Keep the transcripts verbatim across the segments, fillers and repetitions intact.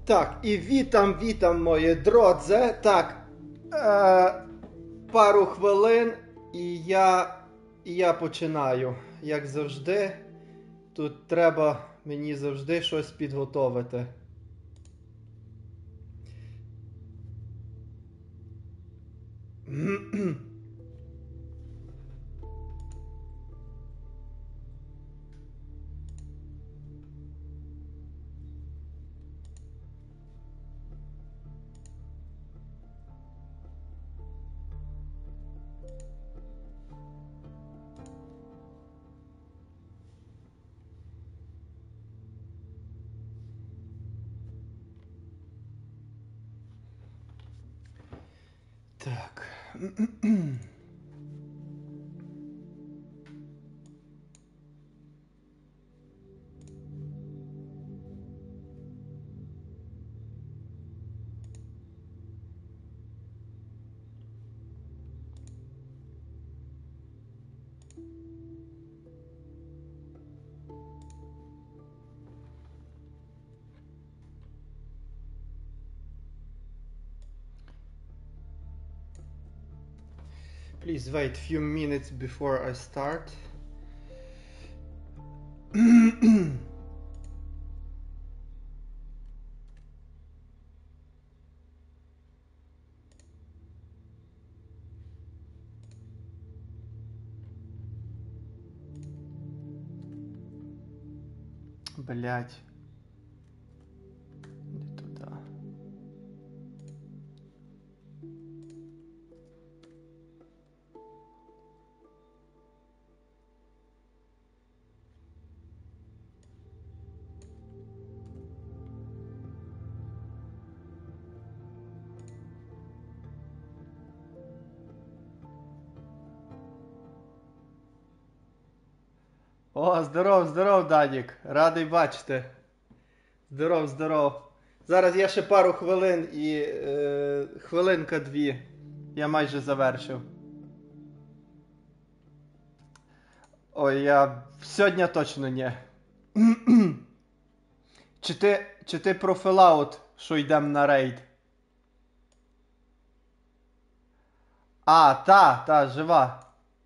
Так, і вітам, вітам, мої дродзе. Так, е, пару хвилин і я, і я починаю. Як завжди, тут треба мені завжди щось підготовити. Так. Please wait a few minutes before I start. Блять. Не туда. О, здоров, здоров, Данік. Радий бачити. Здоров, здоров. Зараз я ще пару хвилин і е, хвилинка-дві. Я майже завершив. Ой, я сьогодні точно ні. Чи ти, чи ти про Fallout, що йдемо на рейд? А, та, та, жива.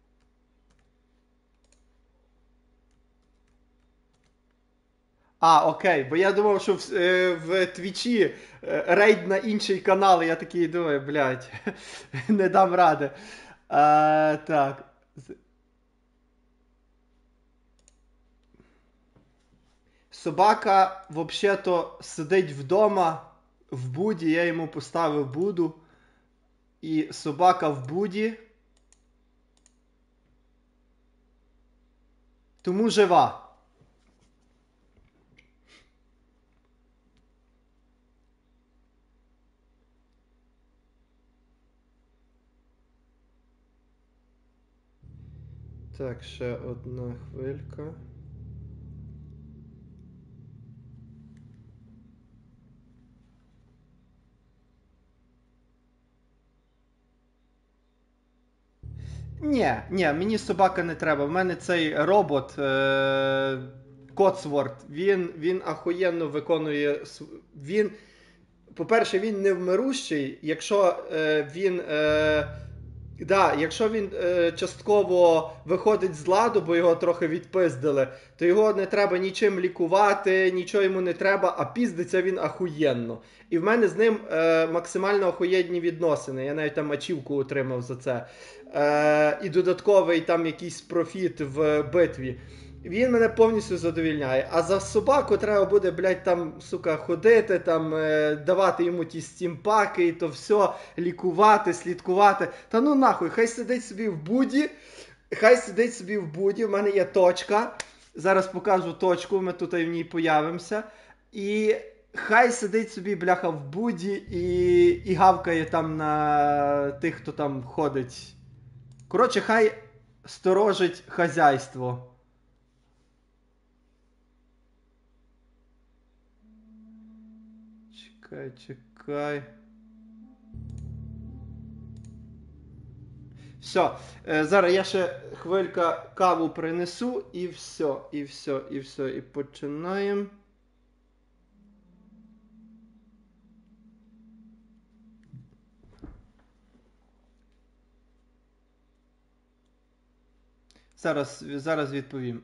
А, окей, бо я думав, що в, е, в Твічі е, рейд на інший канал, і я такий думаю, блядь, не дам ради. А, так. Собака, взагалі-то, сидить вдома, в буді, я йому поставив буду. І собака в буді. Тому жива. Так, ще одна хвилька. Ні, ні, мені собака не треба. В мене цей робот е- Codsworth, він, він ахуєнно виконує. Він, по-перше, він невмирущий, якщо е- він. Е- Да, якщо він е, частково виходить з ладу, бо його трохи відпиздили, то його не треба нічим лікувати, нічого йому не треба, а піздиться він ахуєнно. І в мене з ним е, максимально ахуєнні відносини. Я навіть там ачівку отримав за це. Е, і додатковий там якийсь профіт в битві. Він мене повністю задовільняє. А за собаку треба буде, блядь, там, сука, ходити, там, е, давати йому ті стімпаки і то все, лікувати, слідкувати. Та ну нахуй, хай сидить собі в буді, хай сидить собі в буді, в мене є точка. Зараз покажу точку, ми тут і в ній появимося. І хай сидить собі, бляха, в буді і, і гавкає там на тих, хто там ходить. Коротше, хай сторожить хазяйство. Чекай, чекай. Все, е, зараз я ще хвилька каву принесу і все, і все, і все, і починаємо. Зараз, зараз відповім.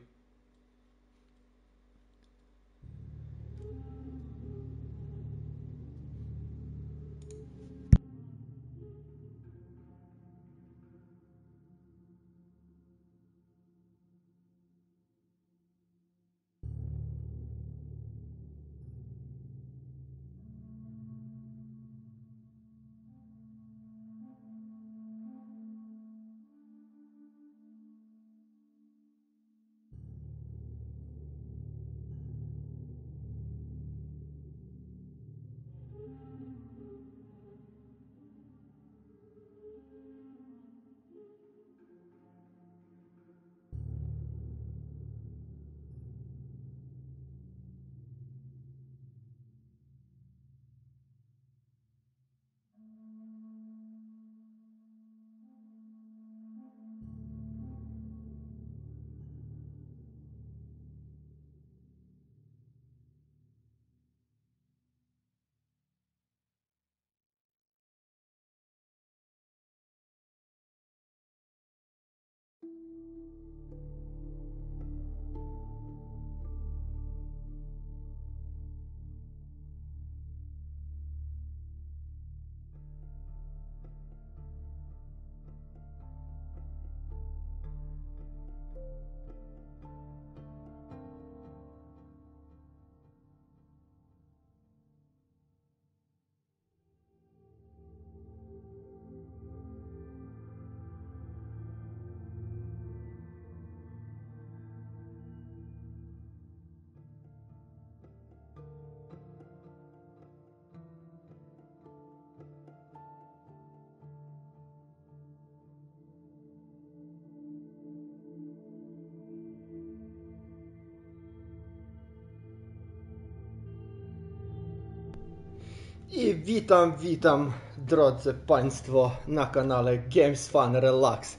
I witam, witam, drodzy Państwo, na kanale Games Fun Relax.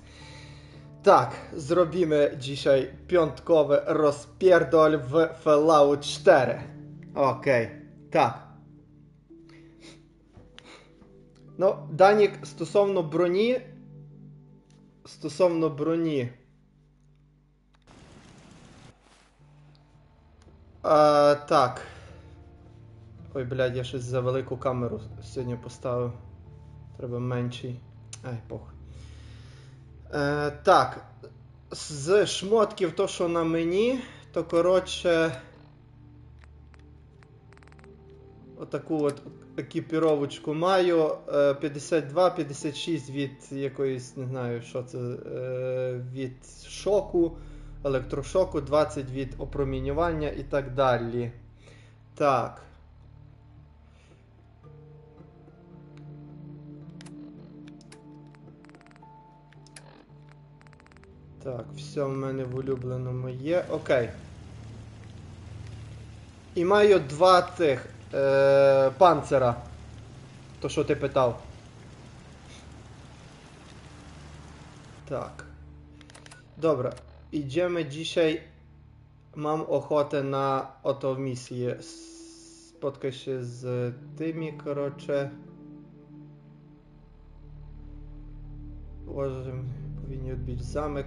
Tak, zrobimy dzisiaj piątkowy rozpierdol w Fallout cztery. Okej, okay, tak. No, Данік, стосовно броні, стосовно броні. А, так. Ой, блядь, я щось за велику камеру сьогодні поставив. Треба менший. Ай, похуй. Е, так. З шмотків то, що на мені, то, коротше... Отаку от екіпіровочку маю. п'ятдесят два п'ятдесят шість від якоїсь, не знаю, що це, від шоку, електрошоку, двадцять від опромінювання і так далі. Так. Так, все в мене в улюбленому є. Окей. І маю два тих е, панцера. То, що ти питав. Так. Dobra. Idziemy dzisiaj. Mam ochotę na oto misję. Spotkaj się z tymi, короче. Uważam, że powinien odbić zamek.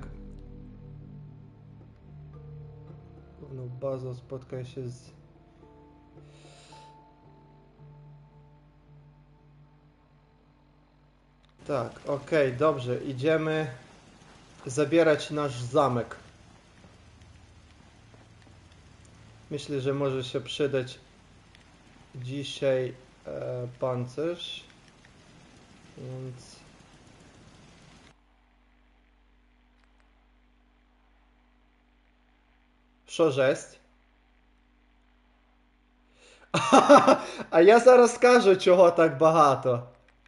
Główną bazą spotkaj się z... Tak, okej, okay, dobrze, idziemy zabierać nasz zamek. Myślę, że może się przydać dzisiaj e, pancerz, więc... Що жесть? А я зараз скажу, чого так багато.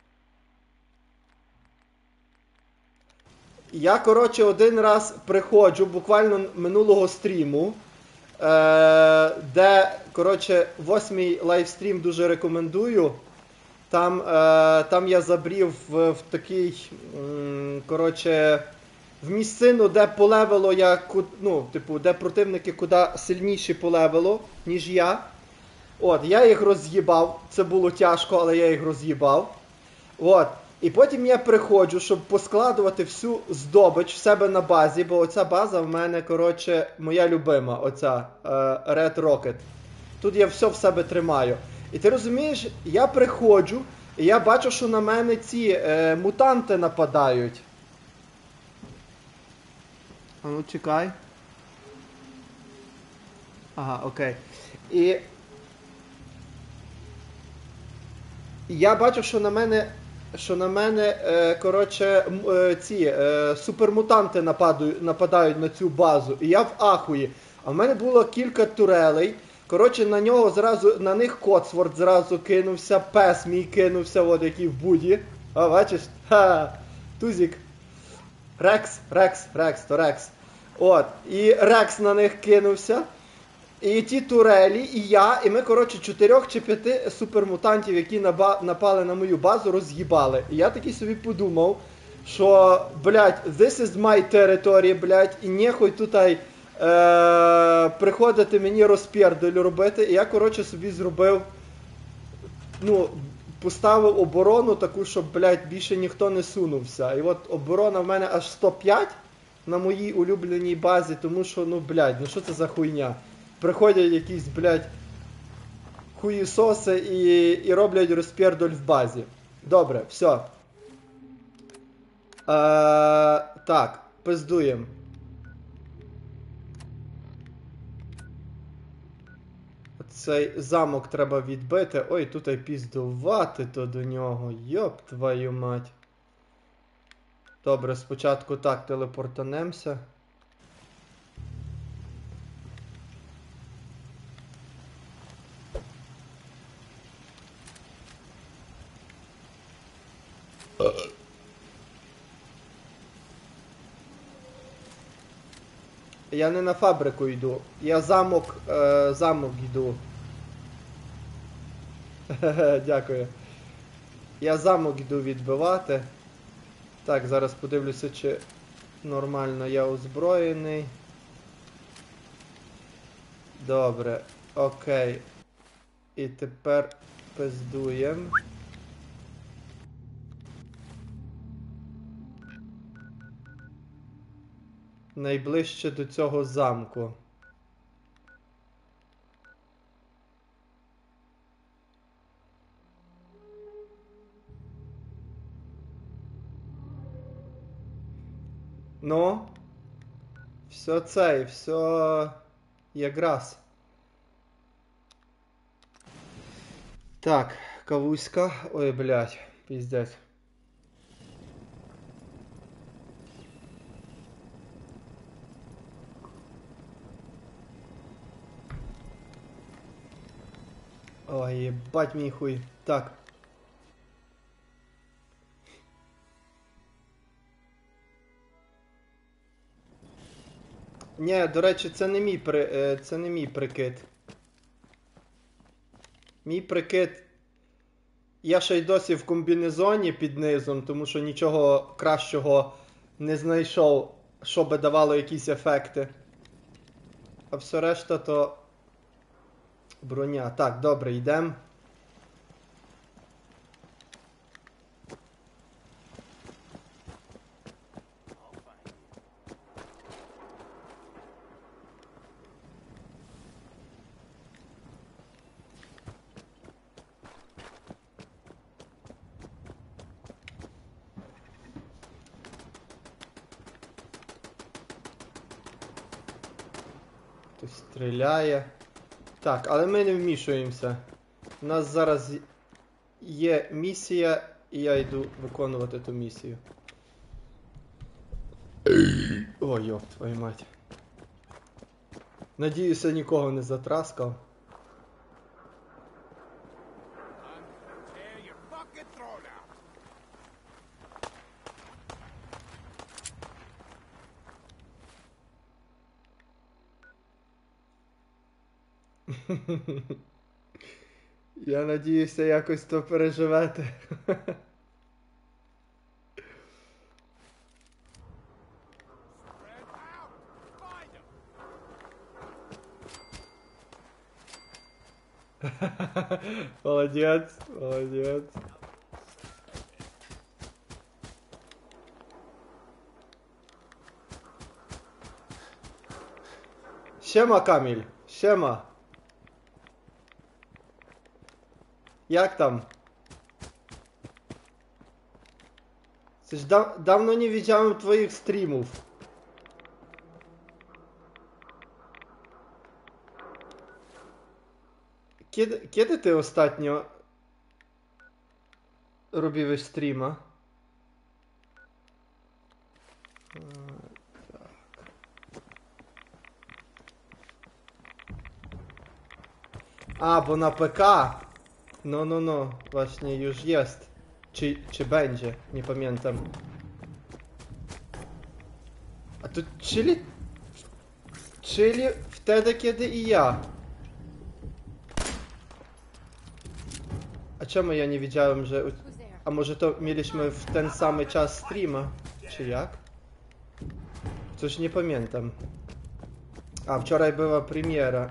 Я, коротше, один раз приходжу, буквально минулого стріму, е- де, коротше, восьмий лайвстрім дуже рекомендую. Там, е- там я забрів в, в такий, м- коротше, в місцину, де по левелу я, ну, типу, де противники куди сильніші по левелу, ніж я. От, я їх роз'їбав, це було тяжко, але я їх роз'їбав. От. І потім я приходжу, щоб поскладувати всю здобич в себе на базі, бо оця база в мене, коротше, моя любима, оця е, Red Rocket. Тут я все в себе тримаю. І ти розумієш, я приходжу, і я бачу, що на мене ці е, мутанти нападають. А ну чекай. Ага, окей. І я бачу, що на мене, що на мене, е, коротше, м, е, ці е, супермутанти нападають, нападають на цю базу. І я в ахуї. А в мене було кілька турелей. Коротше, на нього зразу, на них Котсворт зразу кинувся, пес мій кинувся, от який в буді. А, бачиш? Ха! Тузік. Рекс, Рекс, Рекс, то Рекс. От. І Рекс на них кинувся. І ті турелі, і я, і ми, коротше, чотирьох чи п'яти супермутантів, які наба- напали на мою базу, роз'їбали. І я такий собі подумав, що, блядь, this is my territory, блядь, і нехуй тут е- приходити мені розпєрделю робити. І я, коротше, собі зробив, ну, поставив оборону таку, щоб, блядь, більше ніхто не сунувся. І от оборона в мене аж сто п'ять на моїй улюбленій базі, тому що, ну, блядь, ну що це за хуйня? Приходять якісь, блядь, хуїсоси і, і роблять розпєрдоль в базі. Добре, все. Е, так, пиздуємо. Цей замок треба відбити. Ой, тут і піздувати то до нього. Йоп твою мать. Добре, спочатку так, телепортанемося. Я не на фабрику йду. Я замок, е, замок йду. Дякую. Я замок йду відбивати. Так, зараз подивлюся, чи нормально я озброєний. Добре, окей. І тепер пиздуємо. Найближче до цього замку. Ну, все це і все якраз. Так, кавуська. Ой, блядь, піздець. Ой, єбать мій хуй. Так. Ні, до речі, це не мій при... е, це не мій прикид. Мій прикид... Я ще й досі в комбінезоні під низом, тому що нічого кращого не знайшов, що би давало якісь ефекти. А все решта то... броня. Так, добре, йдемо. Хтось стріляє. Так, але ми не вмішуємося. У нас зараз є місія, і я йду виконувати ту місію. Ой, йоп, твою мать. Надіюся, нікого не затраскав. Я надіюся, якось то переживете. Молодець, молодець. Siema Kamil, siema. Jak tam? Coś da dawno nie widziałem twoich streamów. Kiedy, kiedy ty ostatnio robiłeś streama? A, bo na P K. No, no, no, właśnie już jest. Czy, czy będzie? Nie pamiętam. A to czyli... Czyli wtedy, kiedy i ja. A czemu ja nie wiedziałem, że... A może to mieliśmy w ten sam czas streama? Czy jak? Coś nie pamiętam. A, wczoraj była premiera.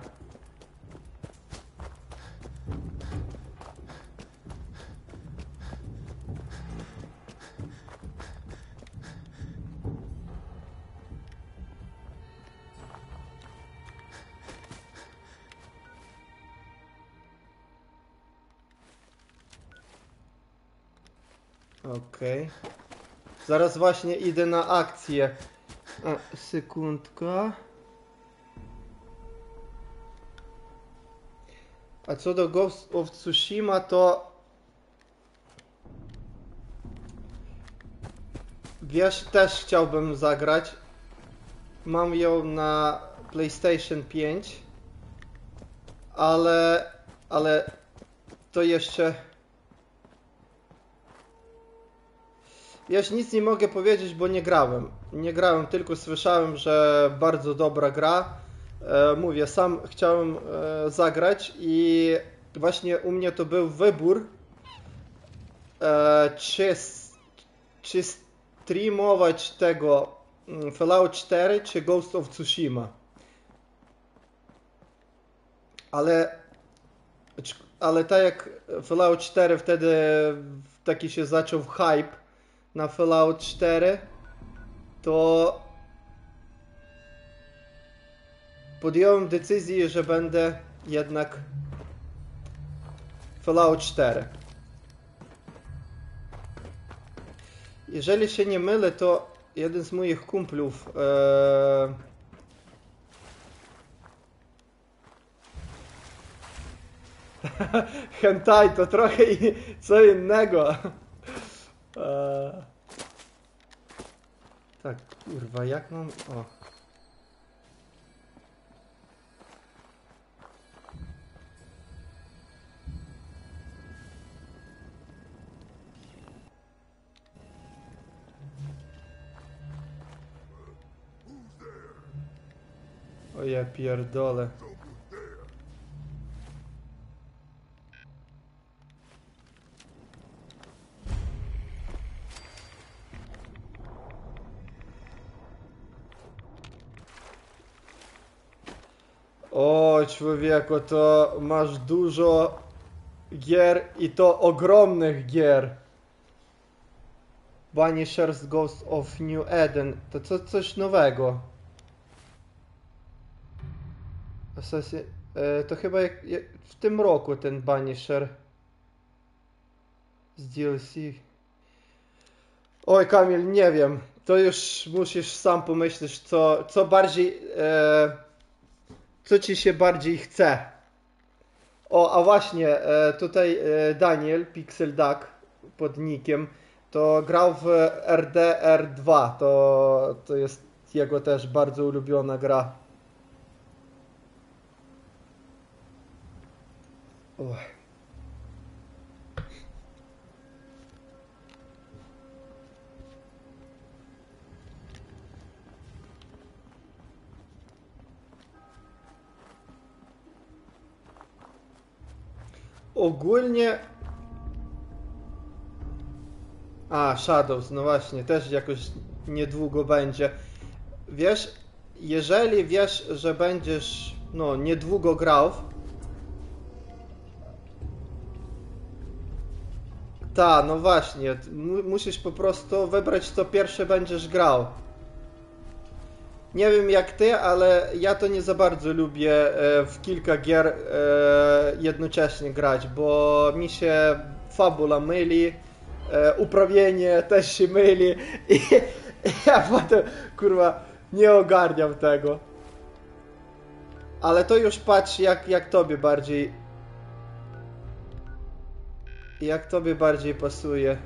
Okej. Okay. Zaraz właśnie idę na akcję. A, sekundka. A co do Ghost of Tsushima, to... Wiesz, też chciałbym zagrać. Mam ją na PlayStation pięć. Ale... Ale... To jeszcze... Wiesz, nic nie mogę powiedzieć, bo nie grałem. Nie grałem, tylko słyszałem, że bardzo dobra gra. E, mówię, sam chciałem e, zagrać i właśnie u mnie to był wybór, e, czy, czy streamować tego Fallout cztery czy Ghost of Tsushima. Ale, ale tak jak Fallout cztery wtedy taki się zaczął hype na Fallout cztery, to podjąłem decyzję, że będę jednak Fallout cztery. Jeżeli się nie mylę, to jeden z moich kumplów ee... hentai to trochę i co innego. Eee... Tak, kurwa, jak mam... O. O ja pierdolę. O człowieku, to masz dużo gier i to ogromnych gier. Banisher's Ghost of New Eden, to co, coś nowego. Assassin, e, to chyba jak, jak w tym roku ten Banisher z D L C. Oj Kamil, nie wiem. To już musisz sam pomyśleć, co, co bardziej... E, co ci się bardziej chce. O, a właśnie, e, tutaj e, Daniel, Pixel Duck pod nickiem, to grał w R D R dwa. To, to jest jego też bardzo ulubiona gra. Oj. Ogólnie... A, Shadows, no właśnie, też jakoś niedługo będzie. Wiesz, jeżeli wiesz, że będziesz, no, niedługo grał... Ta, no właśnie, musisz po prostu wybrać, co pierwsze będziesz grał. Nie wiem jak ty, ale ja to nie za bardzo lubię e, w kilka gier e, jednocześnie grać, bo mi się fabula myli, e, uprawienie też się myli i, i ja potem, kurwa, nie ogarniam tego. Ale to już patrz jak, jak tobie bardziej... Jak tobie bardziej pasuje.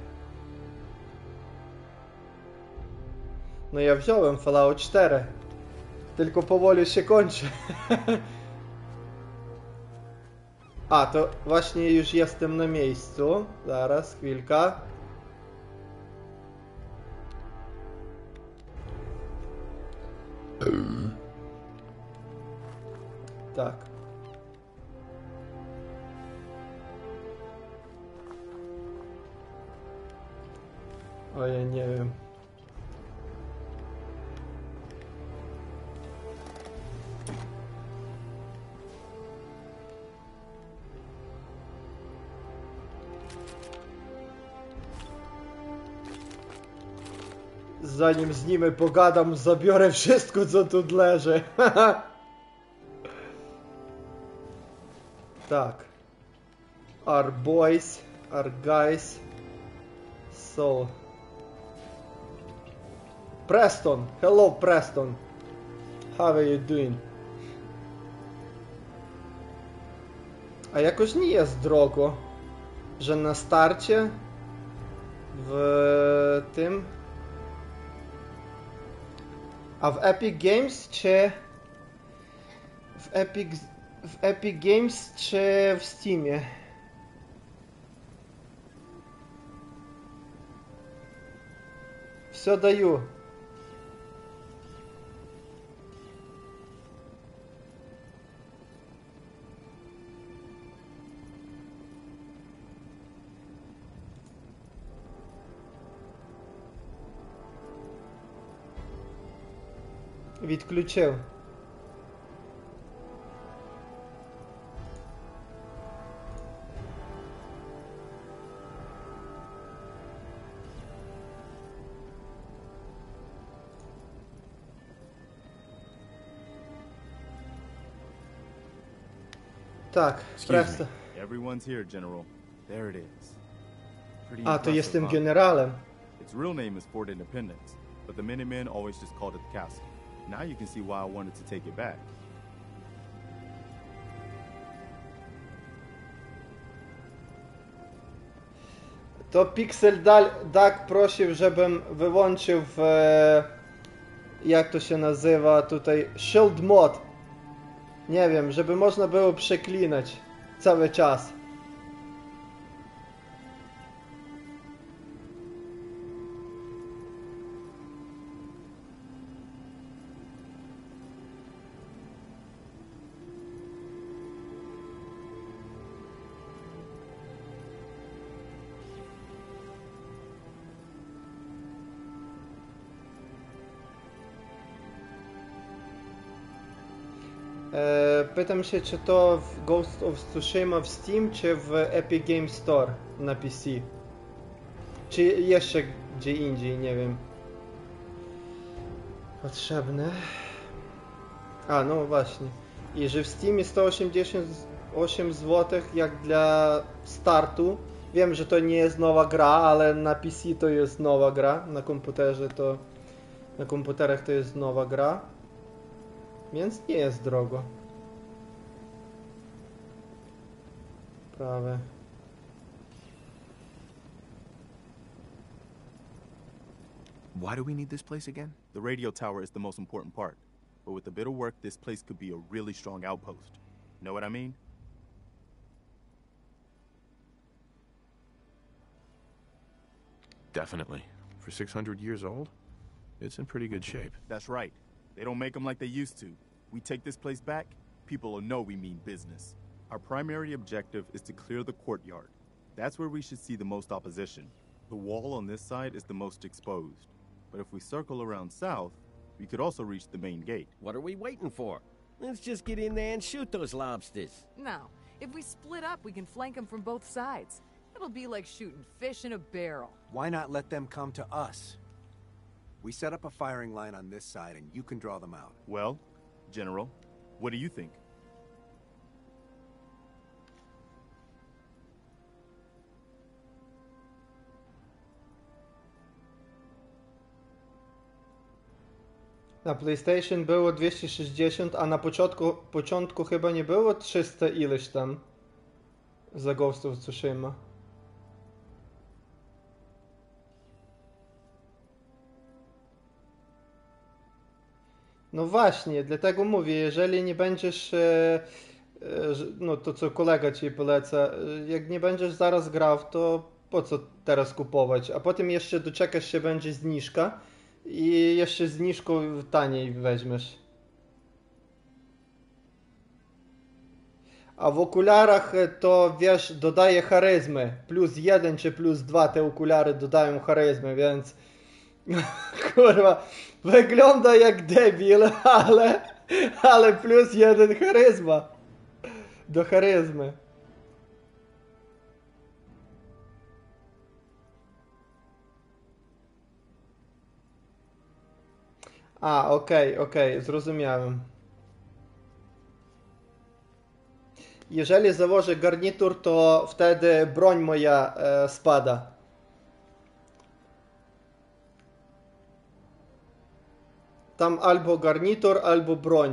No ja wziąłem Fallout cztery. Tylko powoli się kończy. A, to właśnie już jestem na miejscu. Zaraz, chwilka. Tak. Ojej, nie wiem. Zanim z nimi pogadam, zabiorę wszystko, co tu leży. Tak. Our boys, our guys. So. Preston. Hello, Preston. How are you doing? A jakoś nie jest drogo, że na starcie w tym... A w Epic Games czy... W Epic... W Epic Games czy w Steamie? Все даю. Відключив. Так, просто. Everyone's here, General. There it is. Pretty A, to jestem huh? generałem. Its real name is Fort Independence, but the Minutemen always just called it the castle. Now you can see why I wanted to take it back. To Pixel Duck prosił, żebym wyłączył w... Jak to się nazywa tutaj? Shield Mod. Nie wiem, żeby można było przeklinać cały czas. Pytam się, czy to w Ghost of Tsushima w Steam, czy w Epic Games Store na P C. Czy jeszcze gdzie indziej, nie wiem. Potrzebne. A, no właśnie. I że w Steamie sto osiemdziesiąt osiem złotych jak dla startu. Wiem, że to nie jest nowa gra, ale na P C to jest nowa gra. Na komputerze to... Na komputerach to jest nowa gra. Więc nie jest drogo. Prawie. Why do we need this place again? The radio tower is the most important part, but with a bit of work, this place could be a really strong outpost. Know what I mean? Definitely. For six hundred years old, it's in pretty good shape. That's right. They don't make them like they used to. We take this place back, people will know we mean business. Our primary objective is to clear the courtyard. That's where we should see the most opposition. The wall on this side is the most exposed. But if we circle around south, we could also reach the main gate. What are we waiting for? Let's just get in there and shoot those lobsters. No. If we split up, we can flank them from both sides. It'll be like shooting fish in a barrel. Why not let them come to us? We set up a firing line on this side, and you can draw them out. Well, General, what do you think? Na PlayStation było dwieście sześćdziesiąt, a na początku, początku chyba nie było trzysta ileś tam za Ghost of Tsushima. No właśnie, dlatego mówię, jeżeli nie będziesz, e, e, no to co kolega ci poleca, e, jak nie będziesz zaraz grał, to po co teraz kupować? A potem jeszcze doczekasz się, będzie zniżka i jeszcze zniżką taniej weźmiesz. A w okularach to wiesz, dodaje charyzmy. Plus jeden czy plus dwa te okulary dodają charyzmy, więc kurwa, wygląda jak debil, ale, ale plus jeden charyzma. Do charyzmy. A, okej, okay, okej, okay, zrozumiałem. Jeżeli założę garnitur, to wtedy broń moja e, spada. Tam albo garnitur, albo broń.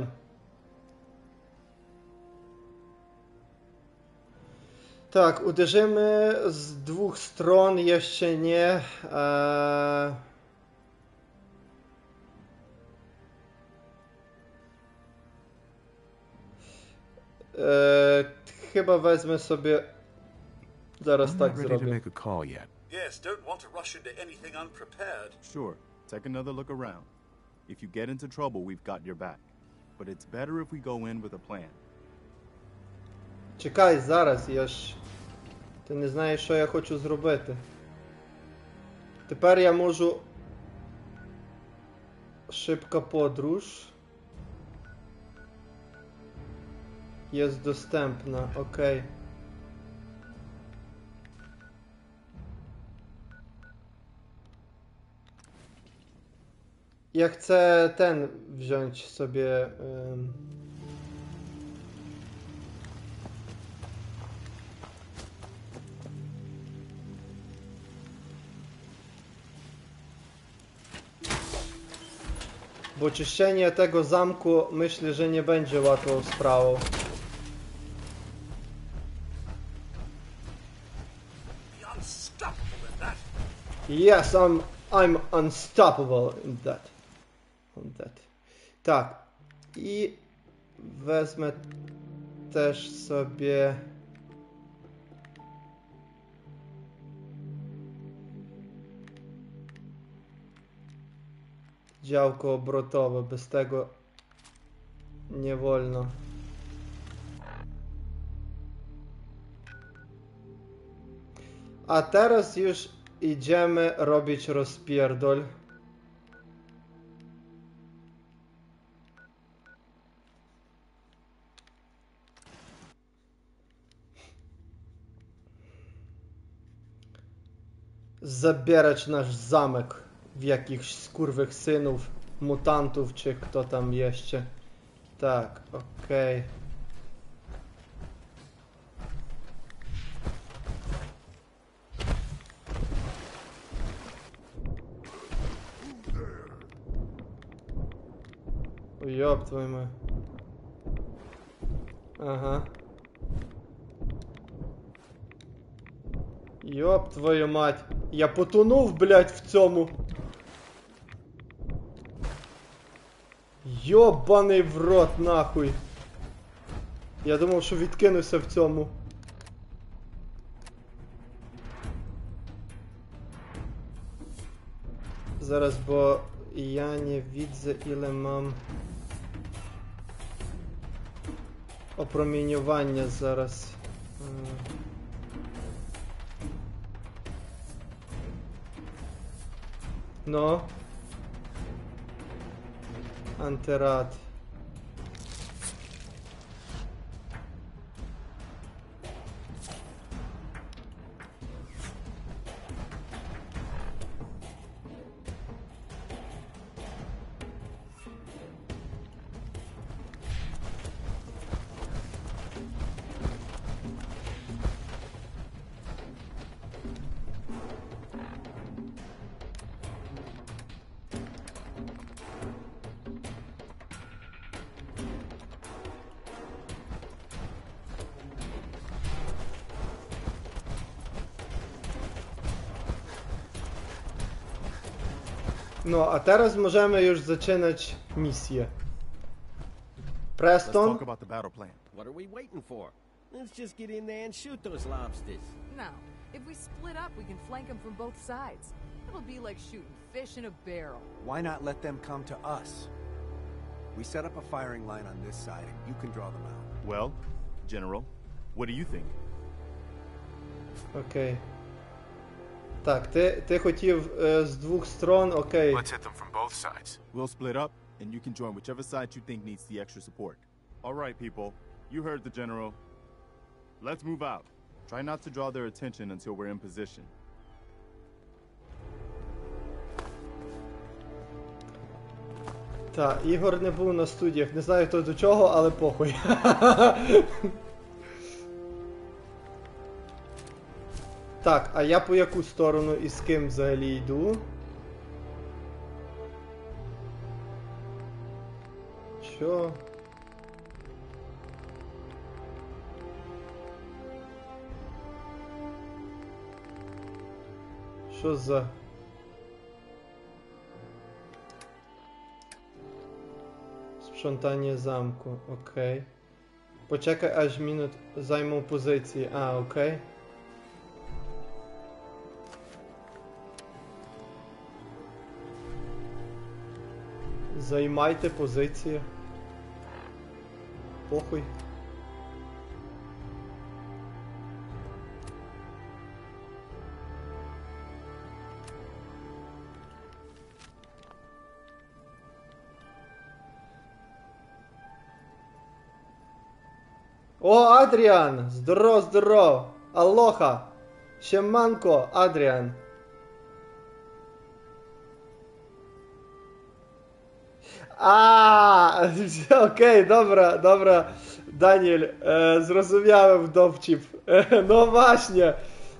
Tak, uderzymy z dwóch stron, jeszcze nie. Eee... Eee, chyba wezmę sobie. Zaraz I'm tak not ready to zrobię. make a call yet. Yes, don't want to rush into anything unprepared. Sure, take another look around. If you get into trouble, we've got your back. But it's better if we go in with a plan. Чекай, зараз, я ж... Ти не знаєш, що я хочу зробити. Тепер я можу... Szybka podróż. Jest dostępna, ok. Ja chcę ten wziąć sobie... Um... Bo czyszczenie tego zamku myślę, że nie będzie łatwą sprawą. Yes, I'm I'm unstoppable in that. On that. Tak. I wezmę też sobie działko obrotowe, bez tego nie wolno. A teraz już idziemy robić rozpierdol. Zabierać nasz zamek w jakichś skurwysynów, mutantów, czy kto tam jeszcze. Tak, okej. Okay. Ёб твою мать. Ага. Ёб твою мать. Я потонув, блядь, в цьому. Йобаний в рот, нахуй. Я думав, що відкинуся в цьому. Зараз, бо я не widzę, ile mam opromieniowania zaraz. No. Antyrad. No, a teraz możemy już zaczynać misję. Let's Preston? talk about the battle plan. What are we waiting for? Let's just get in there and shoot those lobsters. Now, if we split up, we can flank them from both sides. It'll be like shooting fish in a barrel. Why not let them come to us? We set up a firing line on this side, and you can draw them out. Well, General, what do you think? Окей. Так, ти, ти хотів е, з двох сторон, окей. Let's hit them from both sides. We'll split up, and you can join whichever side you think needs the extra support. All right, people. You heard the General. Let's move out. Try not to draw their attention until we're in position. Так, Ігор не був на студіях, не знаю хто до чого, але похуй. Так, а я по яку сторону і з ким взагалі йду? Що? Що за... Sprzątanie zamku, okej. Poczekaj aż minut zajmą pozycję, a okej. Займайте позицію. Похуй. О, Адріан! Здоров, здоров! Алоха! Сіманко, Адріан! А, окей, добре, добре, Даніель, е, зрозумів довчіп. Е, ну, właśnie.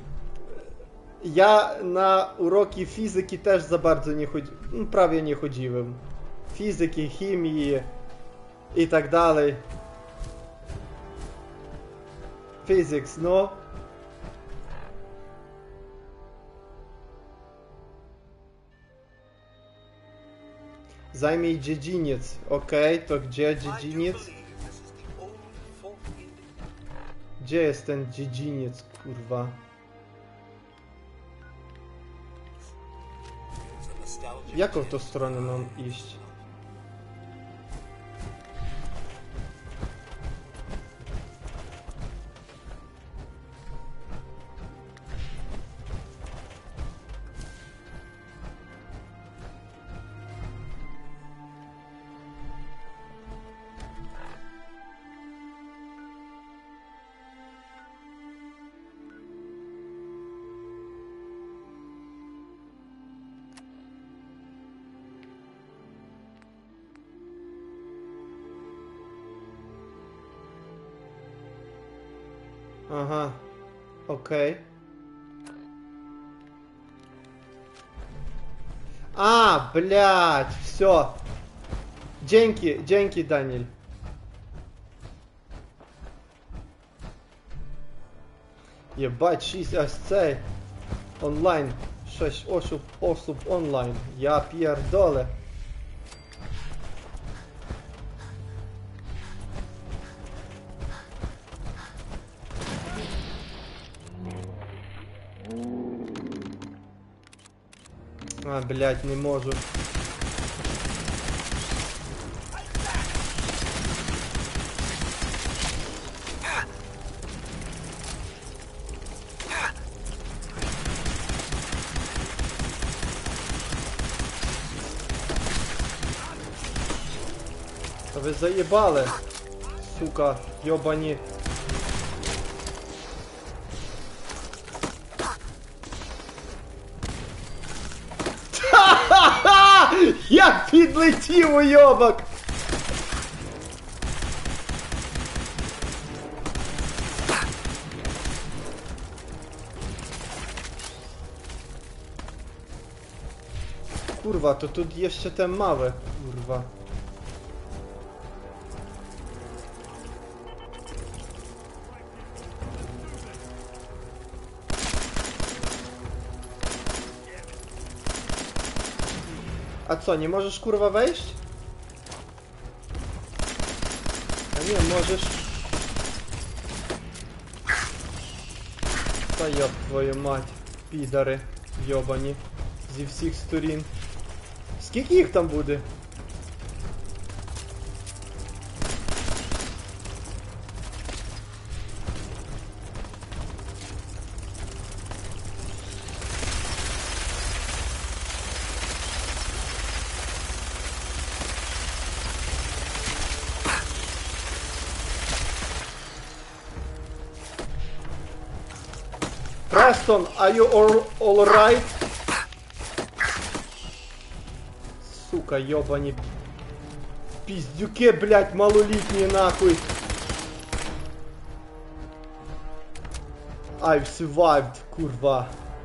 Ja na uroki fizyki też za bardzo nie chodziłem, prawie nie chodziłem. Fizyki, chemii i tak dalej. Physics, no. Zajmij dziedziniec. Okej, to gdzie dziedziniec? Gdzie jest ten dziedziniec, kurwa? Jaką to stronę mam iść? Ага, окей. А, блядь, все. Dzięki, dzięki, Daniel. Єбать, шість ось цей. Онлайн. шість осіб, осіб онлайн. Я п'єрдоле. А, блядь, не можу. Та ви заєбали, сука, йобані. Як підлетів уйобок! Kurwa, to tu jeszcze te małe, kurwa. A co, nie możesz kurwa wejść? A nie, możesz... Та ёб твою мать, підари, йобані, зі всіх сторін. Скільки їх там буде? Preston, are you all, all right? Сука, ёбані. Пиздюки, блядь, малолітні, нахуй. I've survived, курва.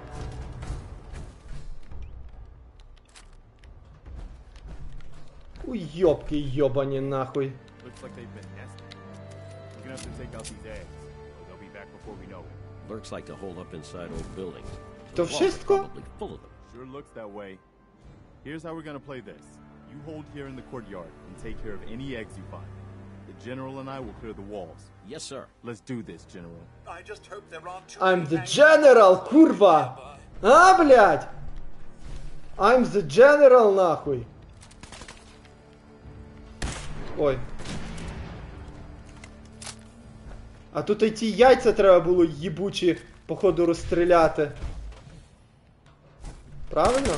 Уёбки, ёбані, нахуй. Looks like they've been nesting. We're gonna have to take out these eggs, or they'll be back before we know it. Lurks like to hold up inside old buildings. To The walls are wszystko? probably full of them. Sure looks that way. Here's how we're gonna play this. You hold here in the courtyard and take care of any eggs you find. The General and I will clear the walls. Yes, sir. Let's do this, General. I just hope there aren't too I'm many the hanging general, around kurwa! nearby. А, блядь! I'm the general, нахуй! Ой. А тут і ті яйця треба було їбучі, походу, розстріляти. Правильно?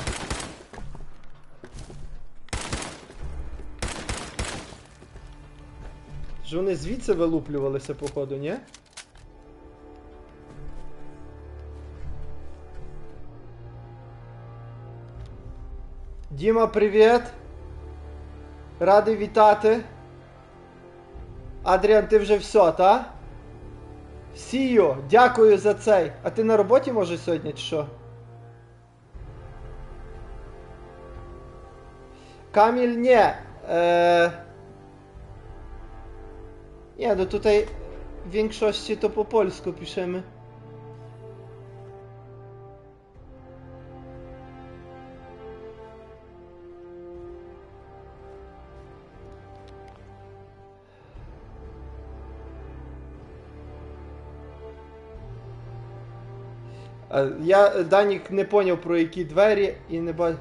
Ж вони звідси вилуплювалися, походу, ні? Діма, привіт! Радий вітати! Адріан, ти вже все, та? Сію, дякую за цей. А ти на роботі, може, сьогодні, чи що? Каміль, ні. Е... Nie, no tutaj w większości to po polsku piszemy. Я, Данік, не поняв, про які двері і не бачу.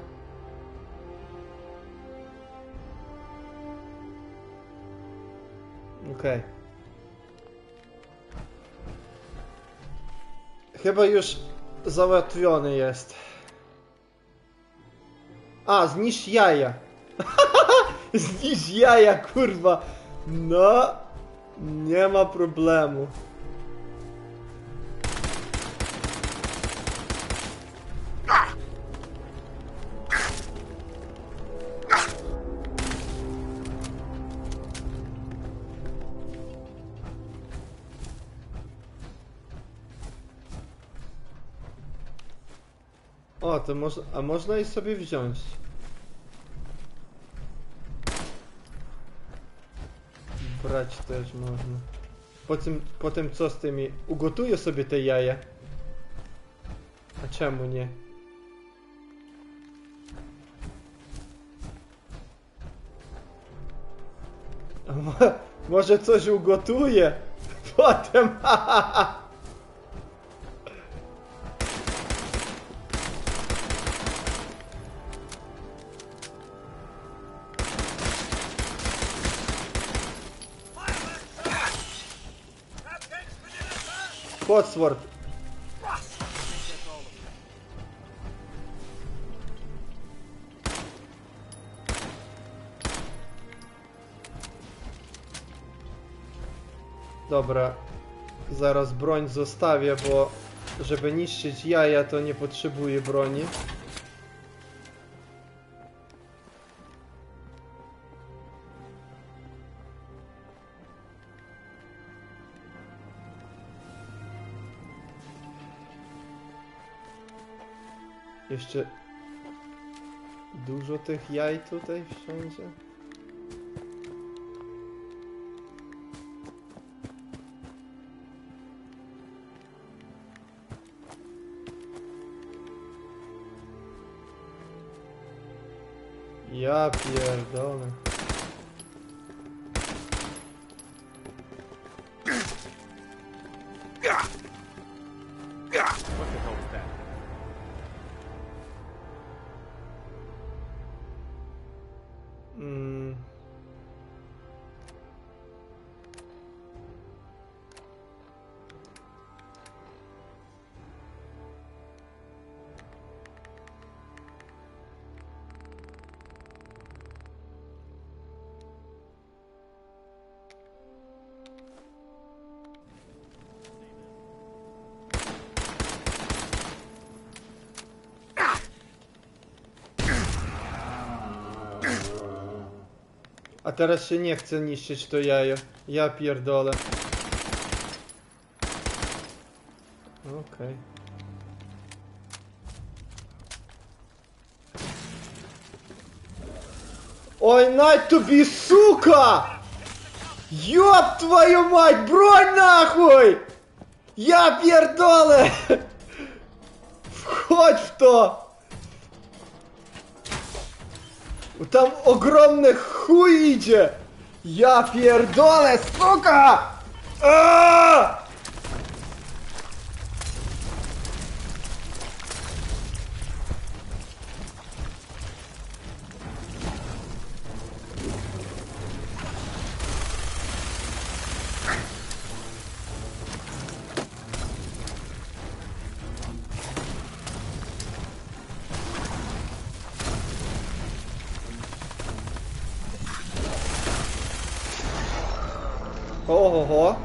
Okej. Chyba już załatwiony jest. A, zniszcz jaja. Zniszcz jaja, kurwa. No, nie ma problemu. O, to można, a można i sobie wziąć. Brać też można. Potem, potem co z tymi? Ugotuję sobie te jaja. A czemu nie? A mo może coś ugotuję? Potem, hahaha. Cotsworth. Dobra, zaraz broń zostawię, bo żeby niszczyć jaja, to nie potrzebuję broni. Jeszcze dużo tych jaj tutaj wszędzie. Ja pierdolę. What the hell was that? Mm. A teraz się nie chce niszczyć to jajo. Ja pierdolę. Okej. Okay. Ой, нать тобі, сука! Ёб твою мать, бронь нахуй! Я pierdolę! Wchodź w to! Tam ogromny chuj idzie! Ja pierdolę, suka! Aaaa! Ого-го.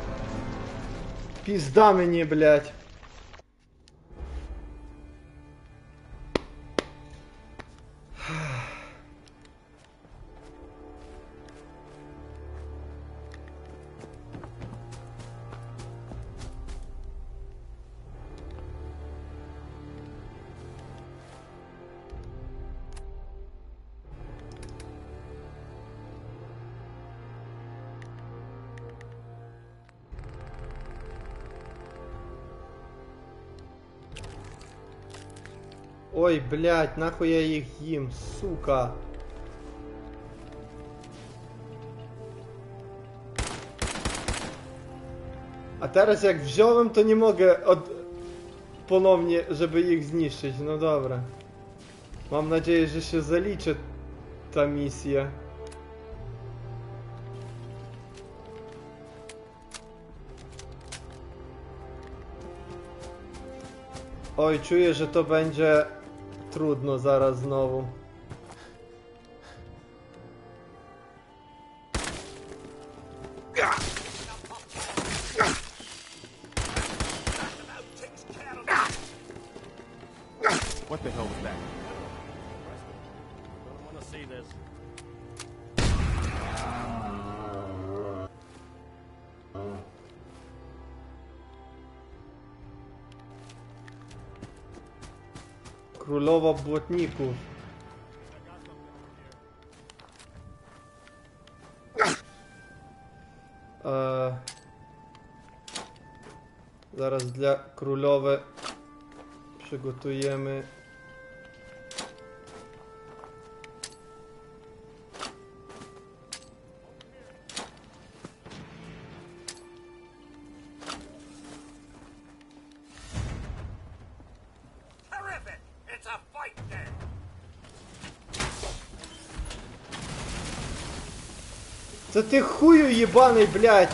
Пизда мені, блядь. Ой, блядь, нахуй я їх їм, сука. A teraz jak wziąłem, to nie mogę od... ponownie, żeby ich zniszczyć. No dobra. Mam nadzieję, że się zaliczy ta misja. Oj, czuję, że to będzie trudno zaraz znowu. What the hell was that? Don't want to see this. Królowa błotników. Eee, zaraz dla królowej przygotujemy. Да ты хую ебаный, блядь!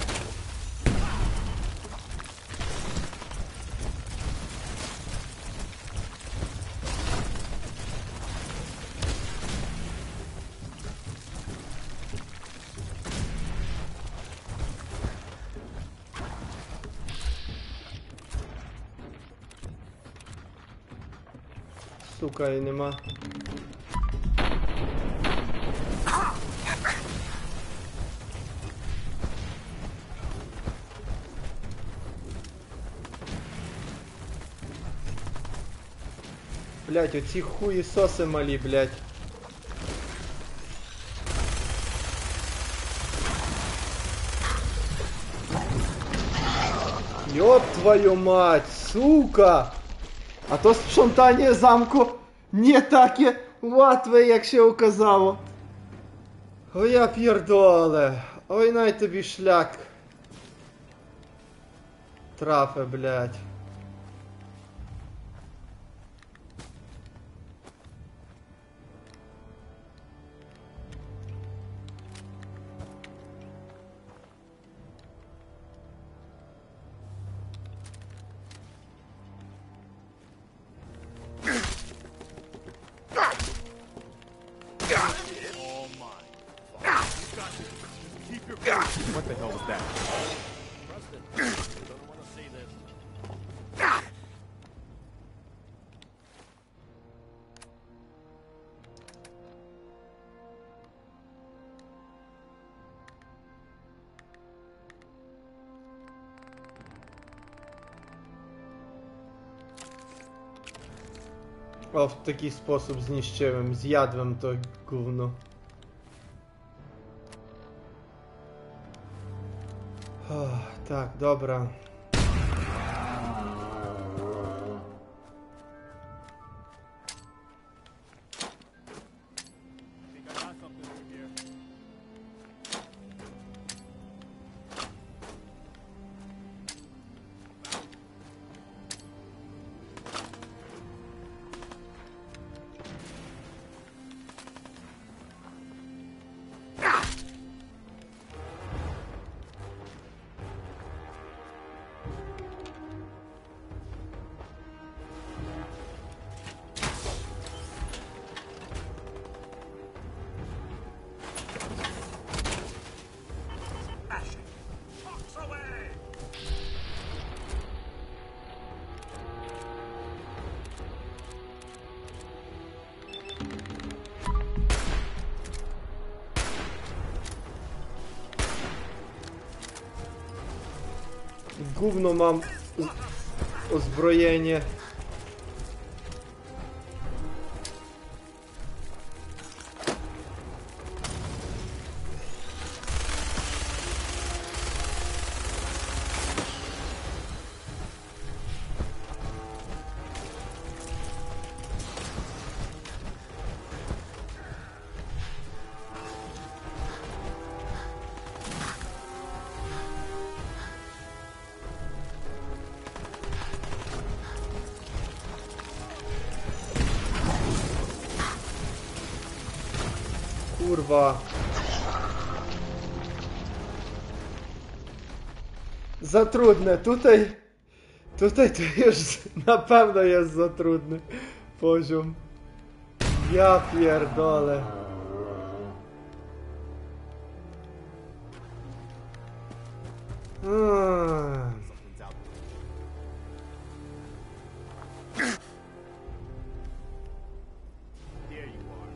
Сука, і нема. Блять, оці хуєсоси малі, блять. Ёб твою мать, сука! A to sprzątanie zamku nie takie Łatwe, jak się okazało. O ja pierdolę. Oj, naj тобі szlak. Trafę, blядь. What the hell was that? Preston, you don't want to see this. O, w taki sposób zniszczyłem, zjadłem to gówno. O, tak, dobra. Think I got something through here. Gówno mam uzbrojenie. Kurwa. Za trudne. Tutaj... Tutaj to już na pewno jest za trudny poziom. Ja pierdolę. Hmm. Something's out there. There you are.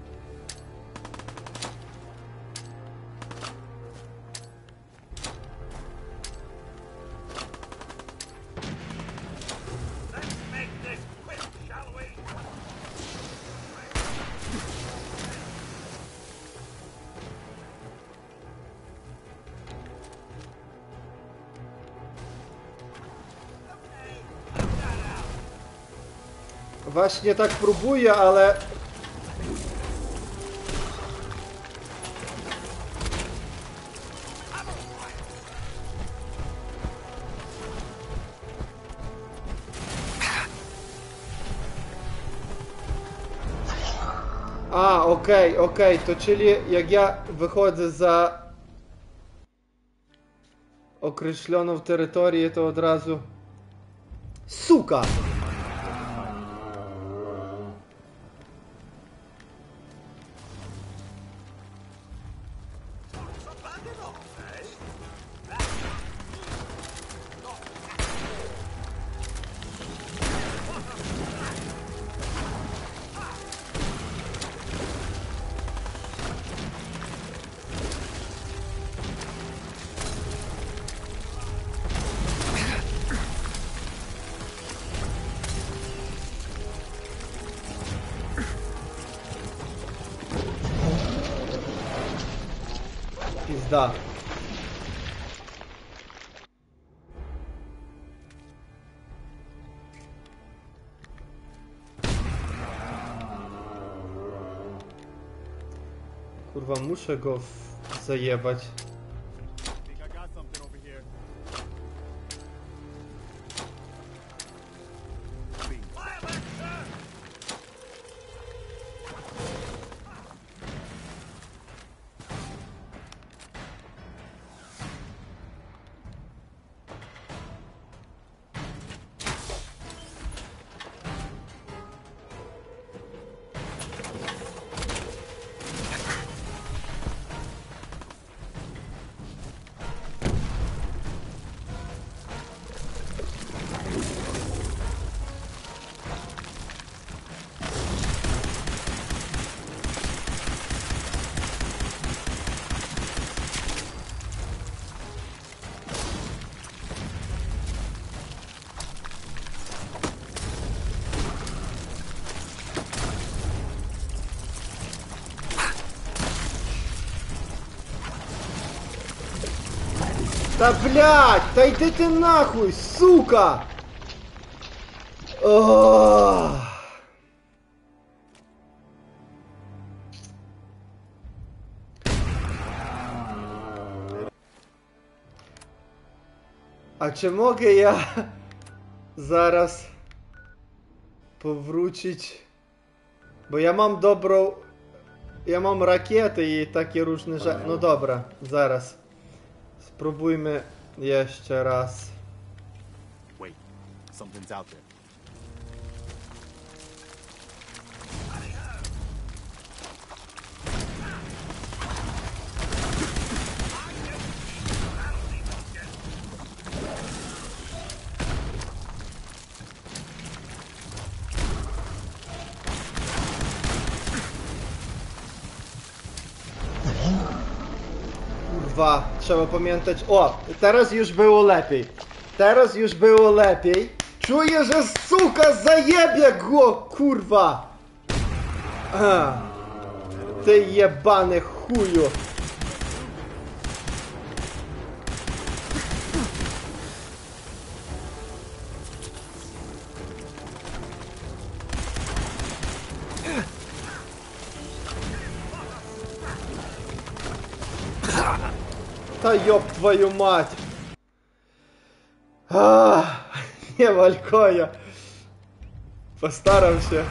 Let's make this quick, shall we? Właśnie tak próbuję, ale... A, okej, okay, okej, okay. To czyli jak ja wychodzę za określoną terytorię, to od razu... Suka! Pizda. Kurwa, muszę go w... zajebać. Think I got something over here. Та блядь, та йди ти нахуй, сука! Ох. А чи mogę ja zaraz powrócić? Bo ja mam dobrą... Ja mam rakiety i takie różne rzeczy. No dobra, zaraz. Spróbujmy jeszcze raz. Wait, something's out there. Kurwa, trzeba pamiętać. O, teraz już było lepiej. Teraz już było lepiej. Czuję, że suka zajebie go, kurwa. A, ty jebany chuju. Та ёб твою мать! А, не валькоя! Постарався.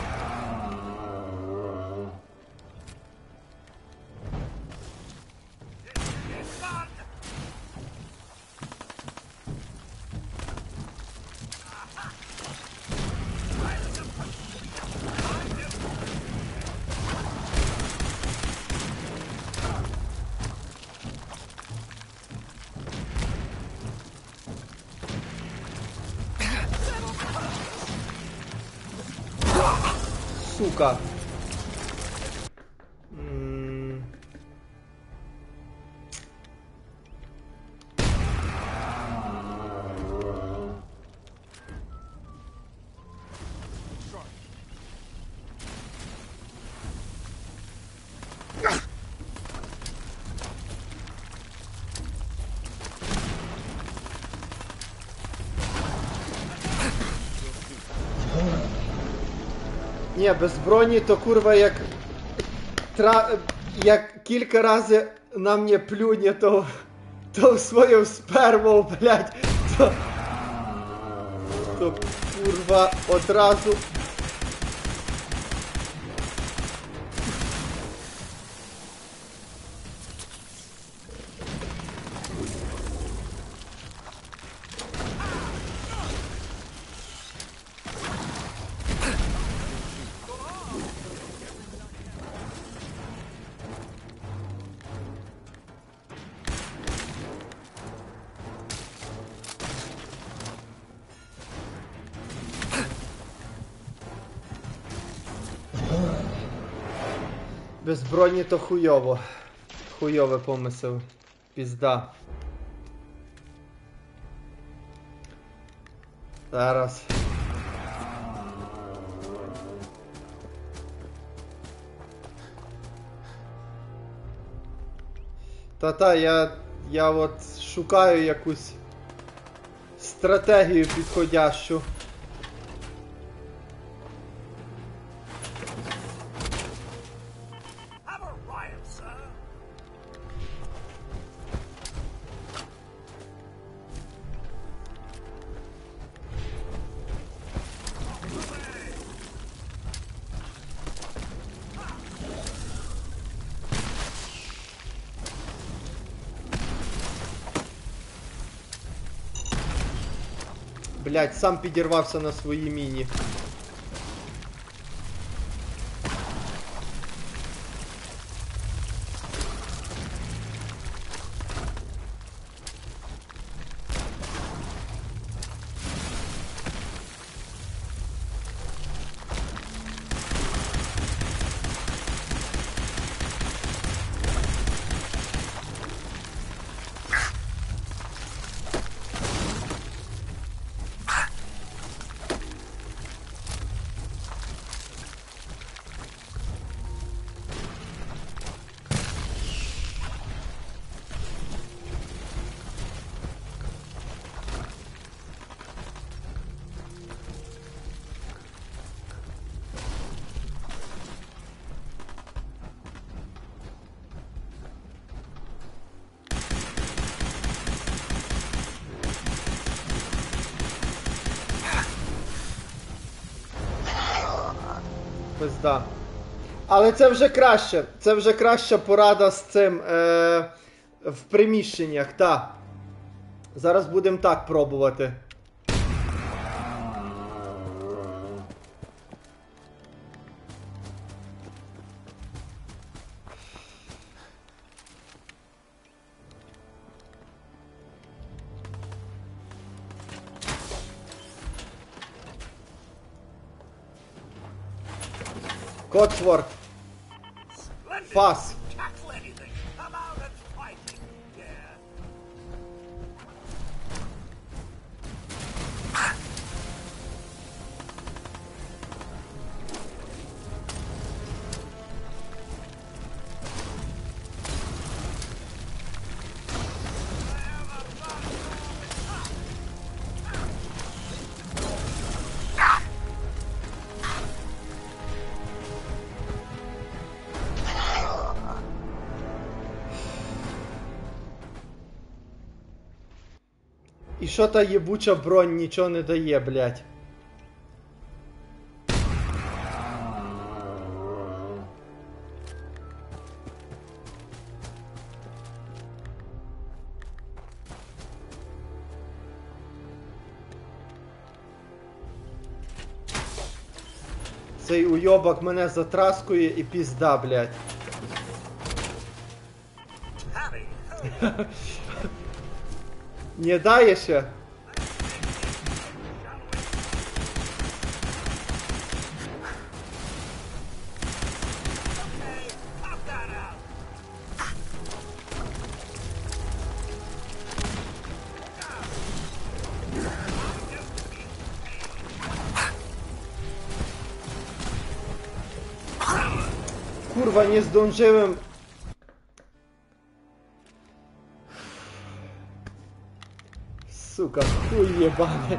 Сука. М. Nie, bez broni to kurwa jak tra... jak kilka razy na mnie plunie to tą swoją spermą, blядь, to to kurwa od razu без броні то хуйово. Хуйовий помисел. Пізда. Зараз. Та-та, я, я от шукаю якусь стратегію підходящу. Have a riot, sir. Блять, сам підірвався на своїй міні. Пизда. Але це вже краще. Це вже краща порада з цим е, в приміщеннях, так. Зараз будемо так пробувати. Котсворт. Фас. Tackle anything. Come out and fight it. Yeah. І що та єбуча бронь нічого не дає, блядь. Цей уйобок мене затраскує і пізда, блядь. Harry, Не дає ще? pop that out. Kurwa, nie zdążyłem. Сука, хуй ебаный.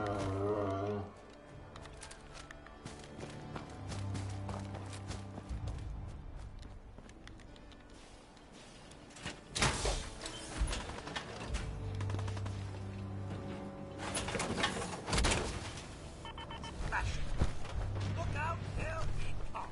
Look out, here he comes.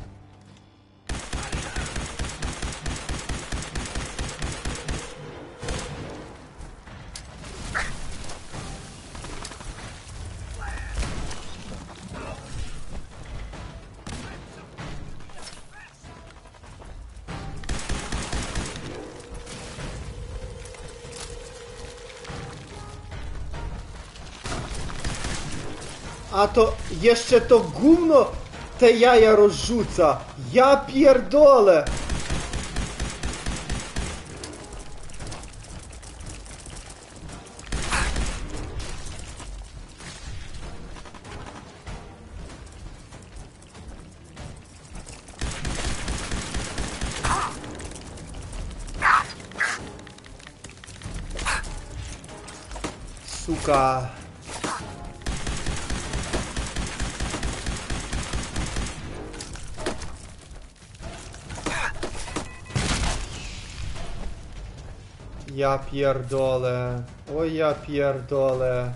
A to jeszcze to gówno te jaja rozrzuca. Ja pierdolę. Сука. Ja pierdolę. O ja pierdolę.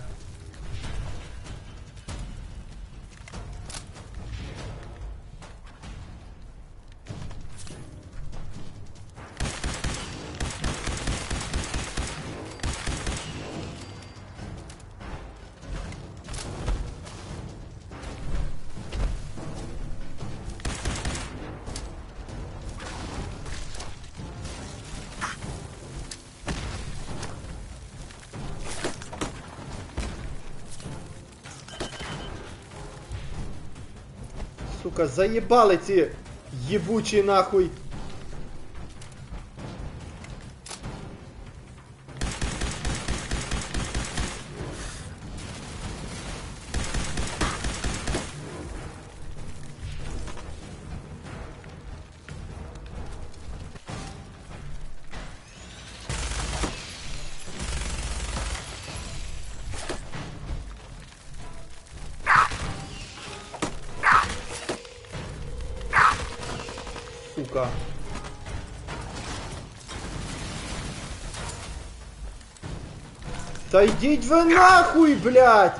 сука, заебали ці єбучі нахуй. Сука. Та йдіть ви нахуй, блядь!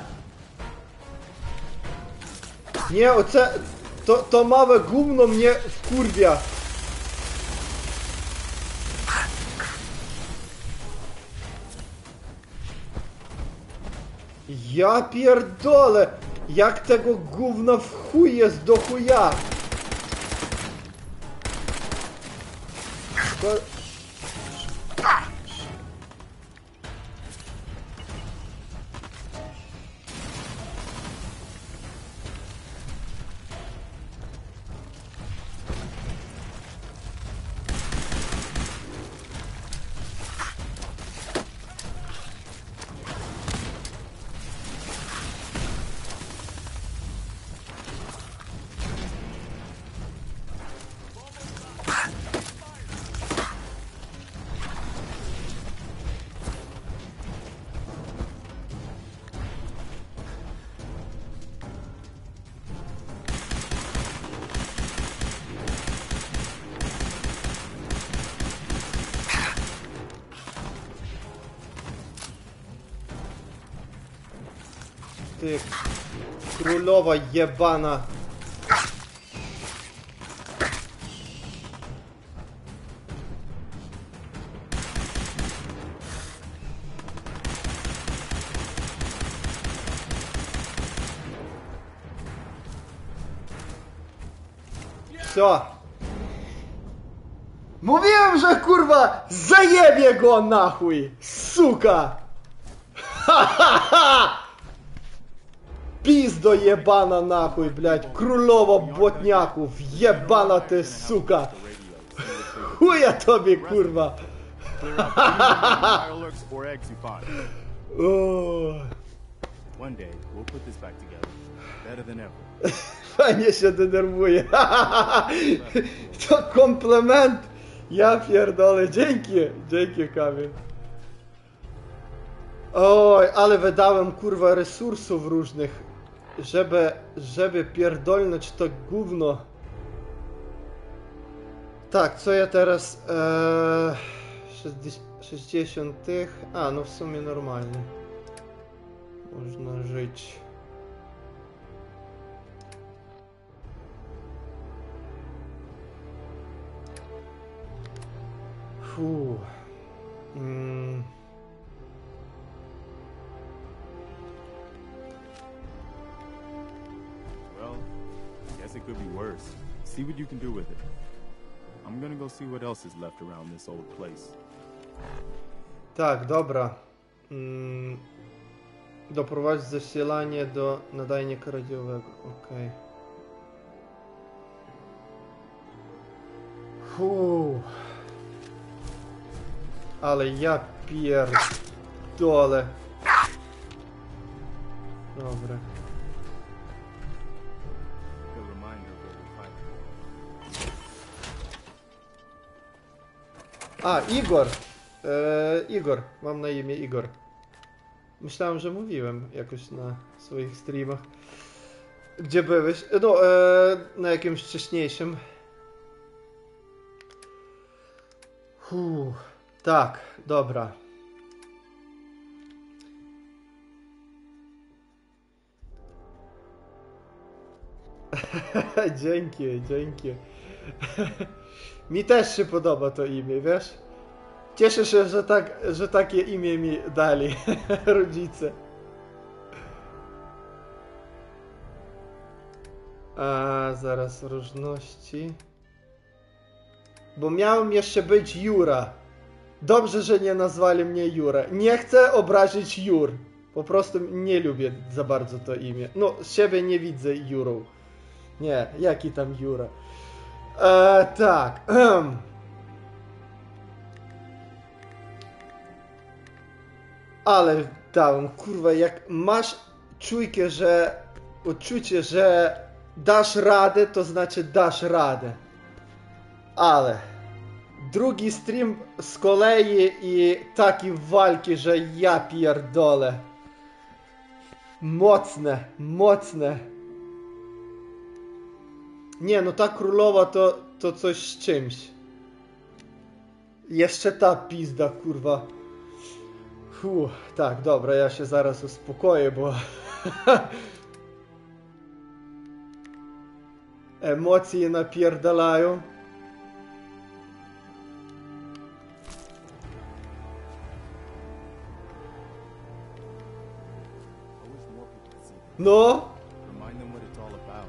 Ні, оце... То, то маве гумно мне вкурвя. Я pierdolę! Jak tego gówna w chuj jest do chuja! To... Ty królowa jebana. Co? Mówiłem, że kurwa zajebie go na chuj! Suka! Ha ha ha! Пиздо ебана нахуй, блядь, крулова ботняków, ебана ty сука! Chuja tobie, kurwa! Fajnie się denerwuje. To komplement! Ja pierdolę, dzięki, dzięki Kamil. Oj, ale wydałem kurwa resursów różnych, żeby, żeby pierdolnąć to gówno. Tak, co ja teraz... Eee, sześćdziesiąt tych... A, no w sumie normalnie. Można żyć. Fuh. Mm. It could be worse. See what you can do with it. I'm gonna go see what else is left around this old place. Tak, dobra. Mm. Doprowadź zasilanie do nadajnika radiowego. Okej. Okay. Ale ja pierdolę. Dobra. A, Igor! Eee, Igor, mam na imię Igor. Myślałem, że mówiłem jakoś na swoich streamach. Gdzie byłeś? No, eee, na jakimś wcześniejszym. Uff, tak, dobra. Dzięki, dzięki. Mi też się podoba to imię, wiesz? Cieszę się, że, tak, że takie imię mi dali rodzice. A zaraz różności. Bo miałem jeszcze być Jura. Dobrze, że nie nazwali mnie Jura. Nie chcę obrazić Jur. Po prostu nie lubię za bardzo to imię. No, z siebie nie widzę Jurą. Nie, jaki tam Jura? E, tak. Ehm. Ale dałem, kurwa, jak masz czujkę, że uczucie, że dasz radę, to znaczy dasz radę. Ale drugi stream z kolei i takie walki, że ja pierdolę. Mocne, mocne. Nie, no ta królowa to, to coś z czymś. Jeszcze ta pizda, kurwa. Fuh, tak, dobra, ja się zaraz uspokoję, bo... Emocje napierdalają. No! Remind them what it's all about.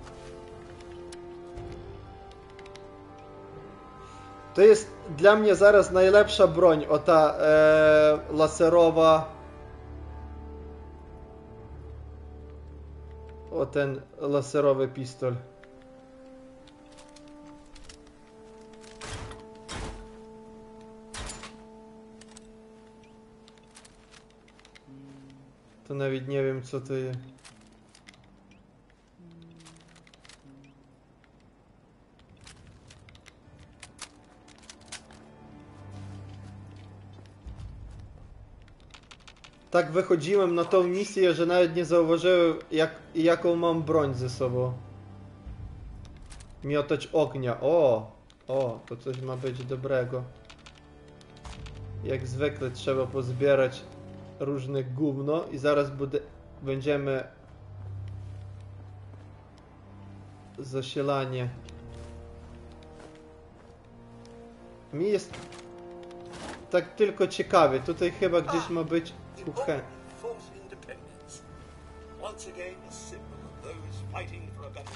To jest dla mnie zaraz najlepsza broń, o ta e, laserowa. O ten laserowy pistol. To nawet nie wiem co to jest. Tak wychodziłem na tą misję, że nawet nie zauważyłem jak, jaką mam broń ze sobą. Miotacz ognia. O! O, to coś ma być dobrego. Jak zwykle trzeba pozbierać różne gówno i zaraz bude, będziemy zasilanie. Mi jest tak tylko ciekawie. Tutaj chyba gdzieś ma być kuchen. False independence. Once again, a symbol of those fighting for a better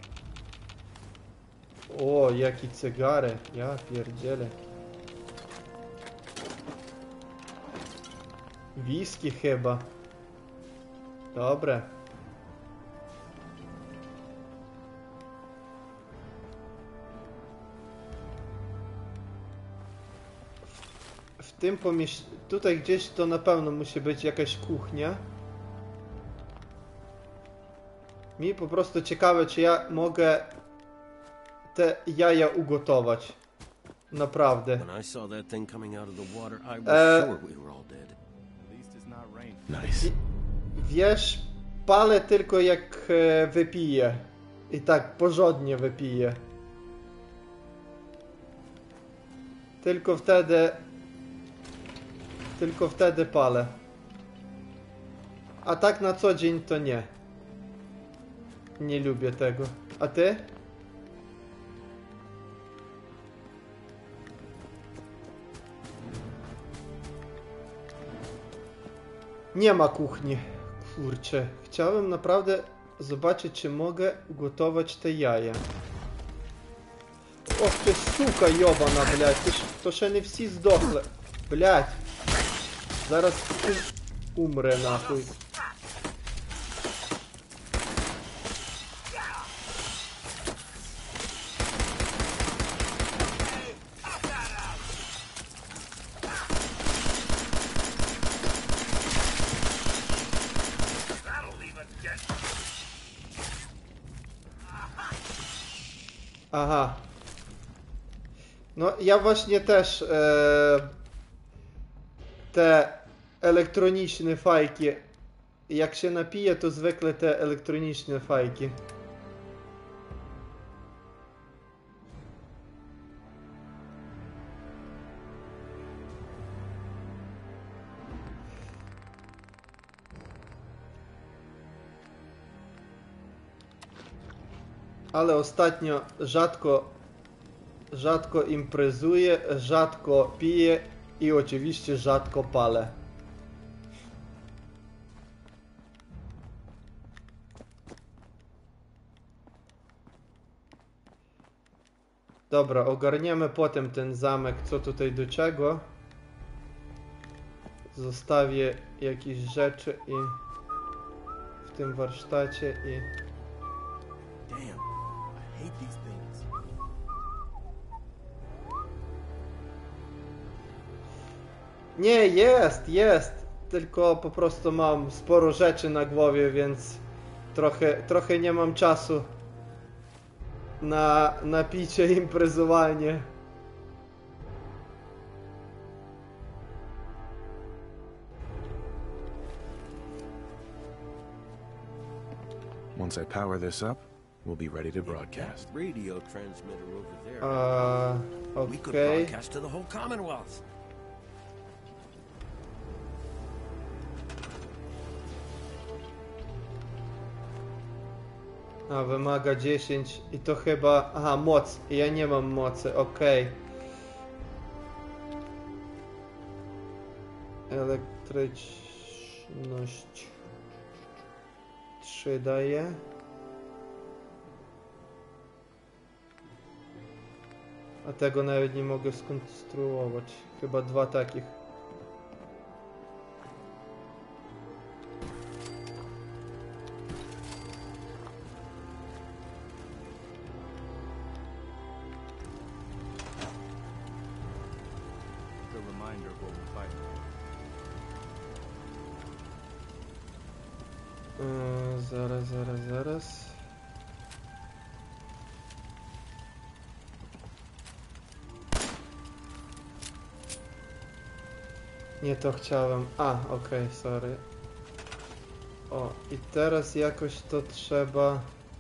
future. O, jaki cygary. Ja pierdzielę. Whisky chyba. Dobre. W tym pomieszczeniu... Tutaj gdzieś to na pewno musi być jakaś kuchnia. Mi po prostu ciekawe, czy ja mogę te jaja ugotować. Naprawdę. When I saw that thing coming out of the water, I was E, sure we were all dead. At least it's not raining. Nice. Wiesz, palę tylko jak e, wypiję. I tak porządnie wypiję. Tylko wtedy... Tylko wtedy palę. A tak na co dzień to nie. Nie lubię tego. A ty? Nie ma kuchni. Kurczę. Chciałem naprawdę zobaczyć, czy mogę ugotować te jaja. Ох ти, сука, йобана, блядь. Ти ж, то ще не всі здохли. Блядь. Зараз ум- умре, нахуй. That'll even get. Aha. No, ja właśnie też e, te elektroniczne fajki, jak się napiję, to zwykle te elektroniczne fajki. Ale ostatnio rzadko, rzadko imprezuję, rzadko piję i oczywiście rzadko palę. Dobra, ogarniemy potem ten zamek, co tutaj do czego. Zostawię jakieś rzeczy i w tym warsztacie i... Damn. Nie, jest, jest. Tylko po prostu mam sporo rzeczy na głowie, więc trochę, trochę nie mam czasu na, na picie, imprezowanie. Once I power this up, we'll be ready to broadcast. Radio transmitter over there. Uh, We could okay. broadcast to the whole Commonwealth. A, wymaga dziesięć i to chyba... Aha, moc. Ja nie mam mocy, okej. Elektryczność... trzy daje. A tego nawet nie mogę skonstruować. Chyba dwa takich. It's a reminder of what we're fighting. Yy, zaraz, zaraz, zaraz. Nie to chciałem. A, okej, sorry. O, i teraz jakoś to trzeba...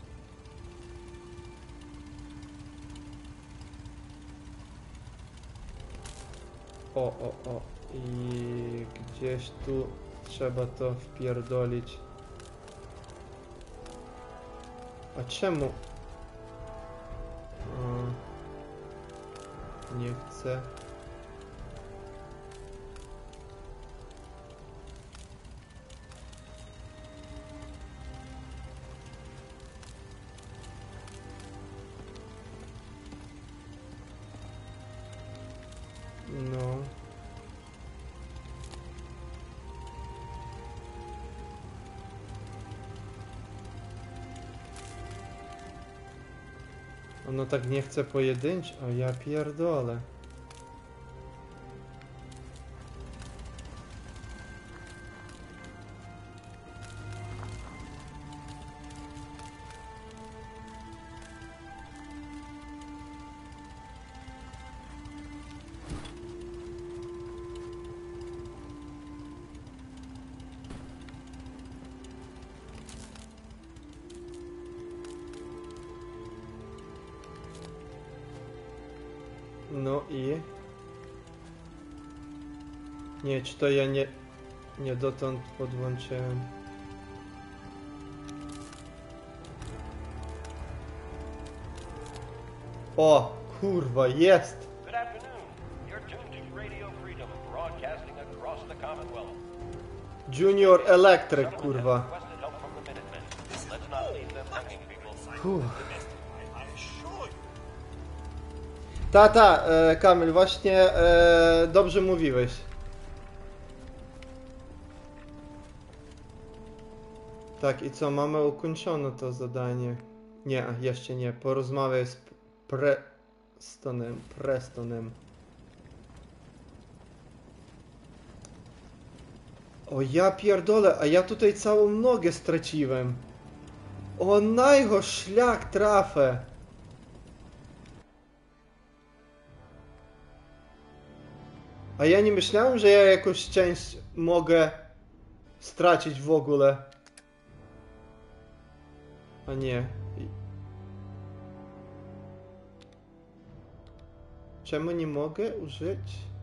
O, o, o. I gdzieś tu trzeba to wpierdolić. A czemu? O, nie chcę. No. Ono tak nie chce pojedynczy? O ja pierdolę. No i... Nie, czy to ja nie... Nie dotąd podłączyłem. O, kurwa, jest! Good afternoon. You're tuned to Radio Freedom, broadcasting across the Commonwealth. Junior Electric, kurwa. Requested help from the Minutemen. Let's not leave them hanging, people. Fuh. I assure you. Ta, ta, e, Kamil, właśnie e, dobrze mówiłeś. Tak, i co, mamy ukończone to zadanie. Nie, jeszcze nie, porozmawiaj z Prestonem, Prestonem. O ja pierdolę, a ja tutaj całą nogę straciłem. O najgo szlak trafę. A ja nie myślałem, że ja jakąś część mogę stracić w ogóle. A nie. Czemu nie mogę użyć?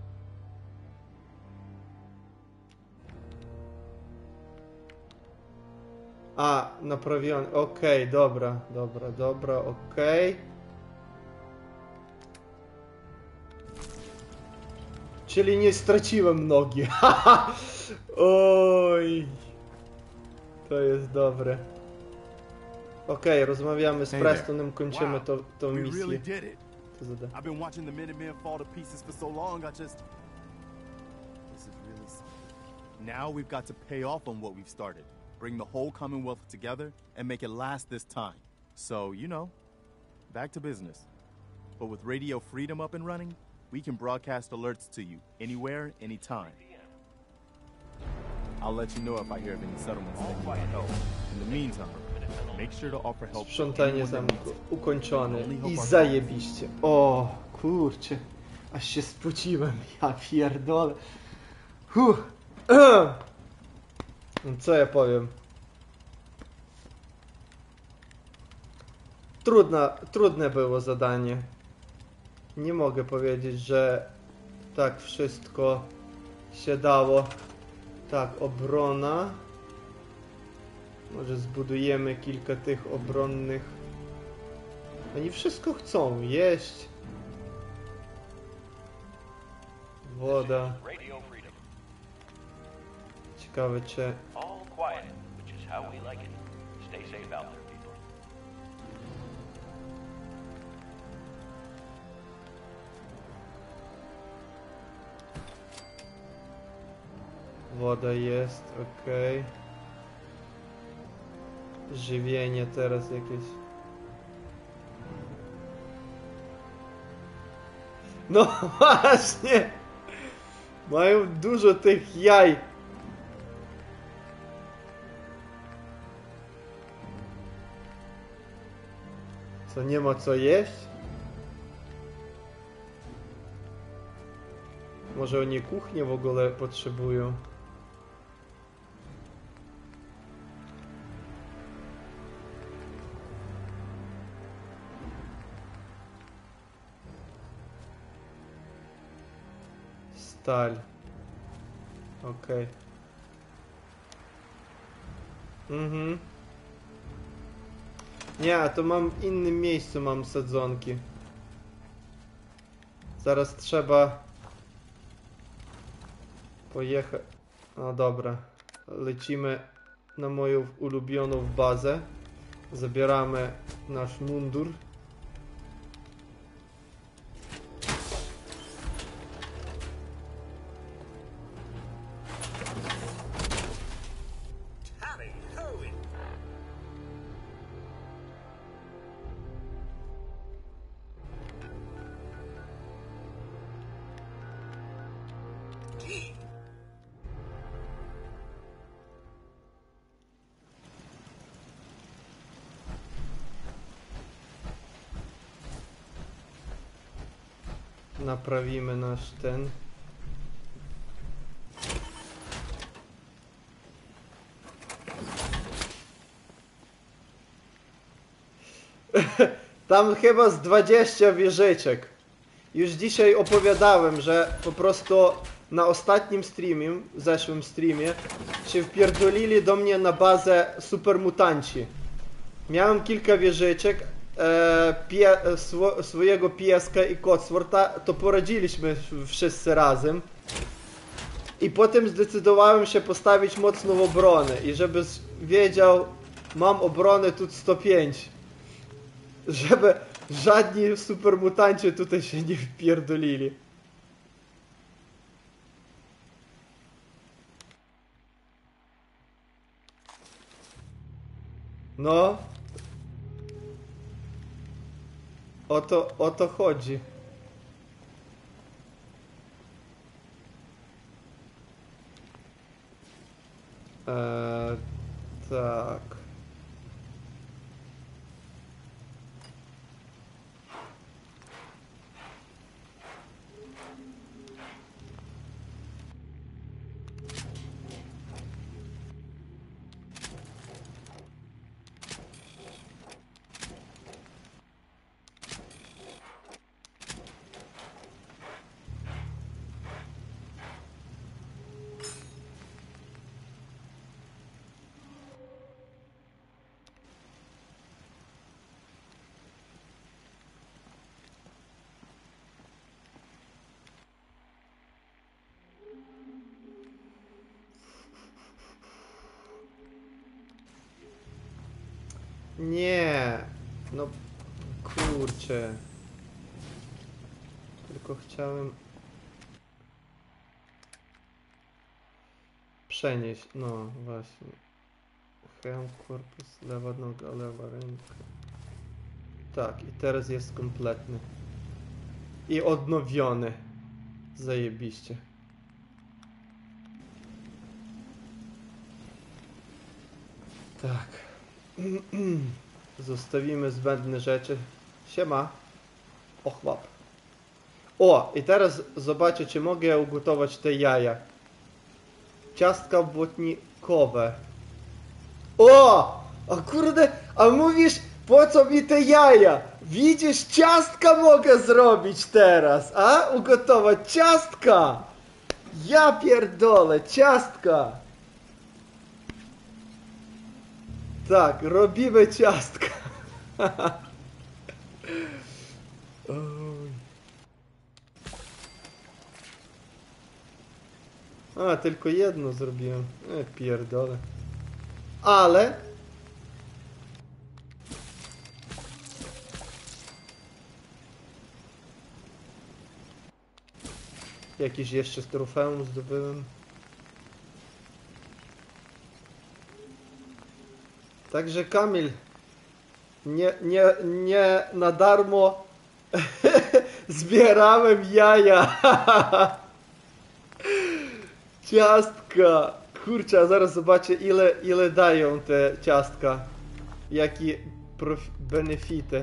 A, naprawiony. Okej, okay, dobra, dobra, dobra, okej. Okay. Czyli nie straciłem nogi. Oj. To jest dobre. Okej, okay, rozmawiamy z Hey Prestonem, kończymy Wow, to, tą we misję. really did it. To zada- I've been watching the Minutemen fall to pieces for so long, I just... This is really something. Now we've got to pay off on what we've started. Bring the whole Commonwealth together and make it last this time. So, you know, back to business. But with Radio Freedom up and running, we can broadcast alerts to you anywhere, anytime. I'll let you know if I hear of any settlements that need help. In the meantime, make sure to offer help to Sprzątanie anyone that zamku needs it. ukończone. Only help I our zajebiście. O, kurczę. Aż się spociłem. Ja pierdolę. Huh. No co ja powiem? Trudna, trudne było zadanie. Nie mogę powiedzieć, że tak wszystko się dało. Tak, obrona. Może zbudujemy kilka tych obronnych. Oni wszystko chcą. Jeść. Woda. Radio Freedom. Ciekawe czy... All quiet, which is how we like it. Stay safe out there, people. Woda jest, okej. Żywienie teraz jakieś. No właśnie! Mają dużo tych jaj. Co, nie ma co jeść? Może oni kuchnię w ogóle potrzebują? Stal. Okej. Mhm. Nie, a to mam w innym miejscu mam sadzonki. Zaraz trzeba pojechać. No dobra. Lecimy na moją ulubioną bazę. Zabieramy nasz mundur. Tally ho! Indeed. Naprawimy nasz ten. Tam chyba z dwadzieścia wieżyczek. Już dzisiaj opowiadałem, że po prostu na ostatnim streamie, w zeszłym streamie, się wpierdolili do mnie na bazę supermutanci. Miałem kilka wieżyczek, e, pie, swo, swojego pieska i Codsworda, to poradziliśmy wszyscy razem. I potem zdecydowałem się postawić mocną obronę i żeby wiedział, mam obronę tu sto pięć. Żeby żadni supermutanci tutaj się nie wpierdolili. No. O to, o to chodzi. Eee, tak. Nie, no kurczę. Tylko chciałem przenieść, no właśnie. Hełm, korpus, lewa noga, lewa ręka. Tak, i teraz jest kompletny. I odnowiony. Zajebiście. Tak. Zostawimy zbędne rzeczy. Siema. Ochłap. O, i teraz zobaczę, czy mogę ugotować te jaja. Ciastka błotnikowe. O! A kurde, a mówisz, po co mi te jaja? Widzisz, ciastka mogę zrobić teraz, a? Ugotować ciastka! Ja pierdolę, ciastka! Tak, robimy ciastka. Oj. A, tylko jedno zrobiłem. E, pierdolę. Ale... Jakiś jeszcze trofeum zdobyłem. Także Kamil, nie, nie, nie na darmo zbierałem jaja. Ciastka. Kurczę, a zaraz zobaczę ile, ile dają te ciastka. Jakie benefity.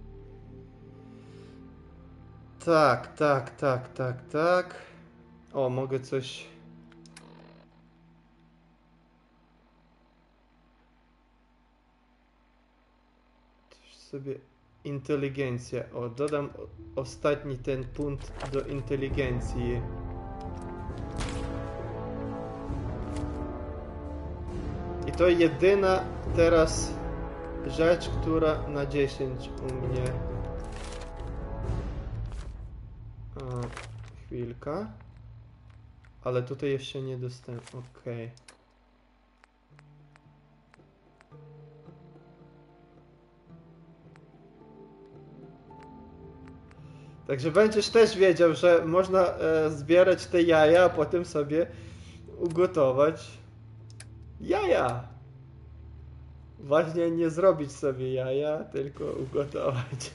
Tak, tak, tak, tak, tak. O, mogę coś... Coś sobie... Inteligencja. O, dodam ostatni ten punkt do inteligencji. I to jedyna teraz rzecz, która na dziesięć u mnie. A, chwilka. Ale tutaj jeszcze nie dostałem. Okej. Także będziesz też wiedział, że można e, zbierać te jaja, a potem sobie ugotować jaja. Właśnie nie zrobić sobie jaja, tylko ugotować.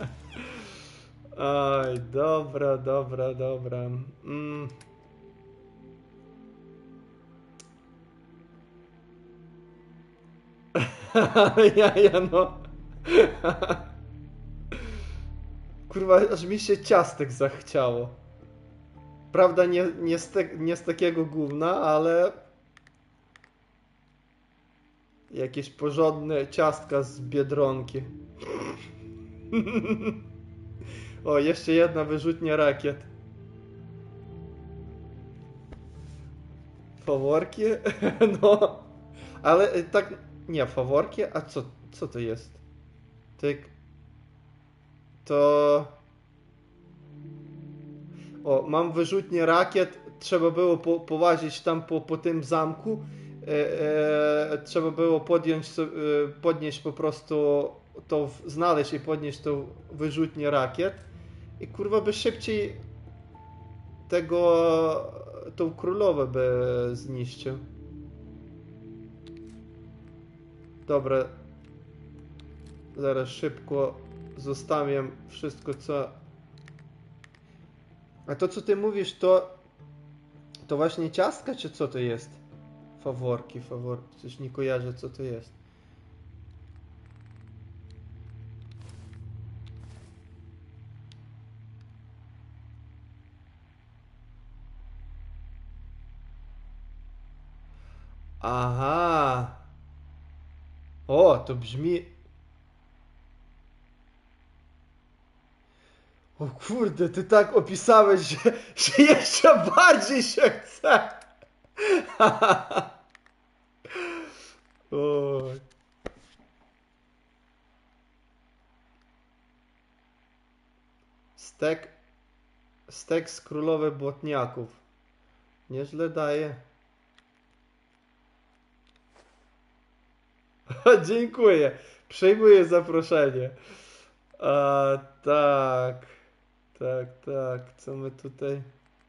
Oj, dobra, dobra, dobra. Mm. Jaja, no. Kurwa, aż mi się ciastek zachciało. Prawda, nie, nie, z, te, nie z takiego gówna, ale... Jakieś porządne ciastka z Biedronki. O, jeszcze jedna wyrzutnia rakiet. Faworki? No. Ale tak... Nie, faworki? A co, co to jest? Tak... To... O, mam wyrzutnię rakiet. Trzeba było po, połazić tam po, po tym zamku. E, e, trzeba było podjąć, e, podnieść po prostu to, znaleźć i podnieść tą wyrzutnię rakiet. I kurwa by szybciej tego, tą królowę by zniszczył. Dobra. Zaraz szybko zostawiam wszystko, co... A to, co ty mówisz, to... To właśnie ciastka, czy co to jest? Faworki, faworki. Coś nie kojarzę, co to jest. Aha. O, to brzmi... O kurde, ty tak opisałeś, że, że jeszcze bardziej się chce. Oj. Stek... Stek z królowej błotniaków. Nieźle daje. Dziękuję. Przyjmuję zaproszenie. A, tak. Tak, tak. Co my tutaj...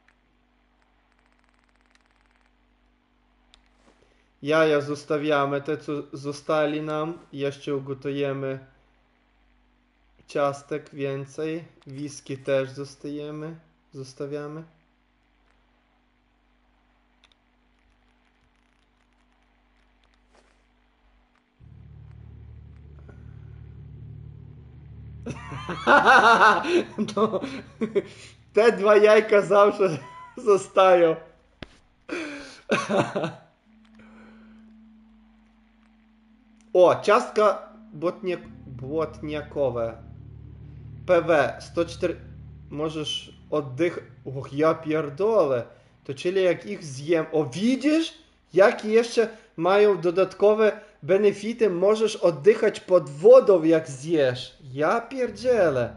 Jaja zostawiamy. Te, co zostali nam. Jeszcze ugotujemy ciastek więcej. Whisky też zostajemy. Zostawiamy. No, te dwa jajka zawsze zostają. O, ciastka błotnie, błotniakowe. P W sto cztery. Możesz oddych... Och, ja pierdolę. To czyli jak ich zjem... O, widzisz? Jakie jeszcze mają dodatkowe benefity? Możesz oddychać pod wodą jak zjesz. Ja pierdzielę.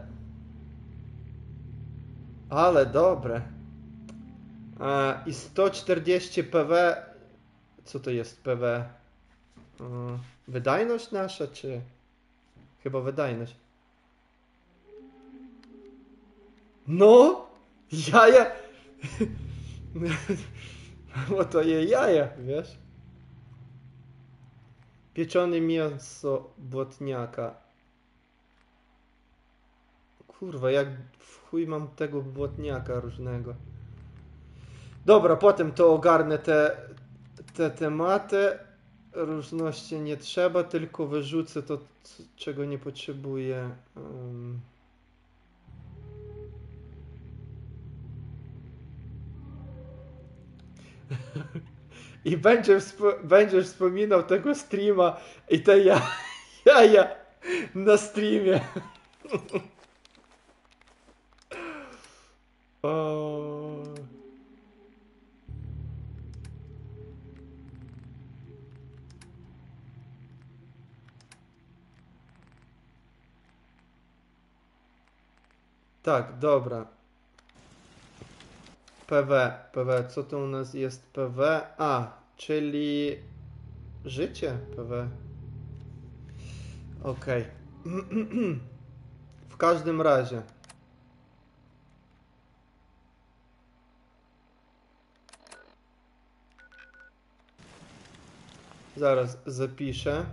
Ale dobre. A, i sto czterdzieści P W. Co to jest P W? A, wydajność nasza, czy... Chyba wydajność. No! Jaja! Bo to je jaja, wiesz? Pieczone mięso błotniaka. Kurwa, jak w chuj mam tego błotniaka różnego. Dobra, potem to ogarnę te, te tematy. Różności nie trzeba, tylko wyrzucę to, czego nie potrzebuję. Um. I będziesz, wspo- będziesz wspominał tego streama i te ja, jaja na streamie. O. Tak, dobra. P W, P W, co to u nas jest P W? A, czyli życie P W. Okej. Okay. W każdym razie. Zaraz zapiszę.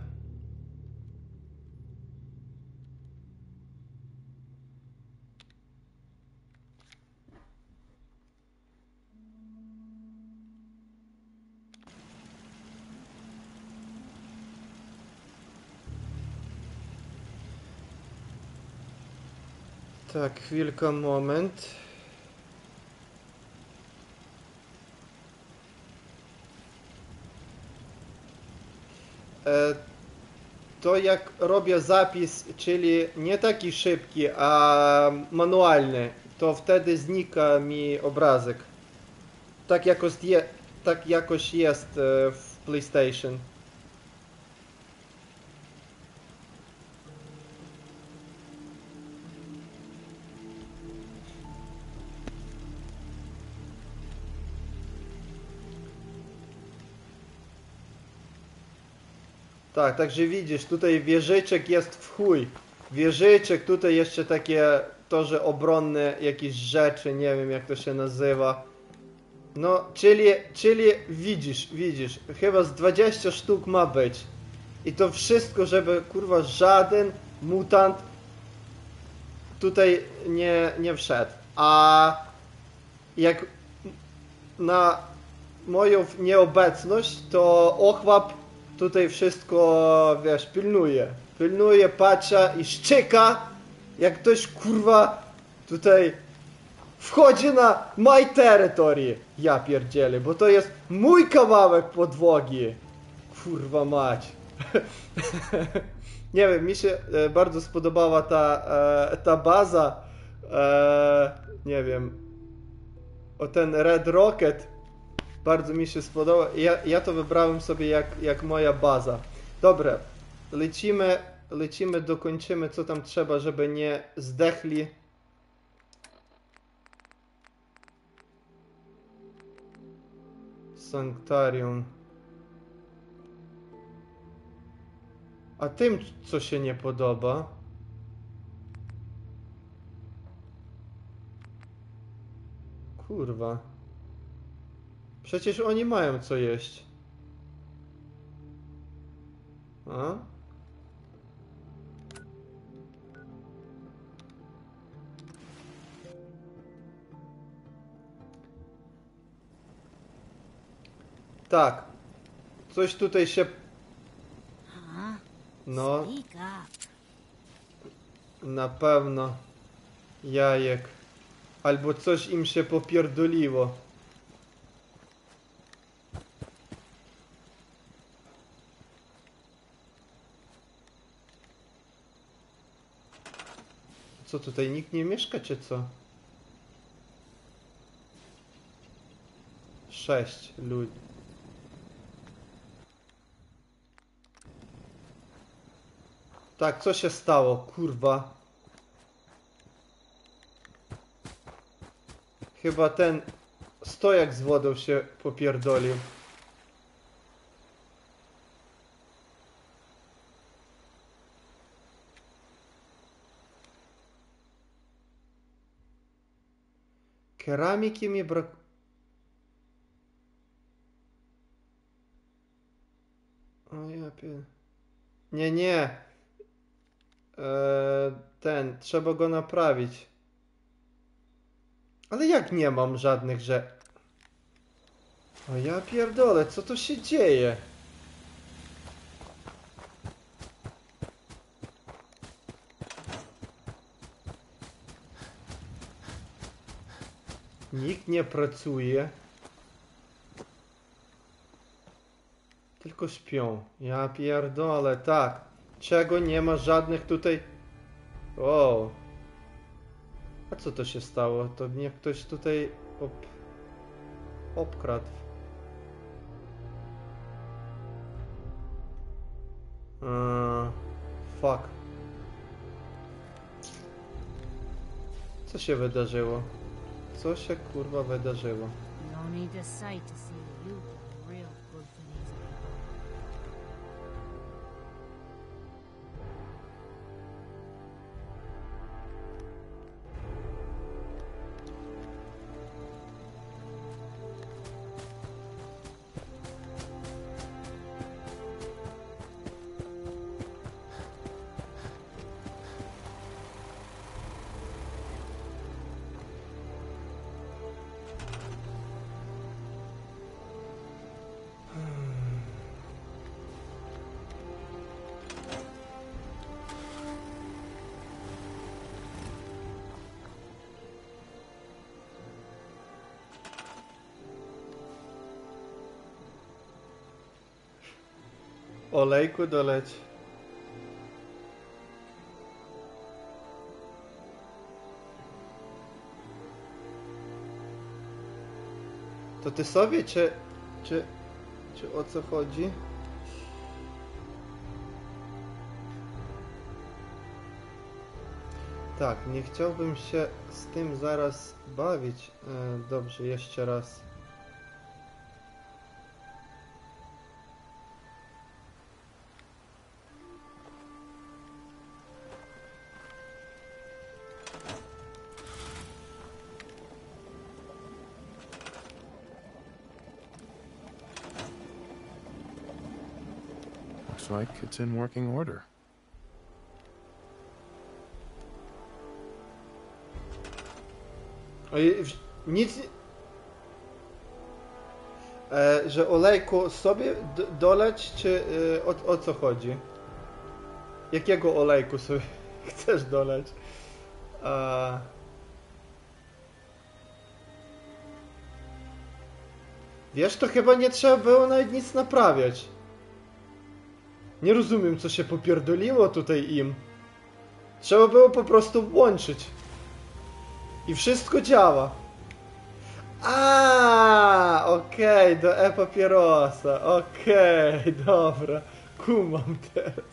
Tak, chwilkę, moment. E, to jak robię zapis, czyli nie taki szybki, a manualny, to wtedy znika mi obrazek. Tak jakoś, je, tak jakoś jest e, w PlayStation. Tak, także widzisz, tutaj wieżyczek jest w chuj. Wieżyczek, tutaj jeszcze takie to, że obronne jakieś rzeczy, nie wiem jak to się nazywa. No, czyli, czyli widzisz, widzisz, chyba z dwadzieścia sztuk ma być. I to wszystko, żeby kurwa żaden mutant tutaj nie, nie wszedł. A jak na moją nieobecność, to ochłap tutaj wszystko, wiesz, pilnuje. Pilnuje, patrzy i szczeka, jak ktoś, kurwa, tutaj wchodzi na my territory. Ja pierdzielę, bo to jest mój kawałek podłogi. Kurwa mać. Nie wiem, mi się e, bardzo spodobała ta, e, ta baza. E, nie wiem. O ten Red Rocket. Bardzo mi się spodobał. Ja, ja to wybrałem sobie jak, jak moja baza. Dobra, lecimy, lecimy, dokończymy co tam trzeba, żeby nie zdechli. Sanctarium. A tym co się nie podoba? Kurwa. Przecież oni mają co jeść. A? Tak. Coś tutaj się... No. Na pewno jajek. Albo coś im się popierdoliło. Co tutaj, nikt nie mieszka, czy co? Sześć ludzi. Tak, co się stało, kurwa? Chyba ten stojak z wodą się popierdolił. Keramiki mi brak... O ja pier... Nie, nie. Eee, ten, trzeba go naprawić. Ale jak nie mam żadnych, że... O ja pierdolę, co to się dzieje? Nikt nie pracuje. Tylko śpią. Ja pierdolę, tak. Czego nie ma żadnych tutaj... O. A co to się stało? To mnie ktoś tutaj op... obkradł. Eee, fuck. Co się wydarzyło? Co się kurwa wydarzyło? No need a sight to see that you've done real good for these people. Olejku doleć. To ty sobie, czy... czy... czy o co chodzi? Tak, nie chciałbym się z tym zaraz bawić. E, dobrze, jeszcze raz. Looks like it's in working order. Oj, nic... E, że olejku sobie d doleć, czy e, o, o co chodzi? Jakiego olejku sobie chcesz doleć? A... Wiesz, to chyba nie trzeba było nawet nic naprawiać. Nie rozumiem, co się popierdoliło tutaj im. Trzeba było po prostu włączyć. I wszystko działa. A, okej, okay, do e-papierosa. Okej, okay, dobra. Kumam teraz.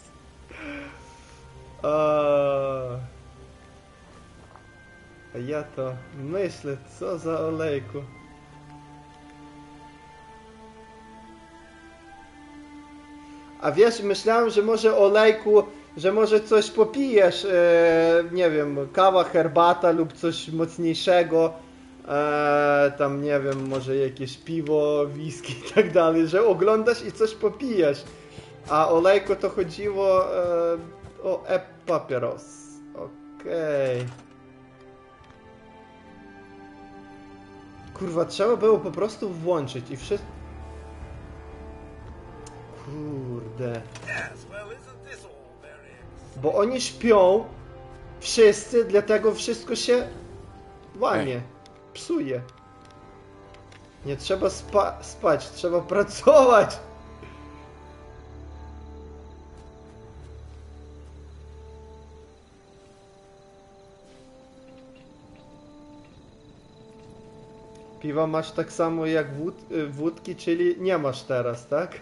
A, a ja to myślę, co za olejku. A wiesz, myślałem, że może olejku, że może coś popijesz, e, nie wiem, kawa, herbata lub coś mocniejszego, e, tam nie wiem, może jakieś piwo, whisky i tak dalej, że oglądasz i coś popijesz. A olejku to chodziło e, o e-papieros. Okej. Okay. Kurwa, trzeba było po prostu włączyć i wszystko... Kurde. Bo oni śpią, wszyscy, dlatego wszystko się łamie, psuje. Nie trzeba spa spać, trzeba pracować. Piwa masz tak samo jak wód wódki, czyli nie masz teraz, tak?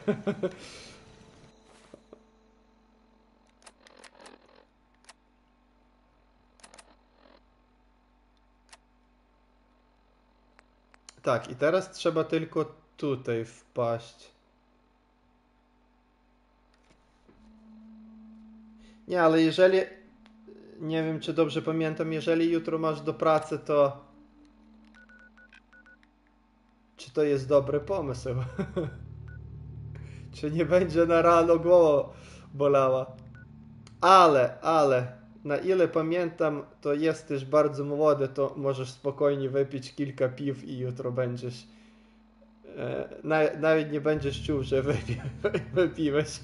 Tak, i teraz trzeba tylko tutaj wpaść. Nie, ale jeżeli... Nie wiem, czy dobrze pamiętam, jeżeli jutro masz do pracy, to... Czy to jest dobry pomysł? Czy nie będzie na rano głowa bolała? Ale, ale, na ile pamiętam, to jesteś bardzo młody, to możesz spokojnie wypić kilka piw i jutro będziesz... E, na, nawet nie będziesz czuł, że wypi wypiłeś.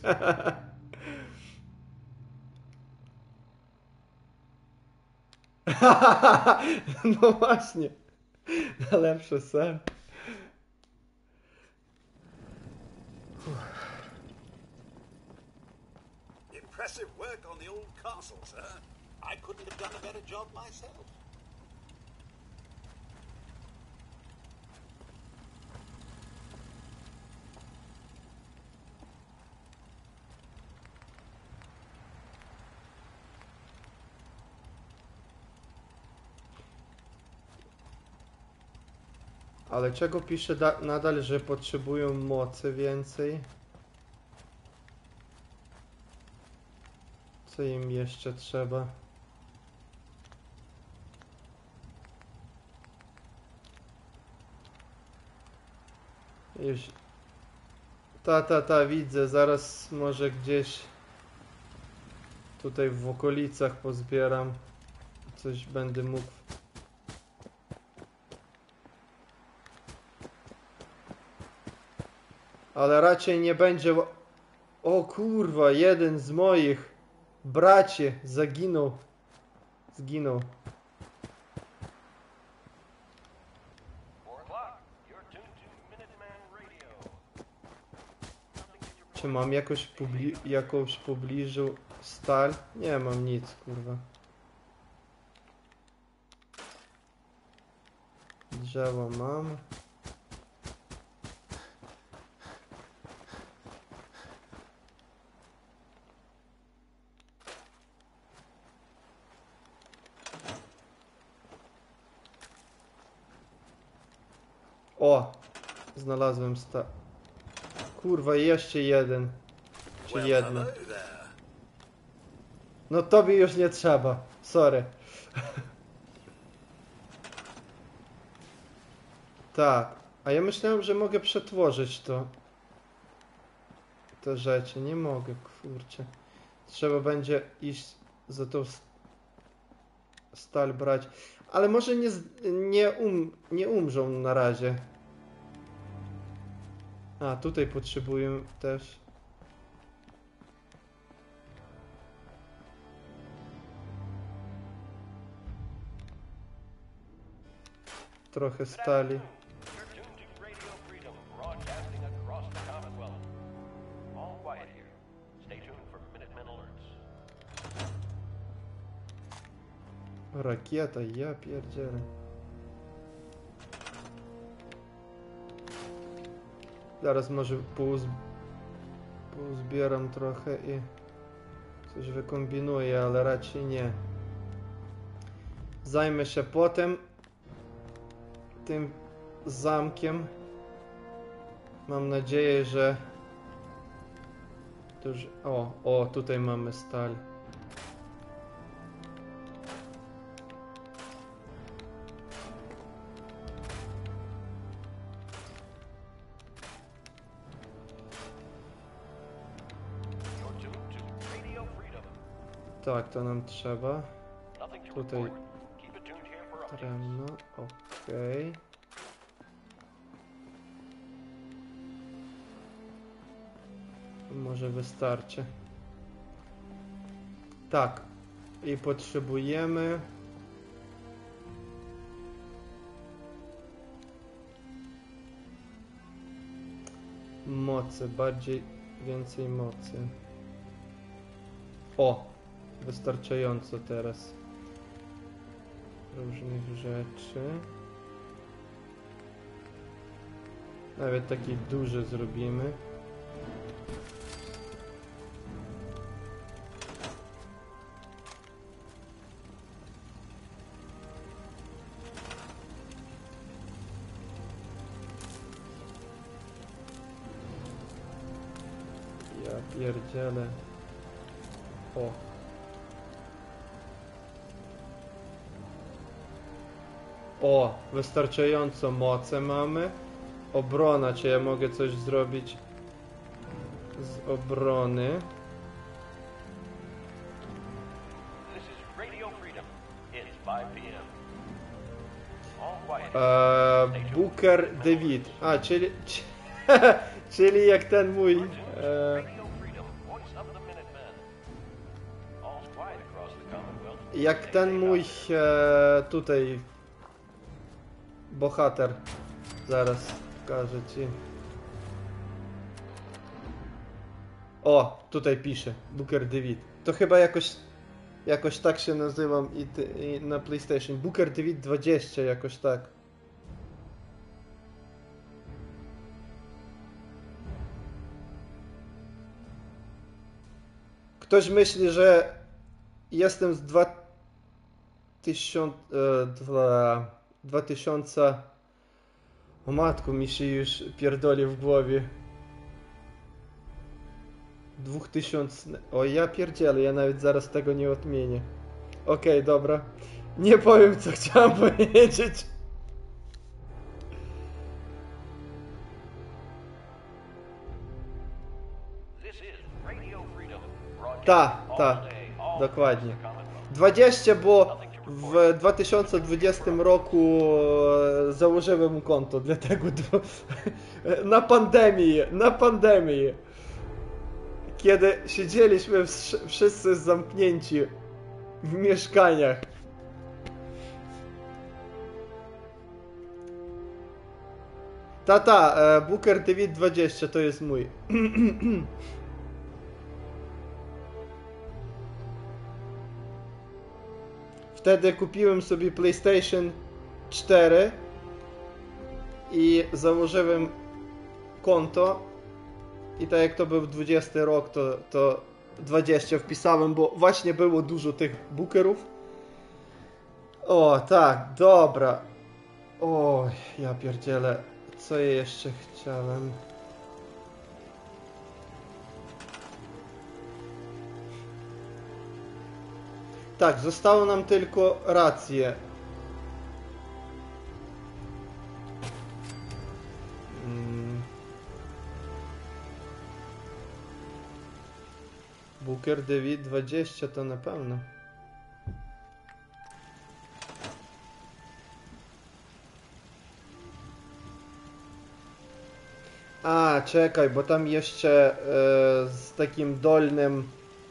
No właśnie. Najlepszy sen. Impressive work on the old castle, sir. I couldn't have done a better job myself. Ale czego pisze nadal, że potrzebują mocy więcej? Co im jeszcze trzeba? Już... Ta, ta, ta, widzę. Zaraz może gdzieś tutaj w okolicach pozbieram. Coś będę mógł. Ale raczej nie będzie... O kurwa, jeden z moich braci zaginął. Zginął. Czy mam jakoś pobli jakąś w pobliżu stal? Nie mam nic, kurwa. Drzewo mam. O! Znalazłem sta... Kurwa, jeszcze jeden. Czy jedno. No tobie już nie trzeba. Sorry. Tak. A ja myślałem, że mogę przetworzyć to. Te rzeczy. Nie mogę, kurczę. Trzeba będzie iść za tą stal brać. Ale może nie, nie, um, nie umrzą na razie. A, tutaj potrzebuję też. Trochę stali. Rakieta, ja pierdzielę. Zaraz może pouz... pouzbieram trochę i coś wykombinuję, ale raczej nie. Zajmę się potem tym zamkiem. Mam nadzieję, że... To już... O, o, tutaj mamy stal. Tak, to nam trzeba. Tutaj drewno, okej. Może wystarczy. Tak. I potrzebujemy... mocy, bardziej, więcej mocy. O! Wystarczająco teraz. Różnych rzeczy. Nawet taki duży zrobimy. Ja pierdzielę. O. O, wystarczająco mocy mamy. Obrona, czy ja mogę coś zrobić z obrony? Eee, Booker David. A, czyli... czyli jak ten mój... Eee, jak ten mój e, tutaj bohater. Zaraz pokażę ci. O, tutaj pisze Booker David. To chyba jakoś jakoś tak się nazywam i, ty, i na PlayStation. Booker David dwadzieścia jakoś tak. Ktoś myśli, że jestem z dwa tysiące... dwa tysiące... O matku, mi się już pierdoli w głowie. Dwóch tysięcy... O, ja pierdzielę, ja nawet zaraz tego nie odmienię. Okej, okay, dobra. Nie powiem, co chciałem powiedzieć. Ta, ta, dokładnie. dwadzieścia, bo w dwa tysiące dwudziestym roku założyłem konto, dlatego do, na pandemię, na pandemię, kiedy siedzieliśmy wszyscy zamknięci w mieszkaniach. Ta, ta, Booker David dwadzieścia to jest mój. Wtedy kupiłem sobie PlayStation cztery i założyłem konto i tak jak to był dwudziesty rok, to, to dwadzieścia wpisałem, bo właśnie było dużo tych bookerów. O, tak, dobra. O, ja pierdzielę, co ja jeszcze chciałem? Tak, zostało nam tylko rację. Hmm. Booker David dwadzieścia to na pewno. A, czekaj, bo tam jeszcze e, z takim dolnym...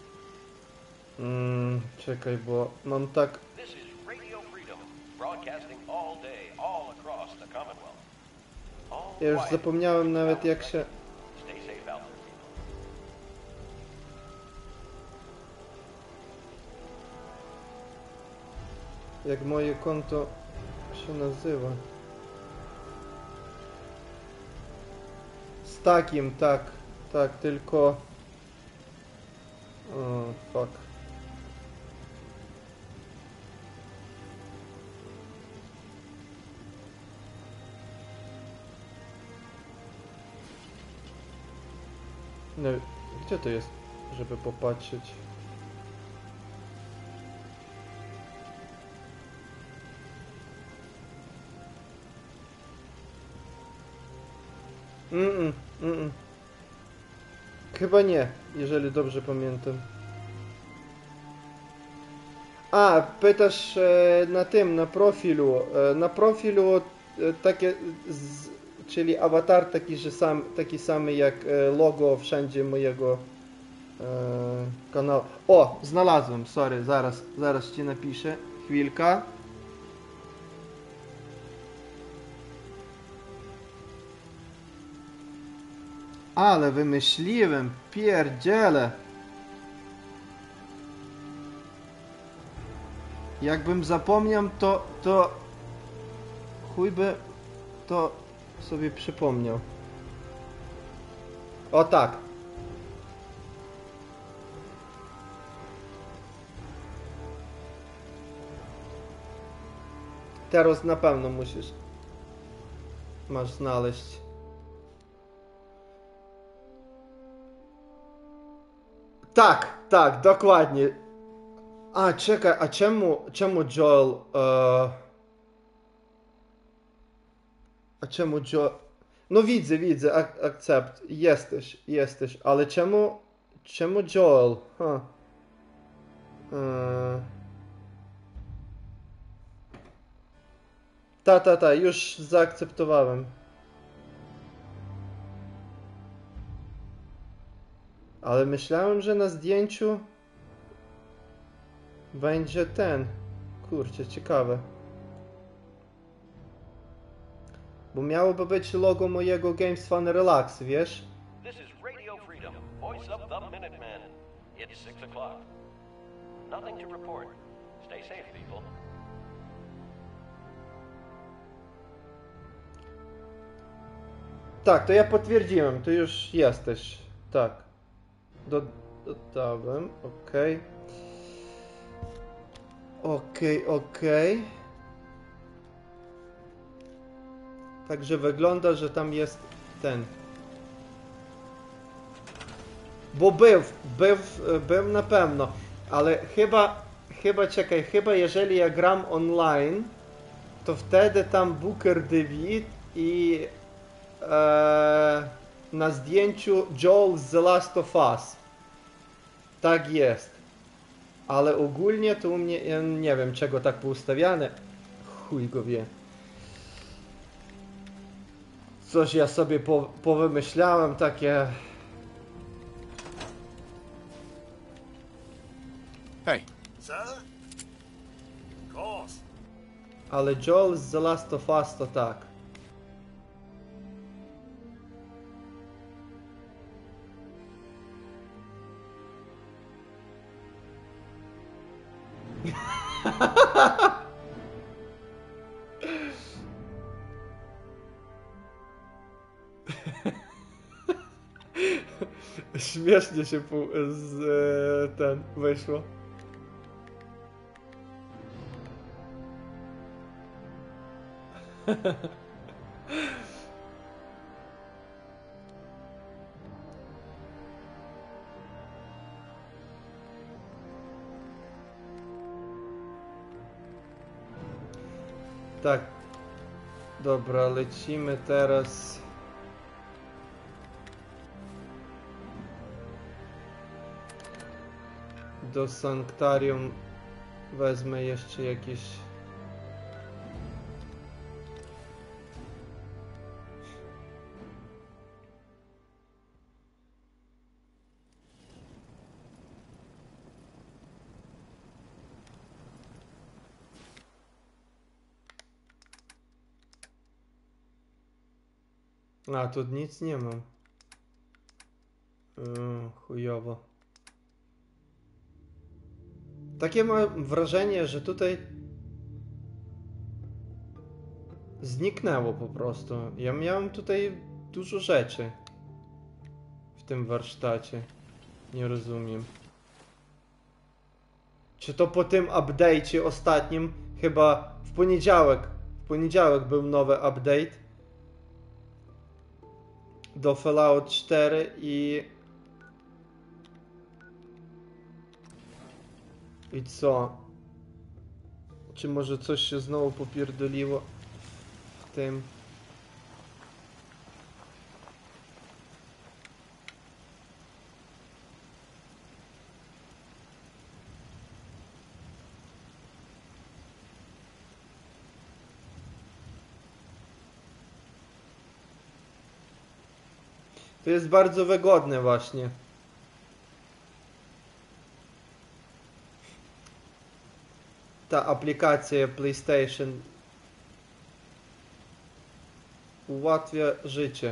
Mm, czekaj, bo mam tak... Ja już zapomniałem nawet jak się... Jak moje konto się nazywa. Z takim, tak, tak, tylko... O, fuck. No, gdzie to jest, żeby popatrzeć? Mm, mm, mm. Chyba nie, jeżeli dobrze pamiętam. A, pytasz e, na tym, na profilu. E, na profilu e, takie, z, czyli awatar taki, że sam, taki sam jak e, logo wszędzie mojego kanał. O, znalazłem, sorry, zaraz, zaraz ci napiszę. Chwilka. Ale wymyśliłem, pierdziele. Jakbym zapomniał, to, to chuj by to sobie przypomniał. O tak. Teraz na pewno musisz. Masz znaleźć. Tak, tak, dokładnie. A, czekaj, a czemu, czemu Joel... Uh... A czemu Joel... No widzę, widzę, ak akcept, jesteś, jesteś, ale czemu... Czemu Joel? Huh. Uh... Ta, ta, ta, już zaakceptowałem. Ale myślałem, że na zdjęciu będzie ten. Kurczę, ciekawe. Bo miałoby być logo mojego Games Fun Relax, wiesz? This is Radio Freedom, voice of the Minutemen. It's six o'clock. Nothing to report. Stay safe, people. Tak, to ja potwierdziłem, ty już jesteś. Tak. Do, dodałem, okej. Okej, okej. Także wygląda, że tam jest ten. Bo był, był, był na pewno, ale chyba, chyba czekaj, chyba jeżeli ja gram online, to wtedy tam Booker David i e, na zdjęciu Joel z The Last of Us. Tak jest. Ale ogólnie to u mnie, ja nie wiem czego tak poustawiane. Chuj go wie. Coś ja sobie po, powymyślałem takie... Hey. Sir? Of course. Ale Joel z The Last of Us to tak. Śmiesznie się pół, z e, ten wyszło. Tak. Dobra, lecimy teraz. Do sanktuarium wezmę jeszcze jakieś... A, tu nic nie mam. Yy, chujowo. Takie mam wrażenie, że tutaj zniknęło po prostu. Ja miałem tutaj dużo rzeczy w tym warsztacie. Nie rozumiem. Czy to po tym update'cie ostatnim, chyba w poniedziałek, w poniedziałek był nowy update do Fallout cztery i I co? Czy może coś się znowu popierdoliło w tym? To jest bardzo wygodne właśnie. ta aplikacja PlayStation ułatwia życie.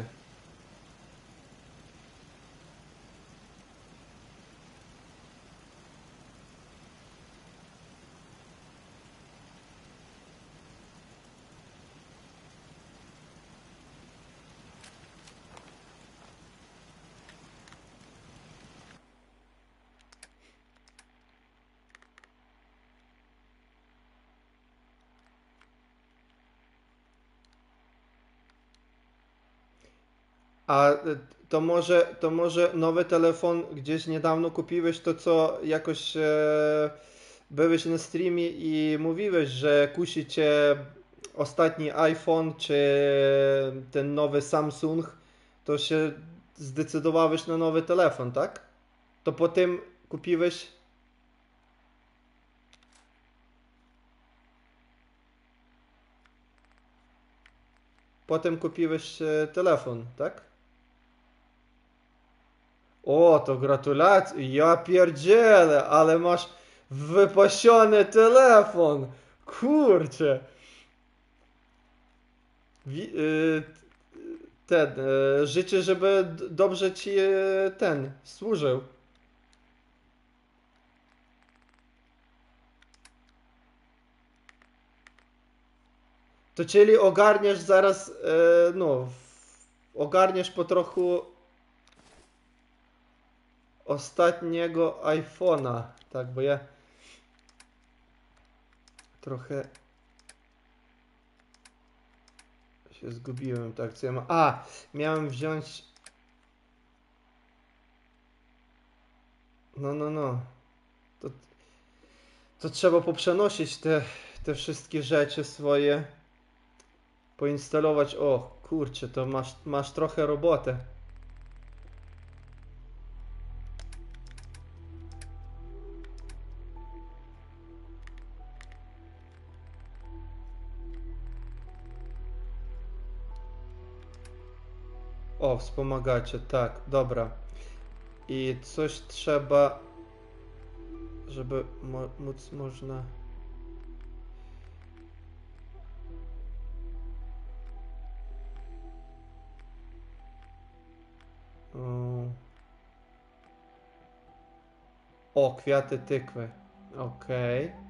A to może, to może nowy telefon gdzieś niedawno kupiłeś, to co jakoś e, byłeś na streamie i mówiłeś, że kusi cię ostatni iPhone czy ten nowy Samsung, to się zdecydowałeś na nowy telefon, tak? To potem kupiłeś... Potem kupiłeś e, telefon, tak? O, to gratulacje, ja pierdzielę, ale masz wypasiony telefon, kurczę. Wi y ten, y życzę, żeby dobrze ci y ten służył. To czyli ogarniesz zaraz, y no, ogarniesz po trochu ostatniego iPhone'a, tak, bo ja trochę się zgubiłem, tak, co ja mam, a, miałem wziąć, no, no, no, to, to trzeba poprzenosić te, te wszystkie rzeczy swoje, poinstalować, o, kurczę, to masz, masz trochę roboty. O, wspomagacie, tak, dobra. I coś trzeba, żeby mo móc można... O, o kwiaty tykwy. Okej. Okay.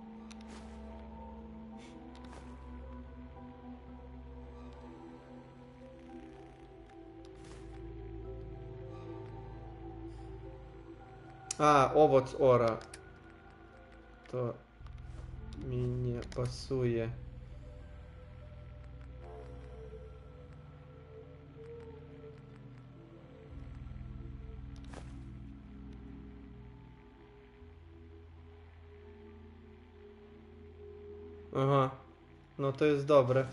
A, owoc ora. To mi nie pasuje. Aha, no to jest dobre.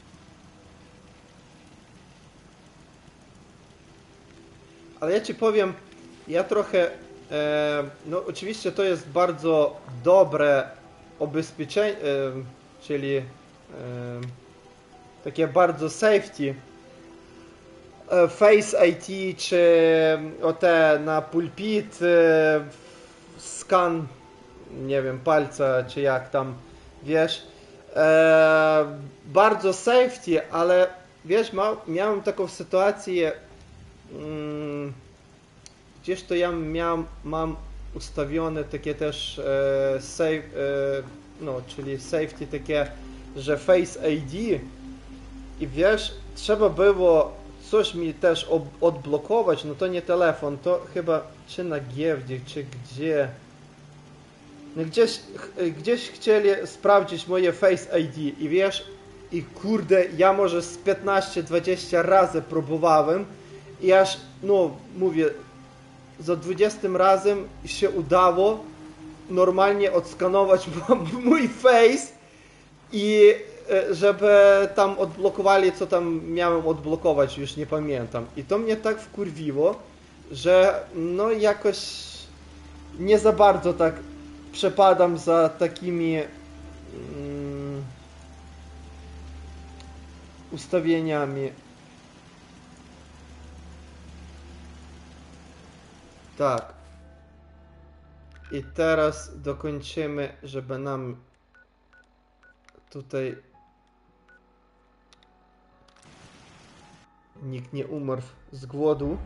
Ale ja ci powiem, ja trochę, e, no oczywiście to jest bardzo dobre ubezpieczenie, e, czyli e, takie bardzo safety. E, Face I D czy o te na pulpit, e, skan, nie wiem, palca czy jak tam, wiesz, e, bardzo safety, ale wiesz, ma, miałem taką sytuację, mm, gdzieś to ja miałem, mam ustawione takie też e, safe, e, no, czyli safety takie, że Face I D i wiesz, trzeba było coś mi też ob odblokować, no to nie telefon, to chyba czy na giełdzie, czy gdzie. No gdzieś, gdzieś chcieli sprawdzić moje Face I D i wiesz, i kurde, ja może z piętnaście dwadzieścia razy próbowałem i aż, no mówię, za dwudziestym razem się udało normalnie odskanować mój face i żeby tam odblokowali, co tam miałem odblokować, już nie pamiętam. I to mnie tak wkurwiło, że no jakoś nie za bardzo tak przepadam za takimi mm, ustawieniami. Tak. I teraz dokończymy, żeby nam tutaj nikt nie umarł z głodu.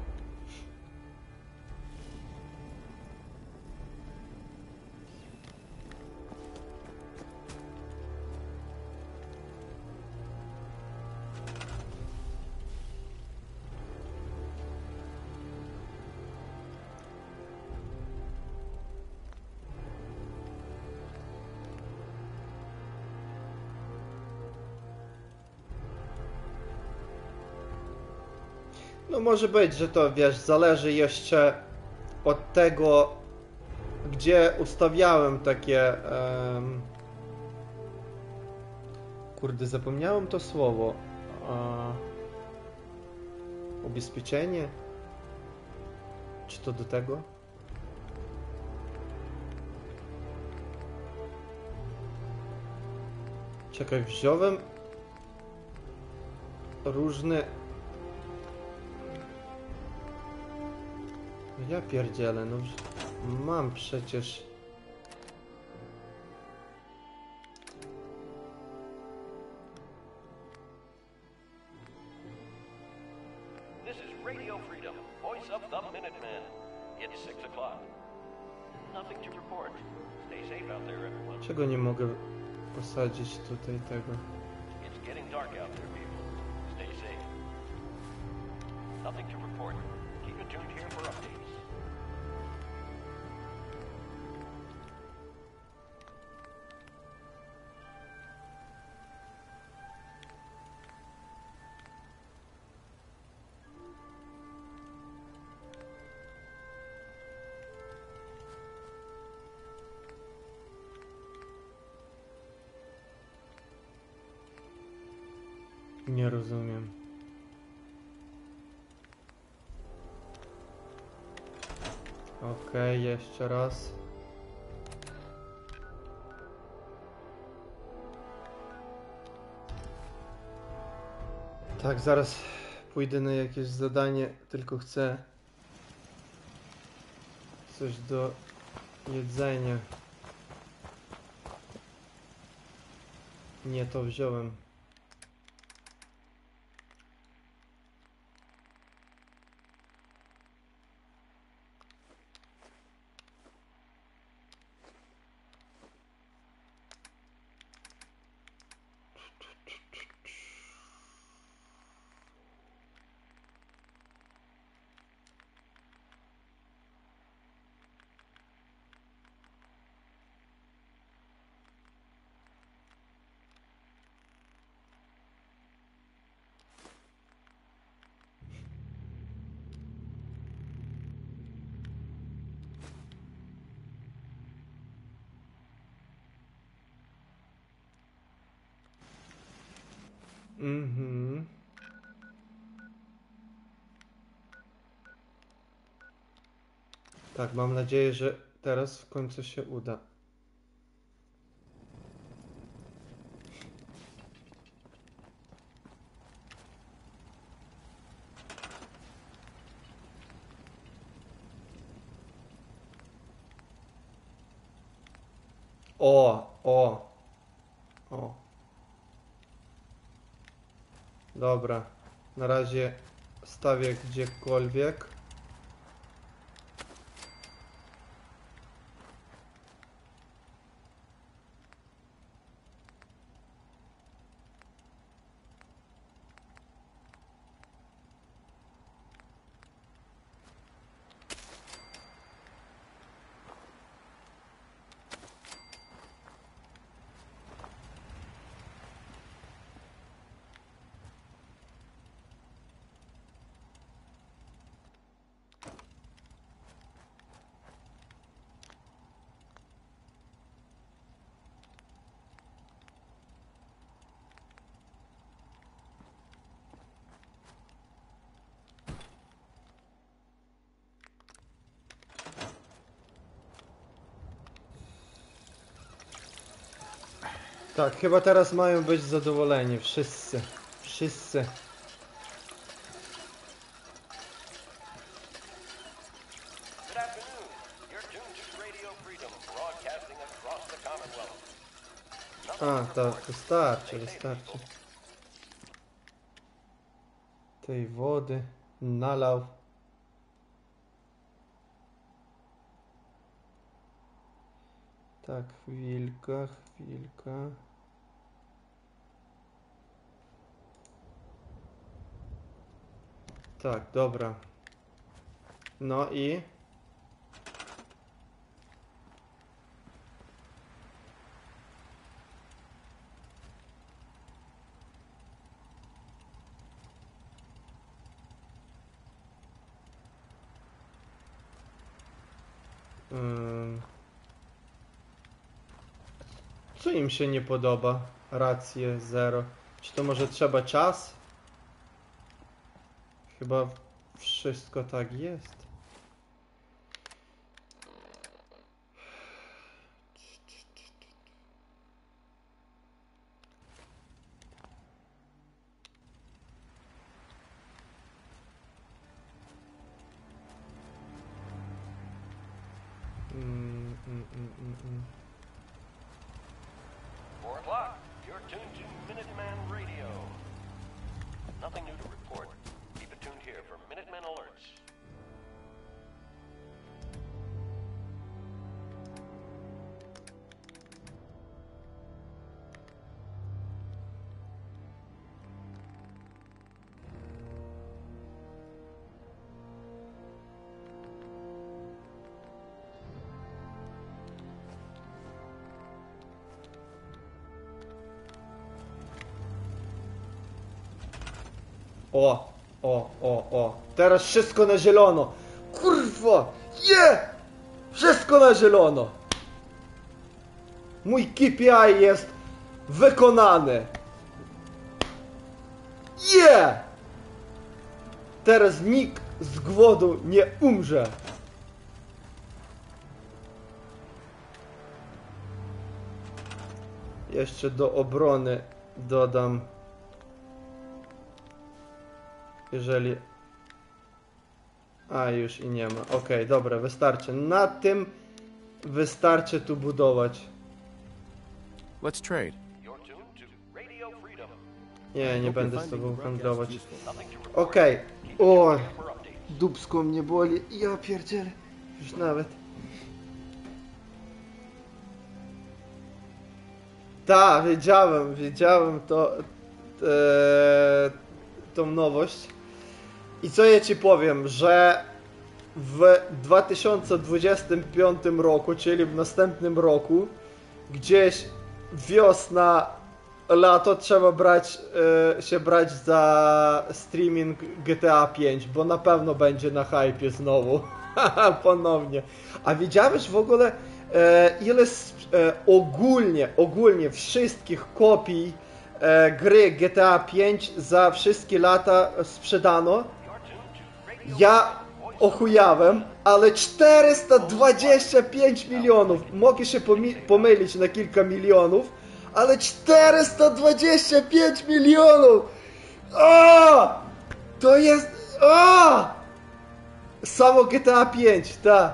No może być, że to, wiesz, zależy jeszcze od tego, gdzie ustawiałem takie... Um... Kurde, zapomniałem to słowo. A... Ubezpieczenie? Czy to do tego? Czekaj, wziąłem różne... Ja pierdzielę, no mam przecież... This is Radio Freedom, voice of the Minutemen. It's six o'clock. Nothing to report. Stay safe out there, everyone. Czego nie mogę posadzić tutaj tego? It's getting dark out there, people. Stay safe. Nothing to report. Keep it tuned here for updates. Nie rozumiem. Okej, okay, jeszcze raz. Tak, zaraz pójdę na jakieś zadanie, tylko chcę coś do jedzenia. Nie, to wziąłem. Mhm. Tak, mam nadzieję, że teraz w końcu się uda. O, o, o. Dobra, na razie stawię gdziekolwiek. Tak, chyba teraz mają być zadowoleni wszyscy. Wszyscy. Good afternoon. You're tuned to Radio Freedom, broadcasting across the Commonwealth. A, tak, wystarczy, wystarczy. Tej wody nalał. Tak, chwilka, chwilka. Tak, dobra. No i... Um, co im się nie podoba? Rację zero. Czy to może trzeba czas? Chyba wszystko tak jest. Mm, mm, mm, mm, mm. Four o'clock. You're tuned to Minuteman Radio. Nothing new to report. Keep it tuned here for Minuteman alerts. O, o, o, o. Teraz wszystko na zielono. Kurwa! Je! Wszystko na zielono. Mój K P I jest wykonany. Je! Teraz nikt z głodu nie umrze. Jeszcze do obrony dodam. Jeżeli... A, już i nie ma. Okej, okay, dobra, wystarczy. Na tym wystarczy tu budować. Let's trade. Nie, nie będę z tobą handlować. Okej. Okay. O, dupsko mnie boli. Ja pierdzielę. Już nawet. Tak, wiedziałem, wiedziałem to... E, tą nowość. I co ja ci powiem, że w dwa tysiące dwudziestym piątym roku, czyli w następnym roku, gdzieś wiosna, lato trzeba brać, e, się brać za streaming G T A pięć, bo na pewno będzie na hypie znowu. Ponownie. A widziałeś w ogóle e, ile e, ogólnie, ogólnie wszystkich kopii e, gry G T A pięć za wszystkie lata sprzedano? Ja ochujałem, ale czterysta dwadzieścia pięć milionów. Mogę się pomylić na kilka milionów, ale czterysta dwadzieścia pięć milionów! O! To jest... O! Samo G T A pięć, tak.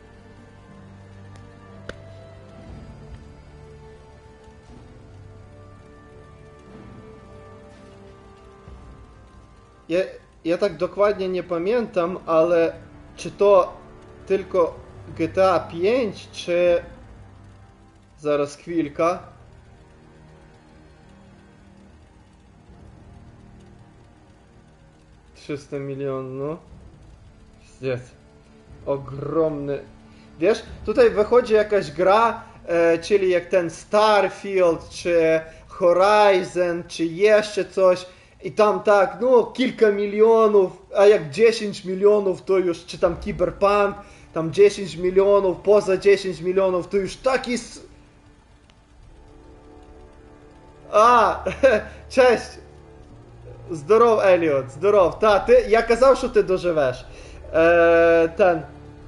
Ja, ja tak dokładnie nie pamiętam, ale czy to tylko G T A pięć, czy... Zaraz chwilka. trzysta milionów. Jest. Ogromny. Wiesz, tutaj wychodzi jakaś gra, e, czyli jak ten Starfield, czy Horizon, czy jeszcze coś. I tam tak, no kilka milionów, a jak dziesięć milionów to już, czy tam Cyberpunk, tam dziesięć milionów, poza dziesięć milionów to już taki... S... A, cześć! Здоров, Elliot, здоров. Та, ти, я казав, що ти доживеш. Е, ten.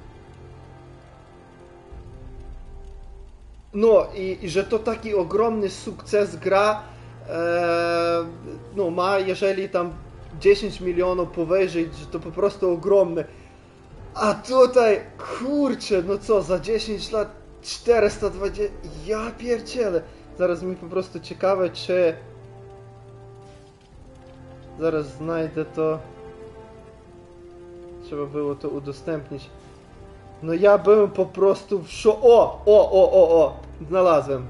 No i, i że to taki ogromny sukces gra e, no ma, jeżeli tam dziesięć milionów powyżej, że to po prostu ogromny. A tutaj, kurczę, no co, za dziesięć lat czterysta dwadzieścia... Ja pierdzielę. Зараз mi po prostu ciekawe, czy... Zaraz znajdę to... Trzeba było to udostępnić. No ja byłem po prostu w szo... O! O, o, o, o! Znalazłem.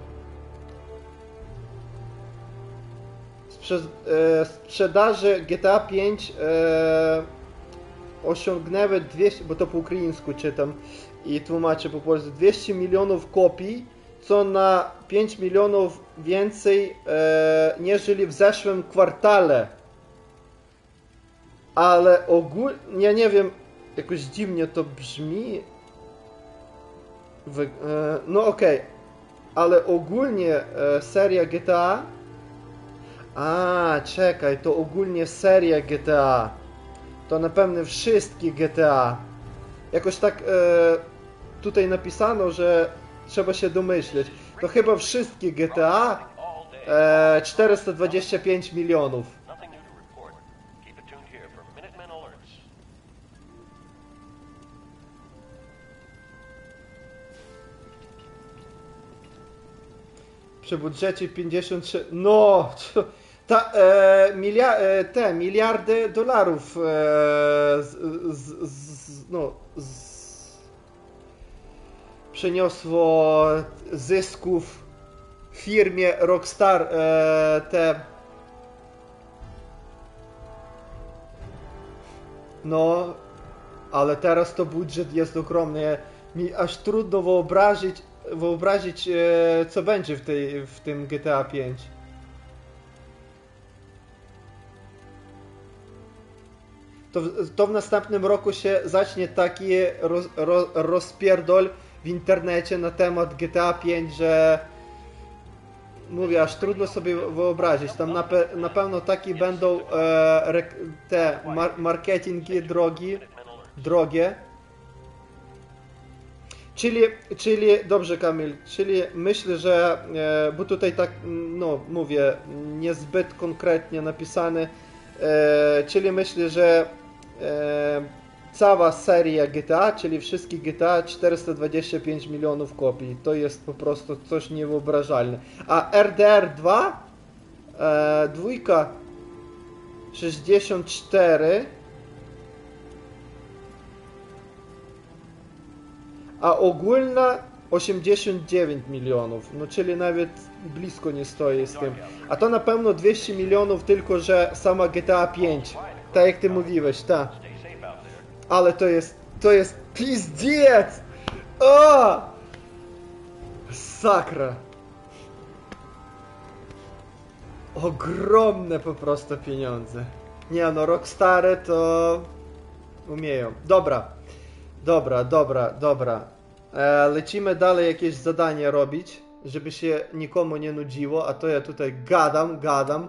Sprze e, sprzedaży G T A pięć e, osiągnęły dwieście, bo to po ukraińsku czytam i tłumaczę po polsku, dwieście milionów kopii, co na pięć milionów więcej e, niżeli w zeszłym kwartale. Ale ogólnie, ja nie wiem, jakoś dziwnie to brzmi. Wy, e, no okej, okay. Ale ogólnie e, seria G T A. A, czekaj, to ogólnie seria G T A. To na pewno wszystkie G T A. Jakoś tak e, tutaj napisano, że trzeba się domyśleć. To chyba wszystkie G T A e, czterysta dwadzieścia pięć milionów. Przy budżecie pięćdziesiąt trzy... No! Ta, e, milia, e, te miliardy dolarów e, z, z, z, no, z, przyniosło zysków firmie Rockstar e, te... No, ale teraz to budżet jest ogromny. Mi aż trudno wyobrazić, wyobrazić e, co będzie w, tej, w tym G T A pięć. To, to w następnym roku się zacznie taki roz, roz, rozpierdol w internecie na temat G T A pięć, że mówię, aż trudno sobie wyobrazić. Tam na, pe, na pewno takie będą e, re, te mar, marketingi drogi, drogie. Czyli, czyli, dobrze Kamil, czyli myślę, że, e, bo tutaj tak, no mówię, niezbyt konkretnie napisane, e, czyli myślę, że e, cała seria G T A, czyli wszystkie G T A, czterysta dwadzieścia pięć milionów kopii, to jest po prostu coś niewyobrażalne. A R D R dwa, e, dwójka, sześćdziesiąt cztery, a ogólna osiemdziesiąt dziewięć milionów, no czyli nawet blisko nie stoi z tym. A to na pewno dwieście milionów tylko, że sama G T A pięć, tak jak ty mówiłeś, tak. Ale to jest, to jest pizdziec! O! Sakra! Ogromne po prostu pieniądze. Nie no, Rockstary to umieją. Dobra. Dobra, dobra, dobra. E, lecimy dalej jakieś zadanie robić, żeby się nikomu nie nudziło, a to ja tutaj gadam, gadam.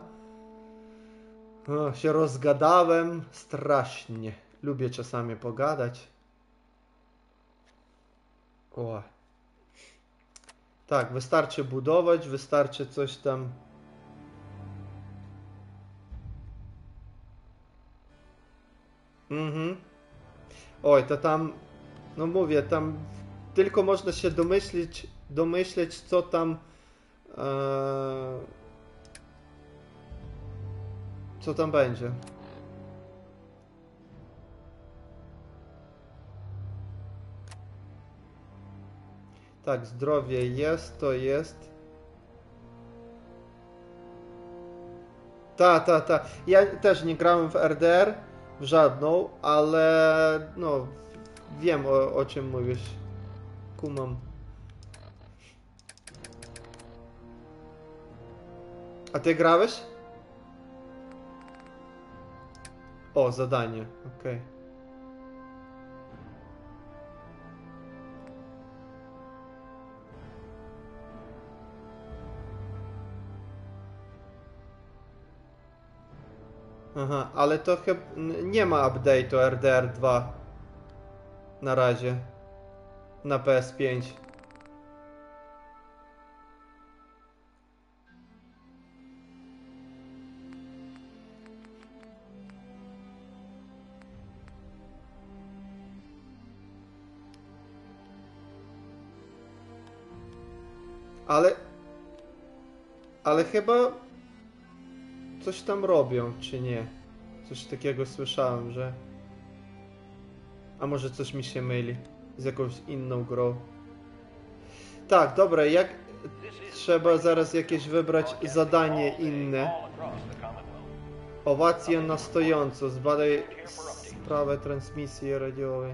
O, się rozgadałem strasznie. Lubię czasami pogadać. O. Tak, wystarczy budować, wystarczy coś tam... Mhm. Oj, to tam, no mówię, tam tylko można się domyślić, domyśleć, co tam, e, co tam będzie. Tak, zdrowie jest, to jest. Ta, ta, ta. Ja też nie grałem w R D R. W żadną, ale no wiem o, o czym mówisz. Kumam. A ty grałeś? O, zadanie, okej. Okay. Aha, ale to chyba nie ma update'u R D R dwa na razie na P S pięć. Ale ale chyba coś tam robią, czy nie? Coś takiego słyszałem, że... A może coś mi się myli z jakąś inną grą. Tak, dobra, jak... Trzeba zaraz jakieś wybrać zadanie inne. Owacje na stojąco. Zbadaj sprawę transmisji radiowej.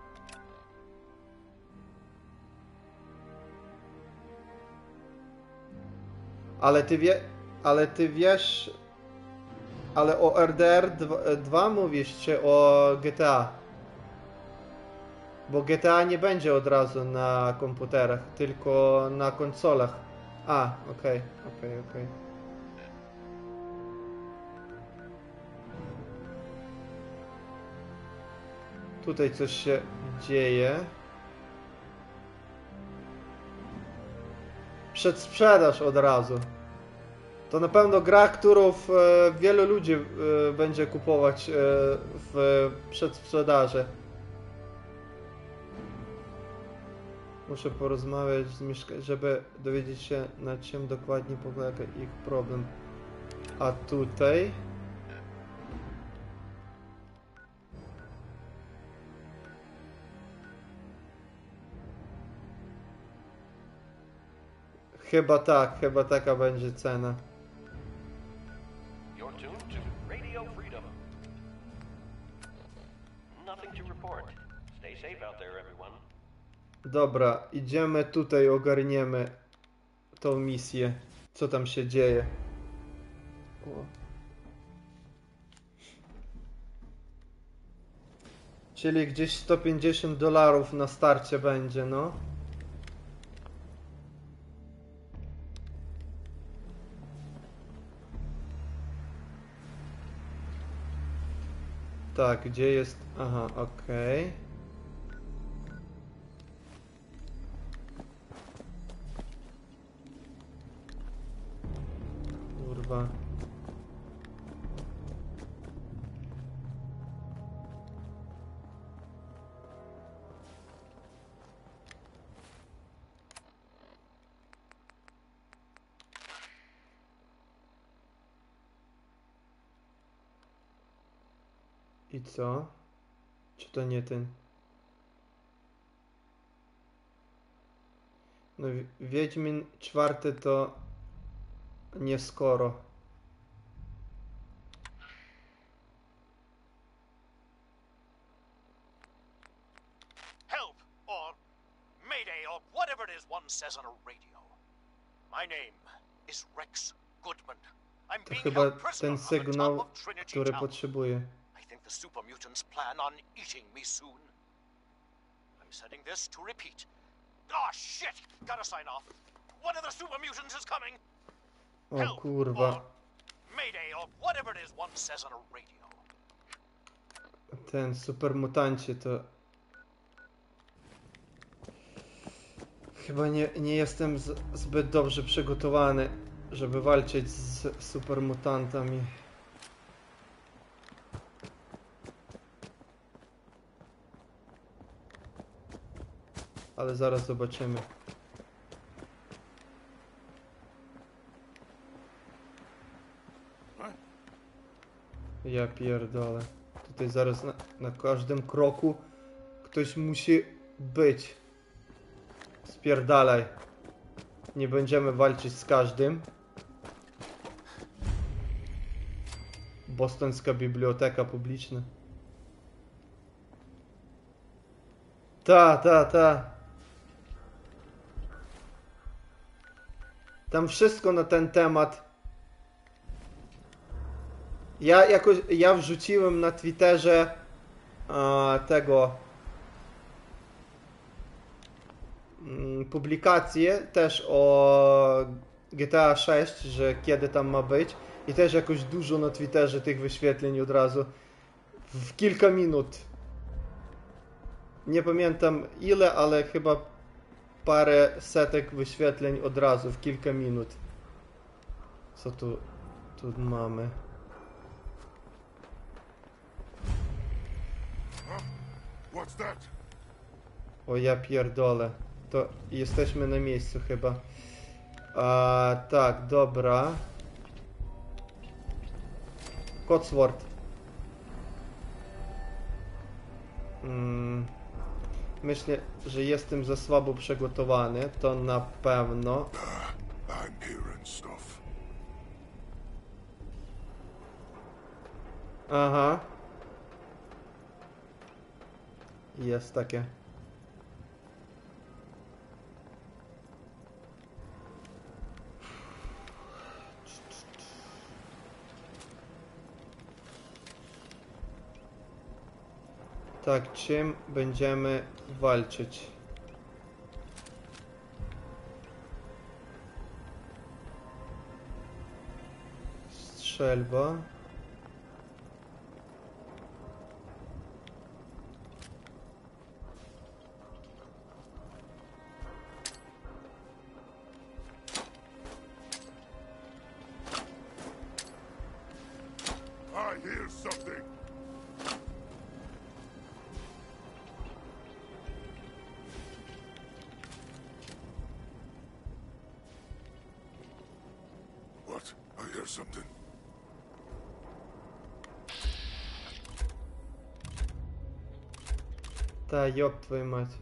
Ale ty wie... Ale ty wiesz... Ale o R D R dwa mówisz, czy o G T A? Bo G T A nie będzie od razu na komputerach, tylko na konsolach. A, okej, okay, okej, okay, okej. Okay. Tutaj coś się dzieje. Przedsprzedaż od razu. To na pewno gra, którą e, wielu ludzi e, będzie kupować e, w przedsprzedaży. Muszę porozmawiać z mieszkańcami, żeby dowiedzieć się, na czym dokładnie polega ich problem. A tutaj... Chyba tak, chyba taka będzie cena. You're tuned to Radio Freedom. Nothing to report. Stay safe out there, everyone. Dobra, idziemy tutaj, ogarniemy tą misję. Co tam się dzieje? O. Czyli gdzieś sto pięćdziesiąt dolarów na starcie będzie, no. Tak, gdzie jest... Aha, okej. Okay. Kurwa. I co? Czy to nie ten? No, Wiedźmin czwarty to nie skoro. Help or mayday or whatever it is one says on a radio. My name is Rex Goodman. I'm To being chyba held prisoner ten on the top sygnał, of Trinity który Tower. potrzebuję. I think the super mutants plan on eating me soon. I'm setting this to repeat. Oh shit! Gotta sign off. One of the super mutants is coming. O Help kurwa. or mayday or whatever it is one says on a radio. Ten super mutancie to... Chyba nie, nie jestem z, zbyt dobrze przygotowany, żeby walczyć z super mutantami. Ale zaraz zobaczymy. Ja pierdolę. Tutaj zaraz na, na każdym kroku ktoś musi być. Spierdalaj. Nie będziemy walczyć z każdym. Bostońska biblioteka publiczna. Ta, ta, ta. Tam wszystko na ten temat. Ja jakoś, ja wrzuciłem na Twitterze a, tego m, publikację też o G T A sześć, że kiedy tam ma być i też jakoś dużo na Twitterze tych wyświetleń od razu w kilka minut. Nie pamiętam ile, ale chyba parę setek wyświetleń od razu w kilka minut. Co tu, tu mamy? What's that? O ja pierdolę. To jesteśmy na miejscu chyba. A, tak, dobra. Codsword. Mm, myślę, że jestem za słabo przygotowany, to na pewno. I'm hearing stuff. Aha. Jest takie. Tak, czym będziemy walczyć? Strzelba. I hear something. What? I hear something. Ta, ёб твою мать.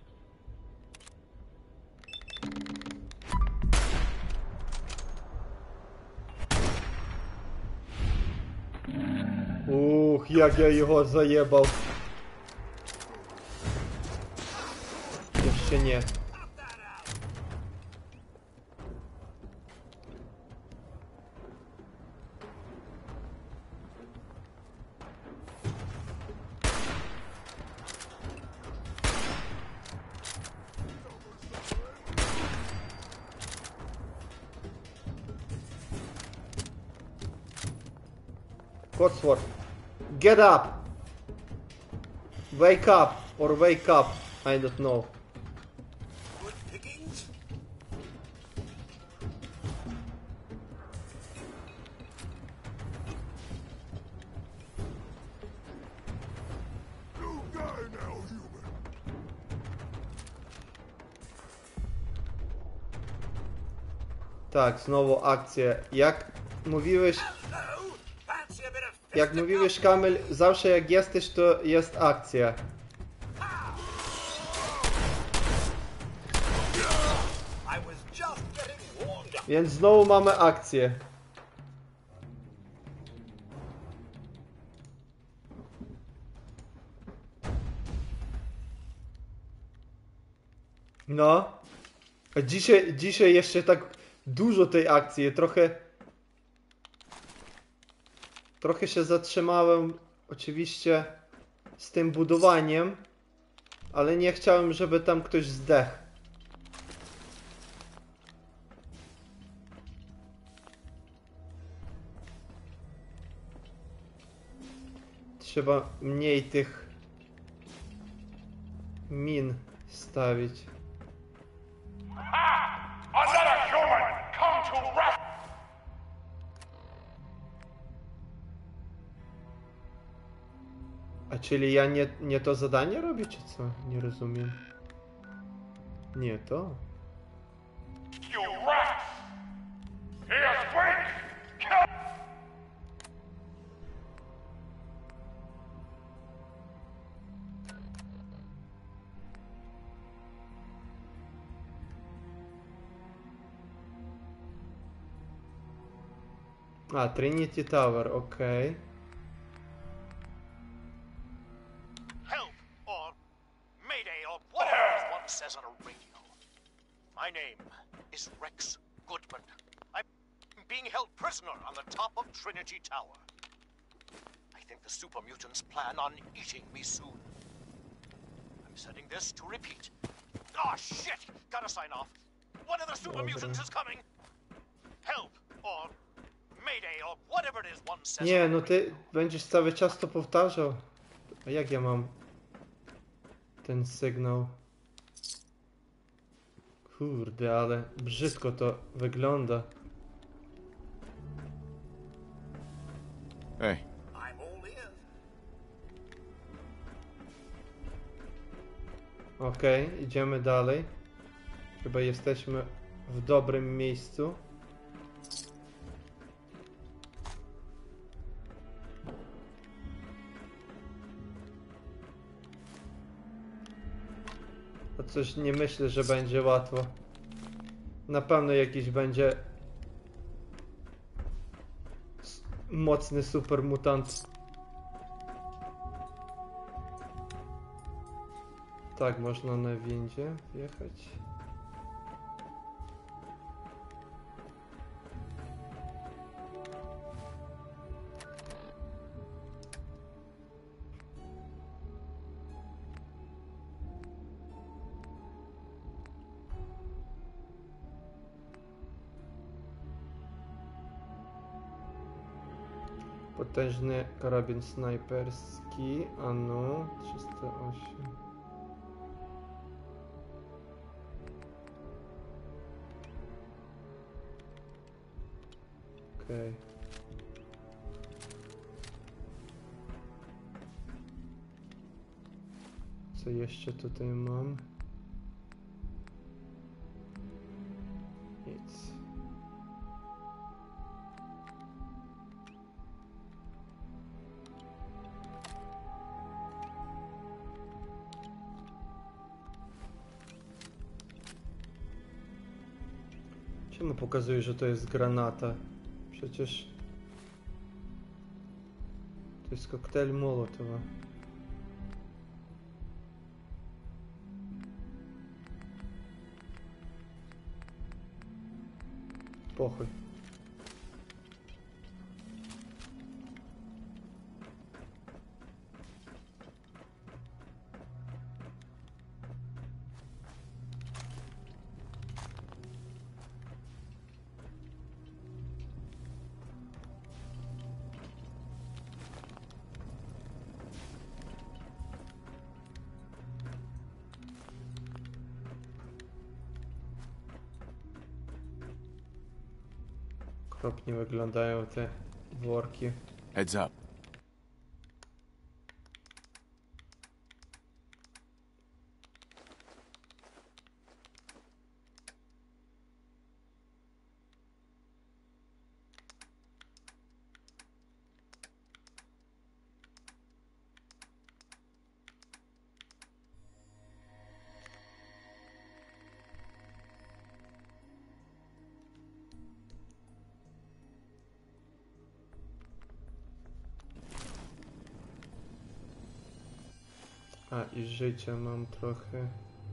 Ух, як я його заєбав. Ще ні. Codsword, get up! Wake up, or wake up, I don't know. You die now, human. Tak, znowu akcje. Jak mówiłeś... Jak mówiłeś, Kamil, zawsze jak jesteś, to jest akcja. Więc znowu mamy akcję. No. A dzisiaj, dzisiaj jeszcze tak dużo tej akcji, trochę... Trochę się zatrzymałem, oczywiście, z tym budowaniem, ale nie chciałem, żeby tam ktoś zdechł. Trzeba mniej tych min stawić. Another human come to rest. A czyli ja nie, nie to zadanie robię, czy co? Nie rozumiem. Nie to. You rats! He is weak! Kill! A, Trinity Tower, okej. Okay. Help or mayday or whatever one says on a radio. My name is Rex Goodman. I'm being held prisoner on the top of Trinity Tower. I think the super mutants plan on eating me soon. I'm setting this to repeat. Ah, oh, shit! Gotta sign off. One of the super mutants is coming. Help or mayday or whatever it is one says. Nie, no ty będziesz cały czas to powtarzał. A jak ja mam ten sygnał? Kurde, ale brzydko to wygląda. Hey. Okej, okay, idziemy dalej. Chyba jesteśmy w dobrym miejscu. To coś nie myślę, że będzie łatwo. Na pewno jakiś będzie mocny super mutant. Tak, można na windzie wjechać. Potężny karabin snajperski, a no, trzysta osiem. Okej. Okay. Co jeszcze tutaj mam? Nic. Czemu pokazuje, że to jest granata? Przecież to jest koktajl Mołotowa. Pochuj. Okropnie wyglądają te worki. Heads up. A i życia mam trochę.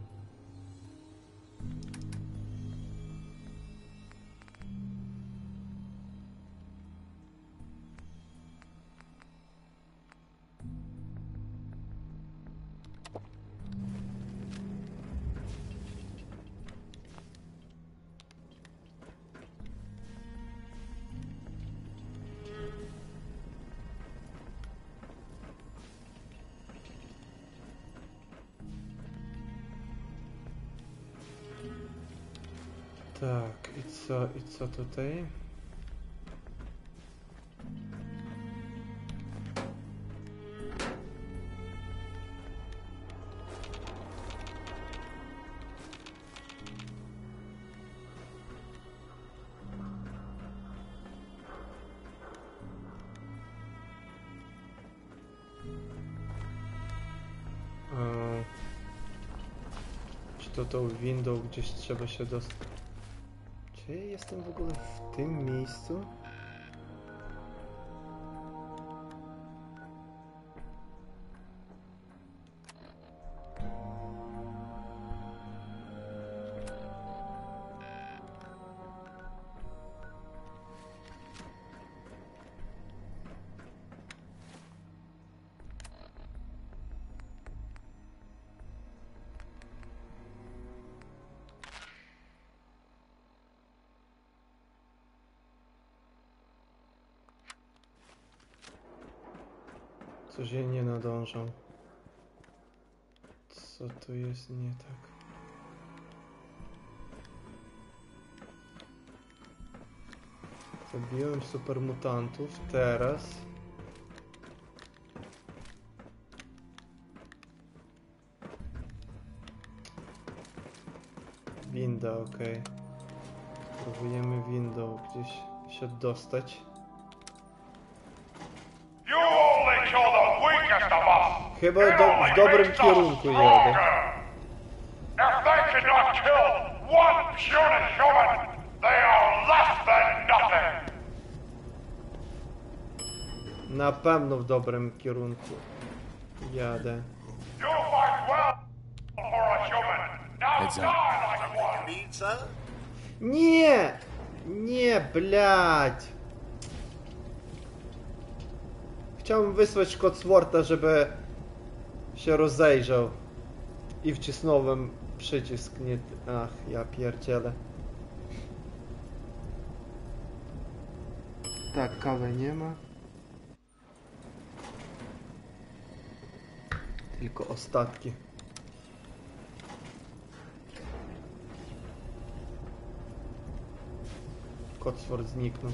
Tak, i co, i co tutaj? A, czy to tą windą gdzieś trzeba się dostać? Czy ja jestem w ogóle w tym miejscu? Coś ja nie nadążam. Co tu jest nie tak? Zabiłem super mutantów, teraz... Winda, okej. Okay. Próbujemy windą gdzieś się dostać. You only kill the weakest of us. Chyba It do, only w dobrym makes us kierunku jadę. stronger. If they cannot kill one puny human, they are less than nothing. Na pewno w dobrym kierunku jadę. You fight well for a human. Now Heads die up. like one. Need, sir? Nie! Nie, blядь! Chciałbym wysłać Codsworda, żeby się rozejrzał. I wcisnąłem przycisk, nie... Ach, ja pierdzielę. Tak, kawy nie ma. Tylko ostatki. Codsword zniknął.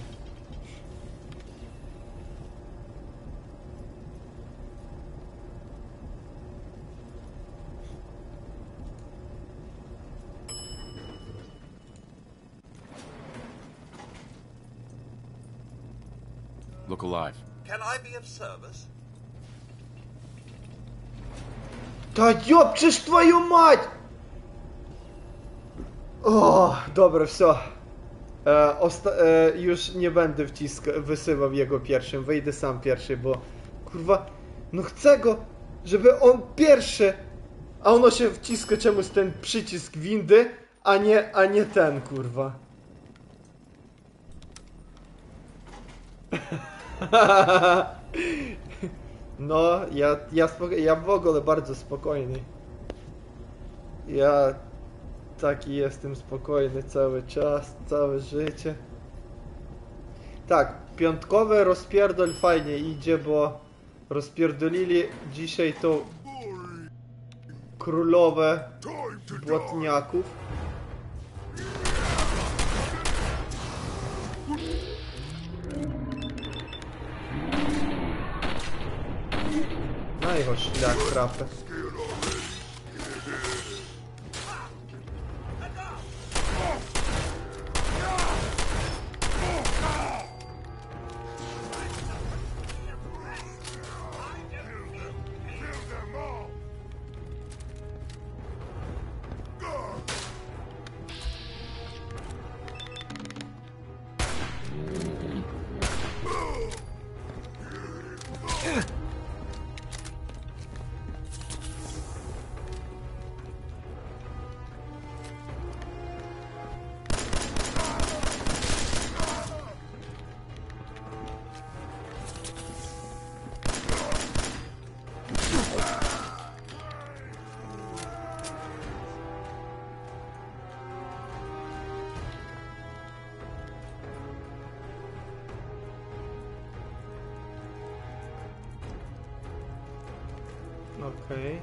Look alive. Can I be of service? Та ёпчешь твою мать! O, dobra, все. E, osta- e, już nie będę wciska- wysyłał jego pierwszym, wyjdę sam pierwszy, bo kurwa, no chcę go, żeby on pierwszy, a ono się wciska czemuś ten przycisk windy, a nie, a nie ten, kurwa. No, ja, ja, spoko- ja w ogóle bardzo spokojny. Ja taki jestem spokojny cały czas, całe życie. Tak, piątkowy rozpierdol fajnie idzie, bo rozpierdolili dzisiaj to królowe błotniaków. Na jego szlak trafę. Okej.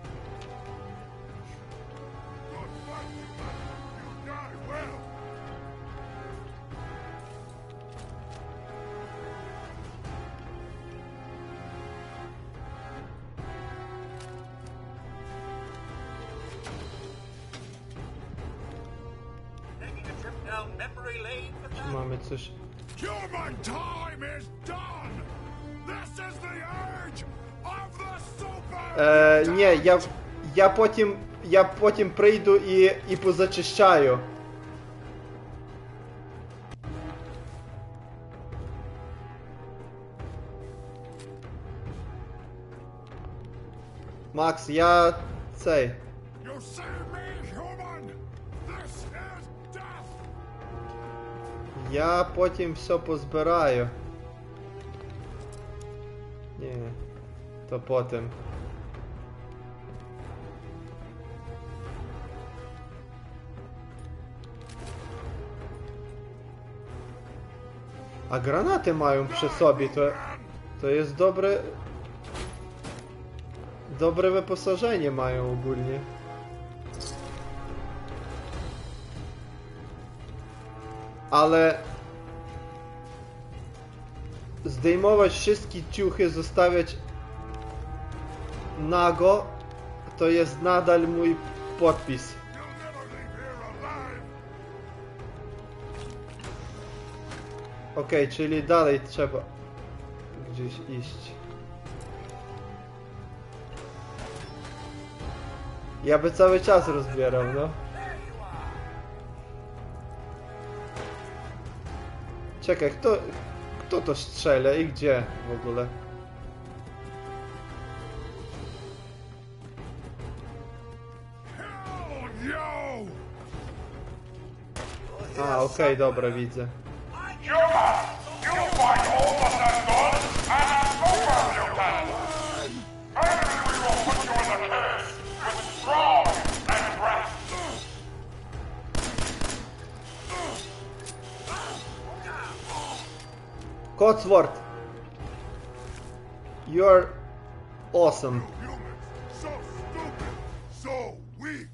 Taking a trip down memory lane for Czy that? mamy coś? Human time is done. This is the age of the super. Е, ні, я, я потім, я потім прийду і, і позачищаю. Макс, я цей. You see me, human? This is death. Я потім все позбираю. Ні, то потім. A granaty mają przy sobie, to, to jest dobre... Dobre wyposażenie mają ogólnie. Ale... Zdejmować wszystkie ciuchy, zostawiać nago, to jest nadal mój podpis. Okej, okay, czyli dalej trzeba gdzieś iść. Ja by cały czas rozbierał, no. Czekaj, kto, kto to strzela i gdzie w ogóle? A, okej, okay, dobra, widzę. Codsworth, you're awesome. So stupid, so weak.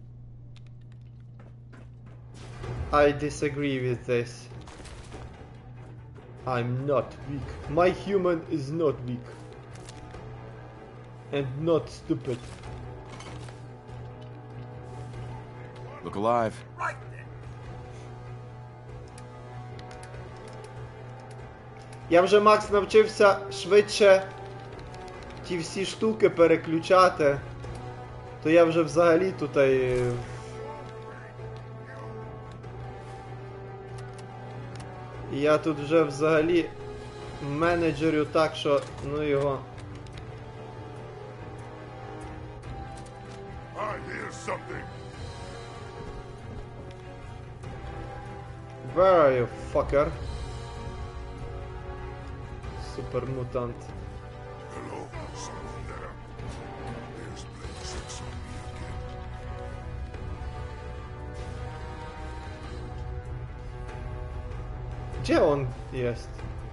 I disagree with this. I'm not weak. My human is not weak. And not stupid. Look alive. Я вже, Макс, навчився швидше ті всі штуки переключати, то я вже взагалі тут і... Я тут вже взагалі менеджерю так, що ну його. I hear something. Where are you, fucker? Super mutant. Hello, someone there. There's playing tricks on me again. Gdzie on jest?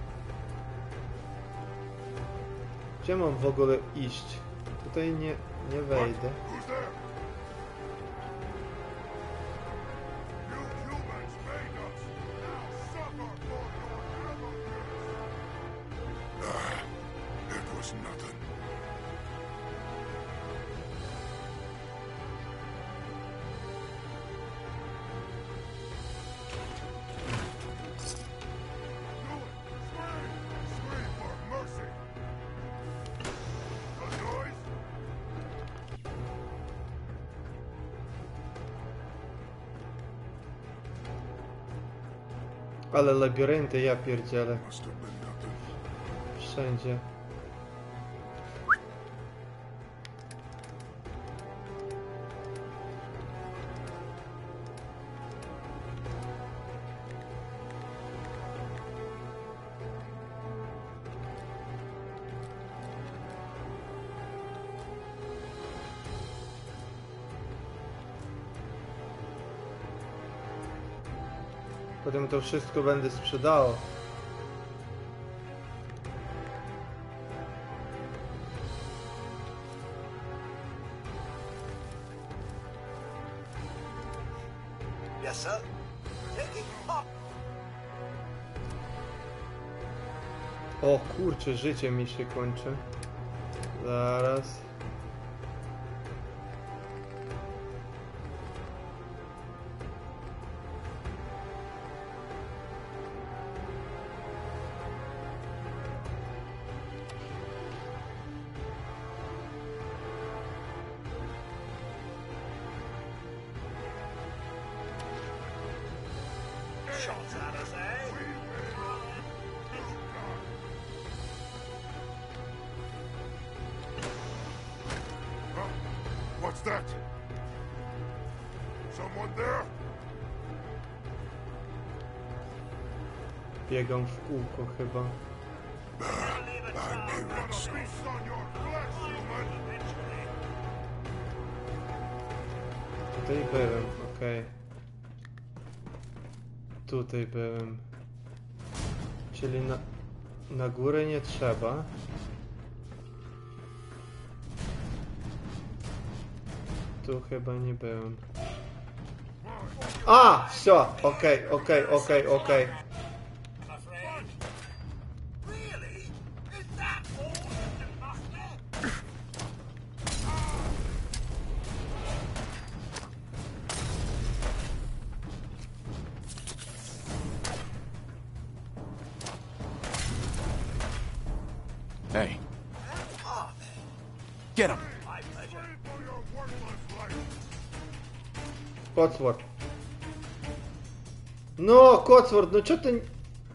Gdzie mam w ogóle iść? Tutaj nie, nie wejdę. Who's there? You humans made us. Now suffer for your arrogance. Ah, it was nothing. Ale labirynty, ja pierdzielę. Wszędzie. Potem to wszystko będę sprzedało. Yes, sir. Taking up. O kurczę, życie mi się kończy. Zaraz. Shots at us, eh? Huh? What's that? Someone there? Biegam w kółko chyba. Feast on your flesh, human! Tutaj byłem, okej. Okay. Tutaj byłem. Czyli na, na górę nie trzeba. Tu chyba nie byłem. A! Все! Okej, okej, okej, okej. get him. Codsworth. No, Codsworth, no co ty...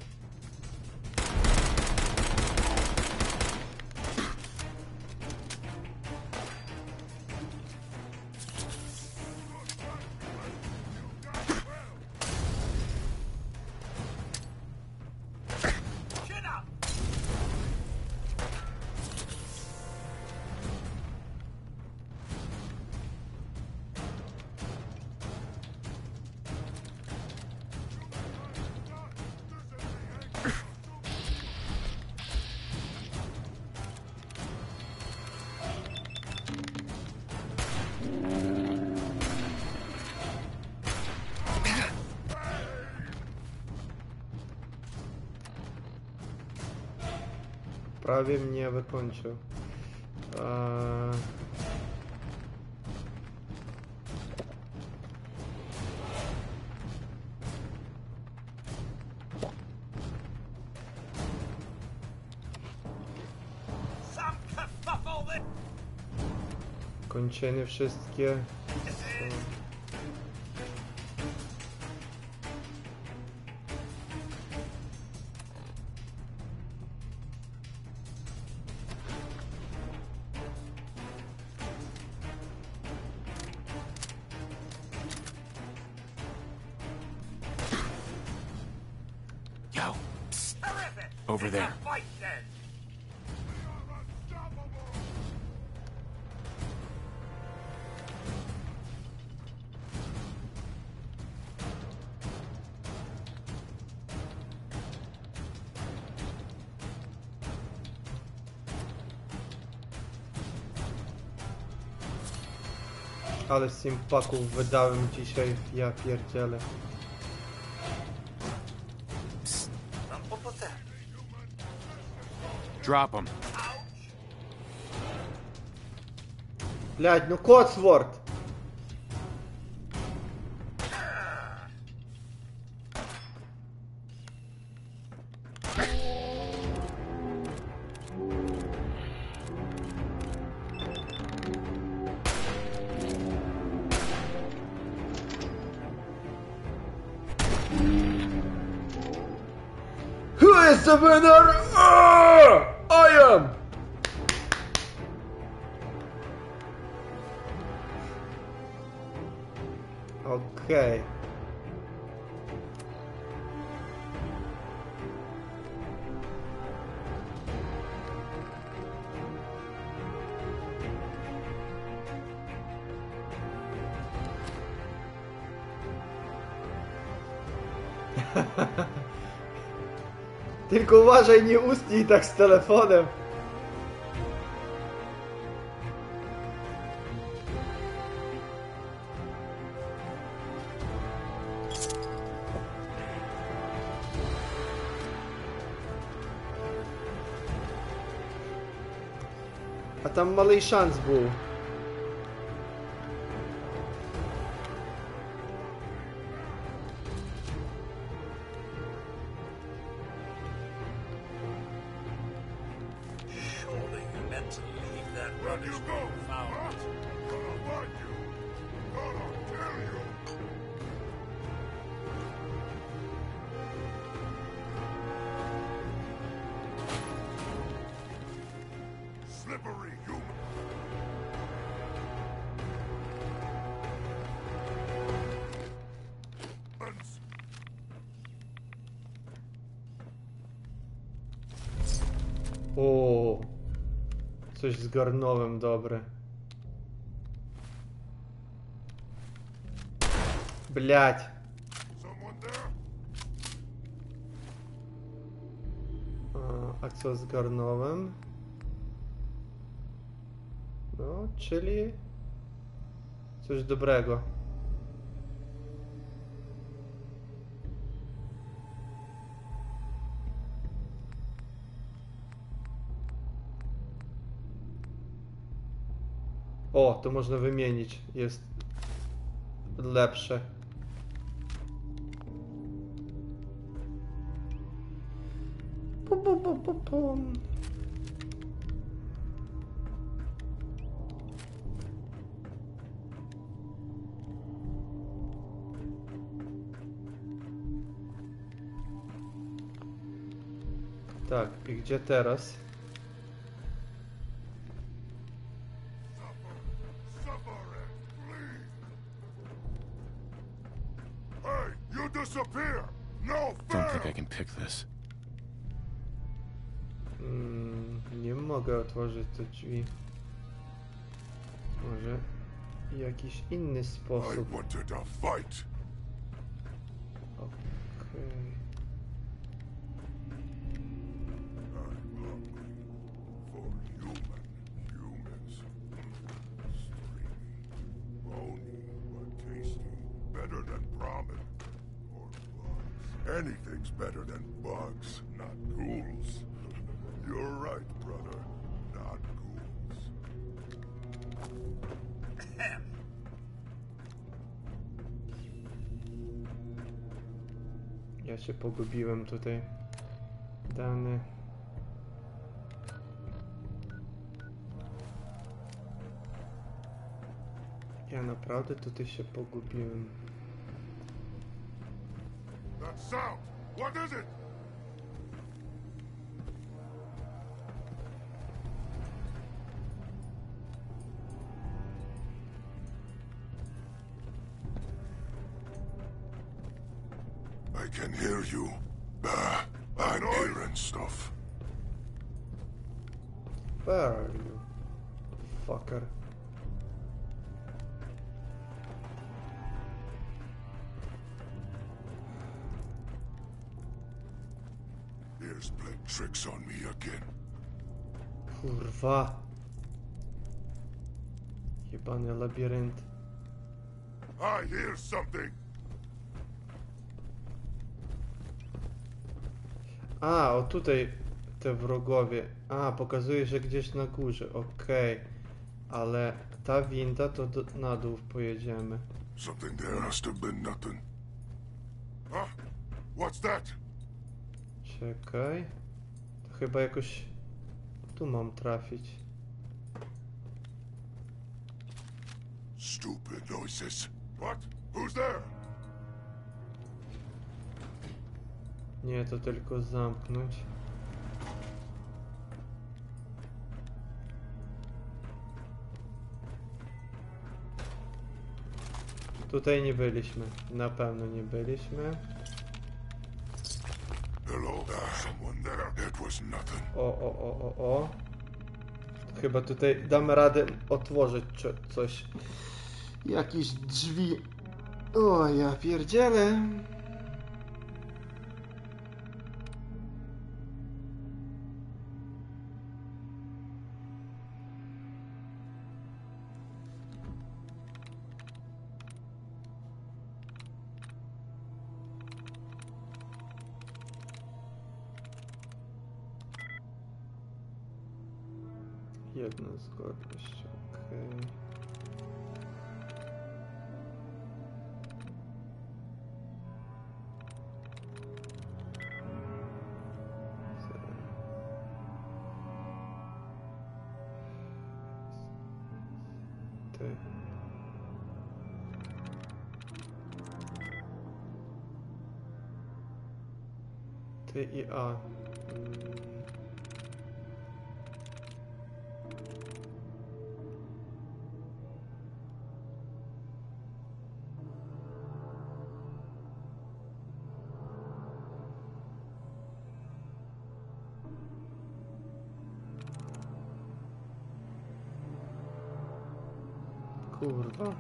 Prawie mnie wykończył. Eee... Kończenie wszystkie. Są... Yo, psst. Over there. Ale simpaków wydałem dzisiaj, ja pierdzielę. Drop him. Блядь, ну Codsworth! Who is the winner? Uh, I am! Okay. Tylko uważaj, nie ustnij tak z telefonem. A tam malej szans był. Slippery human. O, coś zgarnąłem dobre. Блять. A, a co zgarnąłem? No, czyli coś dobrego. O, to można wymienić. Jest lepsze. Pum, pum, pum, pum, pum. Tak, i gdzie teraz? Hey, you disappear! No Don't think fair! I can pick this. Mm, nie mogę otworzyć te drzwi. Może jakiś inny I sposób. wanted a fight. Okej. I'm hungry for human humans. Stringy, bony, but tasty. Better than ramen or bugs. Anything's better than bugs, not ghouls. You're right, brother. Not ghouls. Ja się pogubiłem tutaj. Dane. Ja naprawdę tutaj się pogubiłem. That sound! What is it? I can hear you. Ah, I'm hearing stuff. Where are you? Fucker. Here's playing tricks on me again. Kurwa. Jebany labirynt. I hear something. A, o tutaj te wrogowie. A, pokazuje, że gdzieś na górze. Okej. Ale ta winda to do, na dół pojedziemy. Something there has to have been nothing. Huh? What's that? Czekaj. To chyba jakoś tu mam trafić. Stupid noises. What? Who's there? Nie, to tylko zamknąć. Tutaj nie byliśmy. Na pewno nie byliśmy. Hello? Uh, someone there. It was nothing. O, o, o, o, o. Chyba tutaj damy radę otworzyć co- coś. Jakieś drzwi. O, ja pierdzielę. Jedna zgodność, okej. Ty. Ty i A. Mm. Kurwa.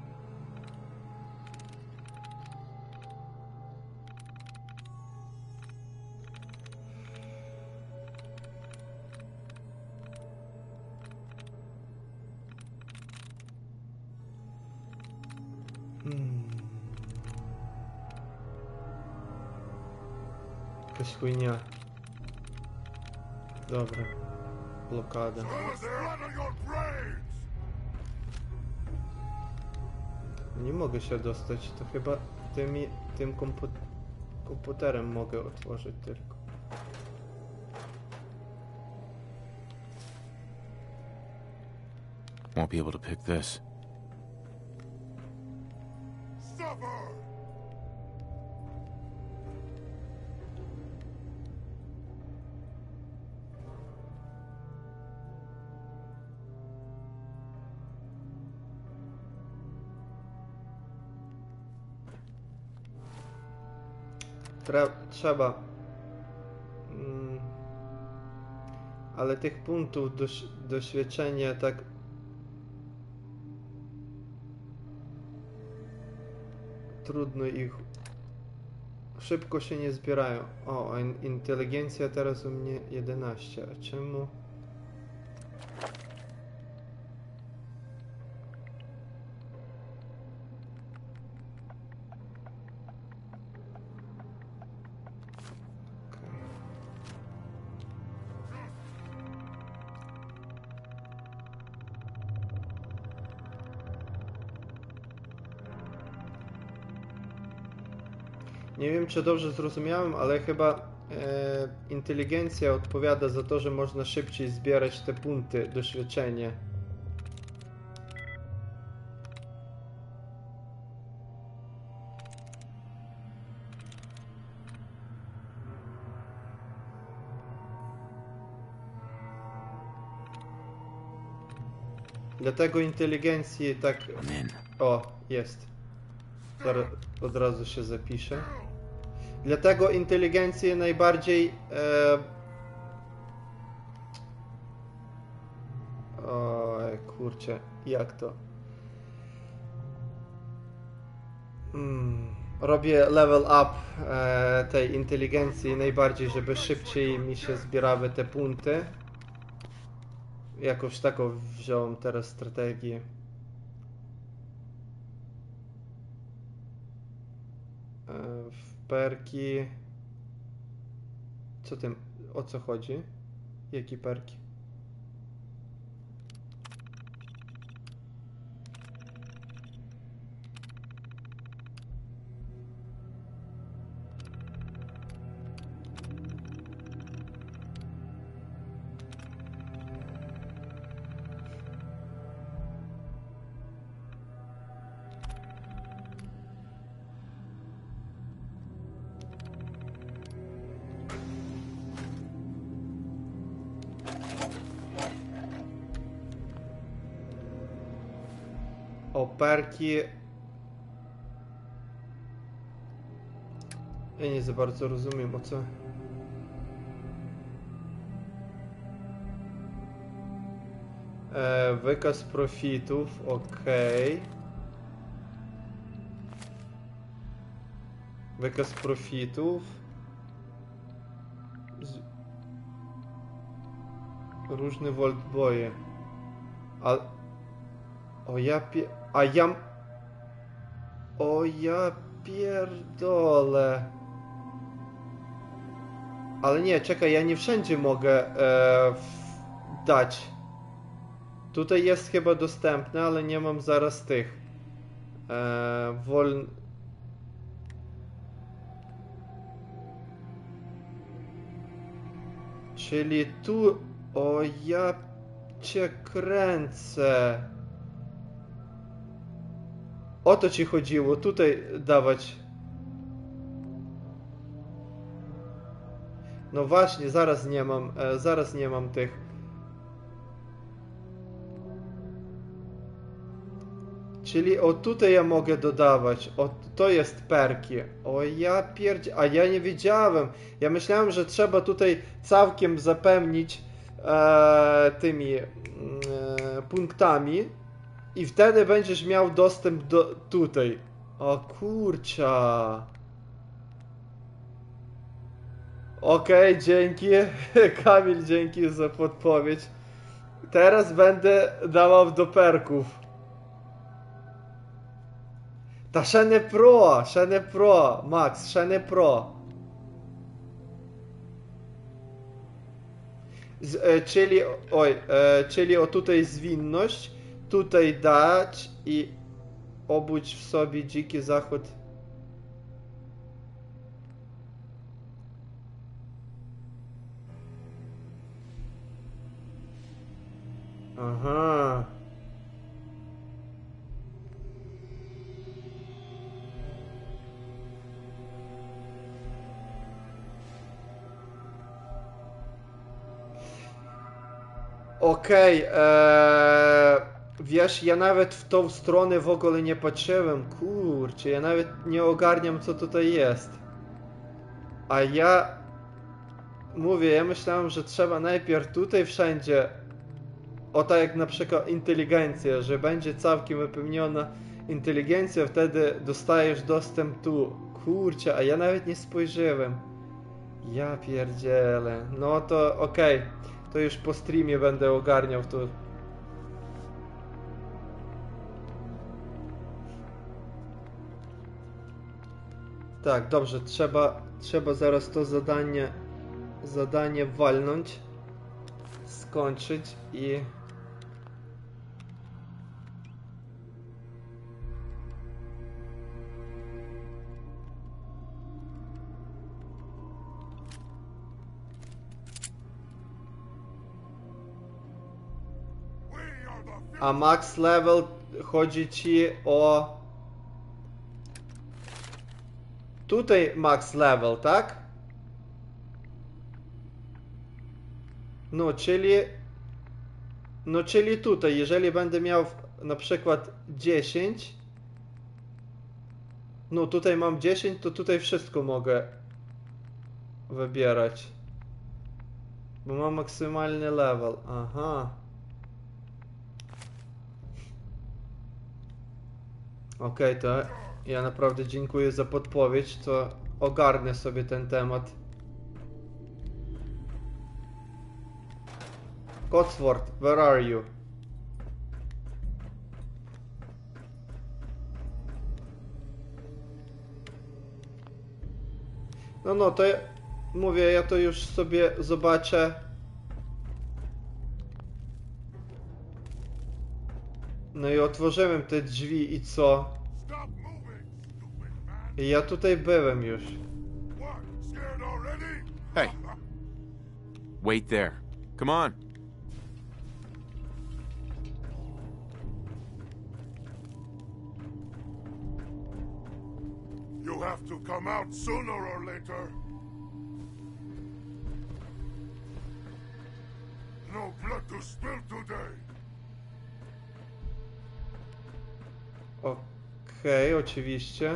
Hmm. Jakaś chujnia. Dobra. Blokada. Nie mogę się dostać, to chyba tymi, tym kompu komputerem mogę otworzyć tylko. Won't be able to pick this. Suffer! Tre trzeba. Mm. Ale tych punktów doś doświadczenia tak... Trudno ich... Szybko się nie zbierają. O, a in inteligencja teraz u mnie jedenaście. A czemu? Nie wiem, czy dobrze zrozumiałem, ale chyba e, inteligencja odpowiada za to, że można szybciej zbierać te punkty doświadczenia. Dlatego inteligencji tak... O, jest. Zaraz od razu się zapiszę. Dlatego inteligencję najbardziej... E... O, kurczę, jak to? Hmm. Robię level up e, tej inteligencji najbardziej, żeby szybciej mi się zbierały te punkty. Jakoś taką wziąłem teraz strategię. W perki... Co tym... O co chodzi? Jakie perki? Perki... Ja nie za bardzo rozumiem, o co... E, wykaz profitów, ok. Wykaz profitów. Z... Różne voltboje. A... O ja pie... A ja... O ja pierdolę. Ale nie, czekaj, ja nie wszędzie mogę e, dać. Tutaj jest chyba dostępne, ale nie mam zaraz tych. E, wol... Czyli tu... O ja cię kręcę. O to ci chodziło, tutaj dawać. No właśnie, zaraz nie mam, e, zaraz nie mam tych. Czyli o tutaj ja mogę dodawać, o to jest perki. O ja pierdzie... A ja nie wiedziałem. Ja myślałem, że trzeba tutaj całkiem zapełnić e, tymi e, punktami. I wtedy będziesz miał dostęp do tutaj. O kurcza. Okej, okay, dzięki. Kamil, dzięki za podpowiedź. Teraz będę dawał do perków. Ta ще не про, ще не про, Макс, ще не про. Z, e, czyli, oj, e, czyli o tutaj zwinność. Tutaj dać i obudź w sobie dziki zachód. Aha. Okej, okay, ee, wiesz, ja nawet w tą stronę w ogóle nie patrzyłem, kurczę, ja nawet nie ogarniam co tutaj jest. A ja mówię, ja myślałem, że trzeba najpierw tutaj wszędzie, o tak jak na przykład inteligencja, że będzie całkiem wypełniona inteligencja, wtedy dostajesz dostęp tu. Kurczę, a ja nawet nie spojrzałem. Ja pierdzielę. No to okej, okay. To już po streamie będę ogarniał to. Tak, dobrze, trzeba, trzeba zaraz to zadanie, zadanie walnąć, skończyć i... A max level chodzi ci o... Tutaj max level, tak? No, czyli... No, czyli tutaj, jeżeli będę miał na przykład dziesięć... No, tutaj mam dziesięć, to tutaj wszystko mogę wybierać. Bo mam maksymalny level, aha. Okej, okay, to ja naprawdę dziękuję za podpowiedź, to ogarnę sobie ten temat. Cotsworth, where are you? No, no, to ja, mówię, ja to już sobie zobaczę. No i otworzyłem te drzwi i co? I ja tutaj byłem już. Hey. Wait there. Come on. You have to come out sooner or later. No blood to spill today. Okej, okay, oczywiście.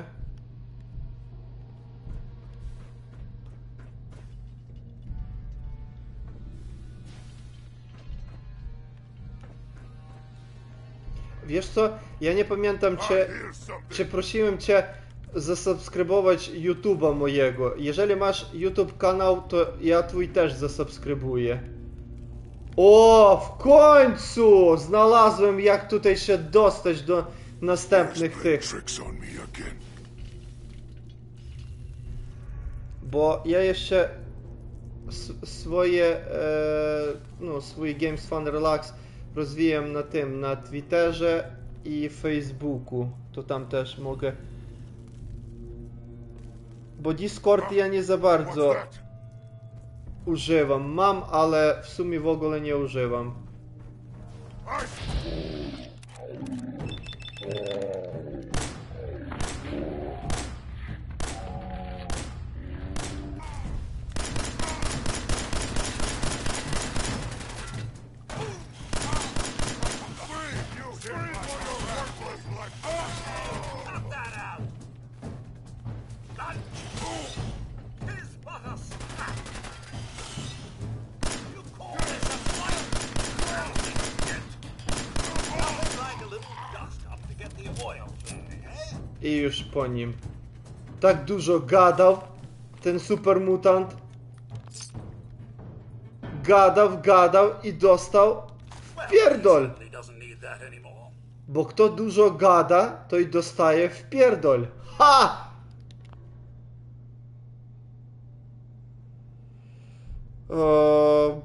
Wiesz co, ja nie pamiętam, czy, czy prosiłem cię zasubskrybować YouTube'a mojego. Jeżeli masz YouTube kanał, to ja twój też zasubskrybuję. O, w końcu! Znalazłem, jak tutaj się dostać do następnych tych. Bo ja jeszcze swoje, e, no, swój Games Fun Relax rozwijam na tym, na Twitterze i Facebooku. To tam też mogę. Bo Discord ja nie za bardzo używam. Mam, ale w sumie w ogóle nie używam. I już po nim. Tak dużo gadał ten super mutant. Gadał, gadał i dostał w pierdol. Bo kto dużo gada, to i dostaje w pierdol. Ha! O...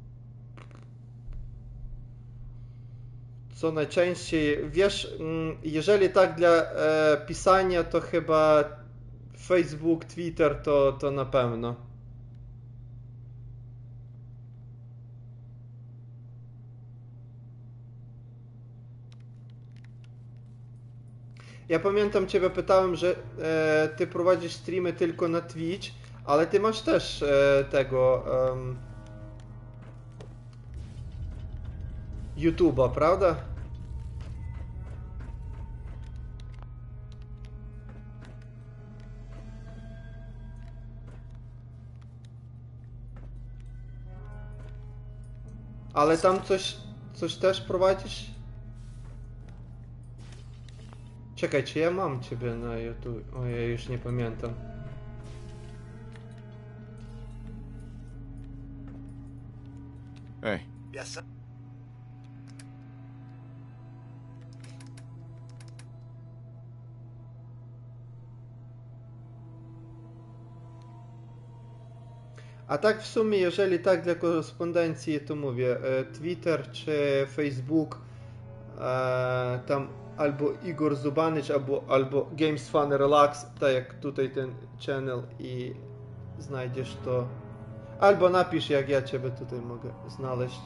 Co najczęściej, wiesz, jeżeli tak dla e, pisania, to chyba Facebook, Twitter to, to na pewno. Ja pamiętam, ciebie pytałem, że e, ty prowadzisz streamy tylko na Twitch, ale ty masz też e, tego um, YouTube'a, prawda? Ale tam coś, coś też prowadzisz? Czekaj, czy ja mam ciebie na YouTube? Ojej, już nie pamiętam. Hey. Yes, sir. A tak w sumie, jeżeli tak dla korespondencji, to mówię, Twitter czy Facebook, e, tam albo Igor Zubanycz, albo, albo Games Fun Relax, tak jak tutaj ten channel i znajdziesz to. Albo napisz, jak ja ciebie tutaj mogę znaleźć.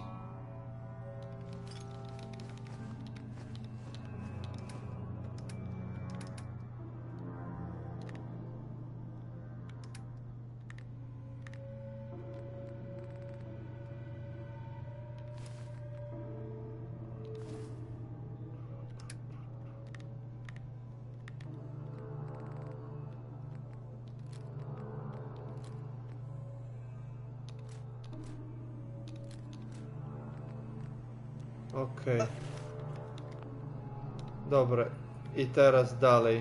Okej. Okay. Dobra. I teraz dalej.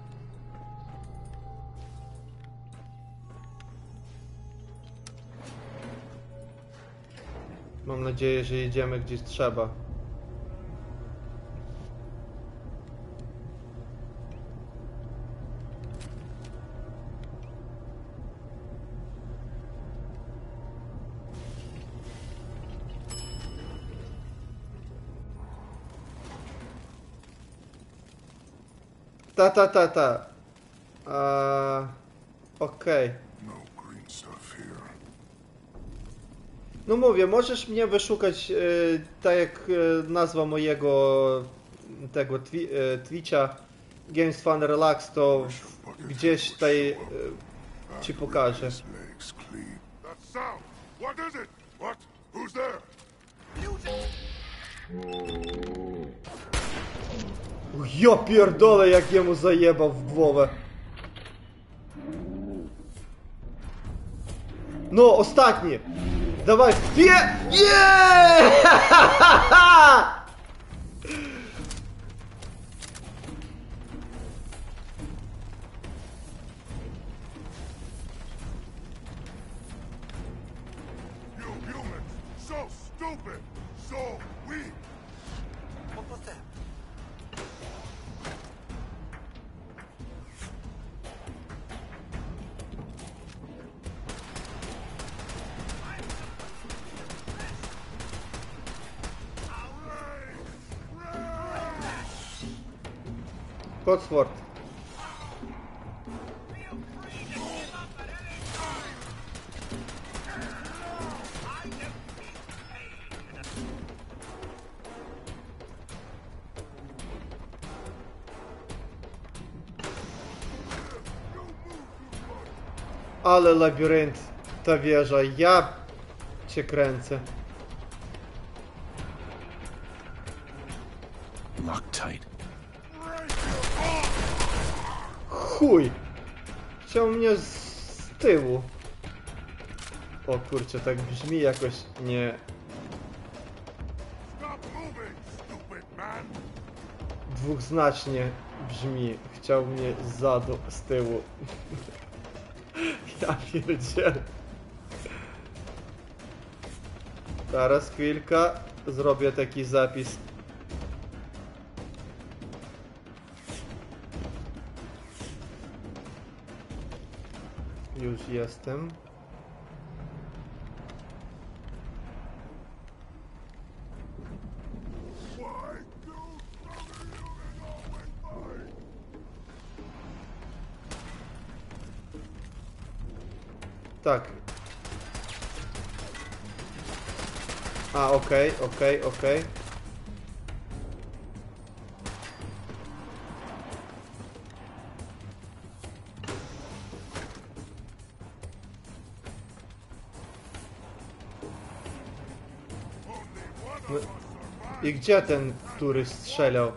Mam nadzieję, że jedziemy gdzieś trzeba. Ta, ta, ta, ta. Eee, Okej. Okay. No mówię, możesz mnie wyszukać, e, tak jak e, nazwa mojego tego twi, e, Twitcha Games Fun Relax, to gdzieś tutaj e, ci pokażę. Ja pierdolę, jak jemu zajebał w głowę. No, ostatni. Dawaj. Je! Je! Cotsworth. Ale labirynt, ta wieża, ja cię kręcę. Lock tight. Chuj! Chciał mnie z tyłu. O kurczę, tak brzmi jakoś nie... Dwuznacznie brzmi. Chciał mnie z zadu, z tyłu. Ja pierdzielę. Teraz chwilkę. Zrobię taki zapis. Już jestem. Tak. A, okej, okay, okej, okay, okej. Okay. No. I gdzie ten, który strzelał?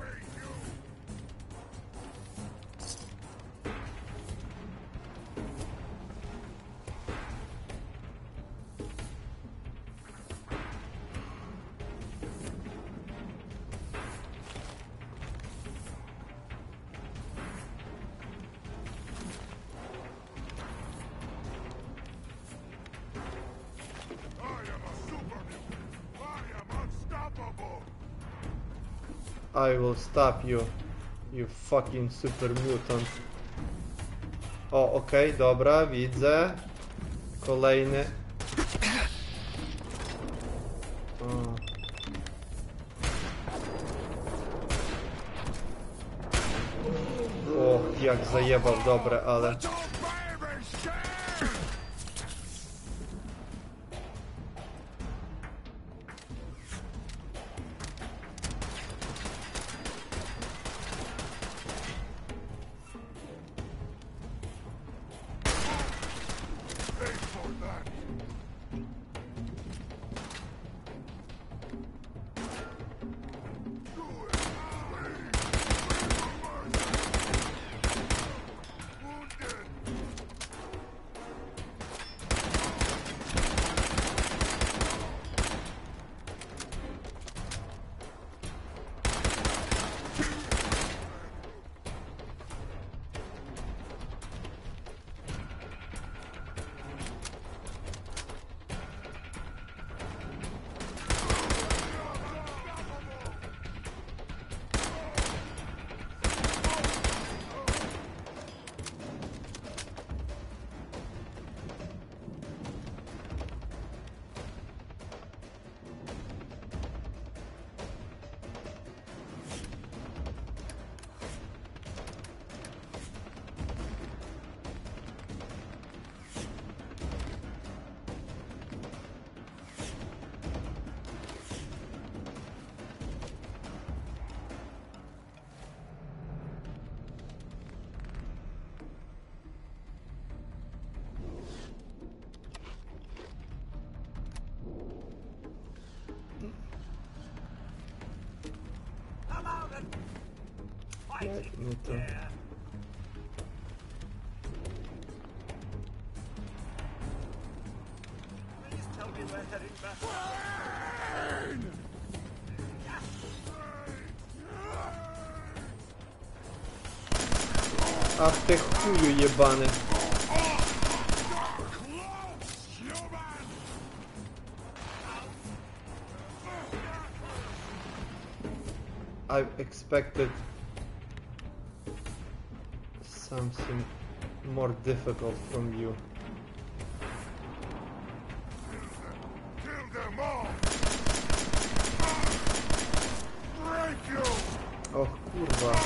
I will stop you, you fucking super mutant. O, okej, okay, dobra, widzę. Kolejny. O. O, jak zajebał, dobre, ale... No to... Ach ty chuju jebany. I expected something more difficult from you. Kill them all! Break you! Och kurwa.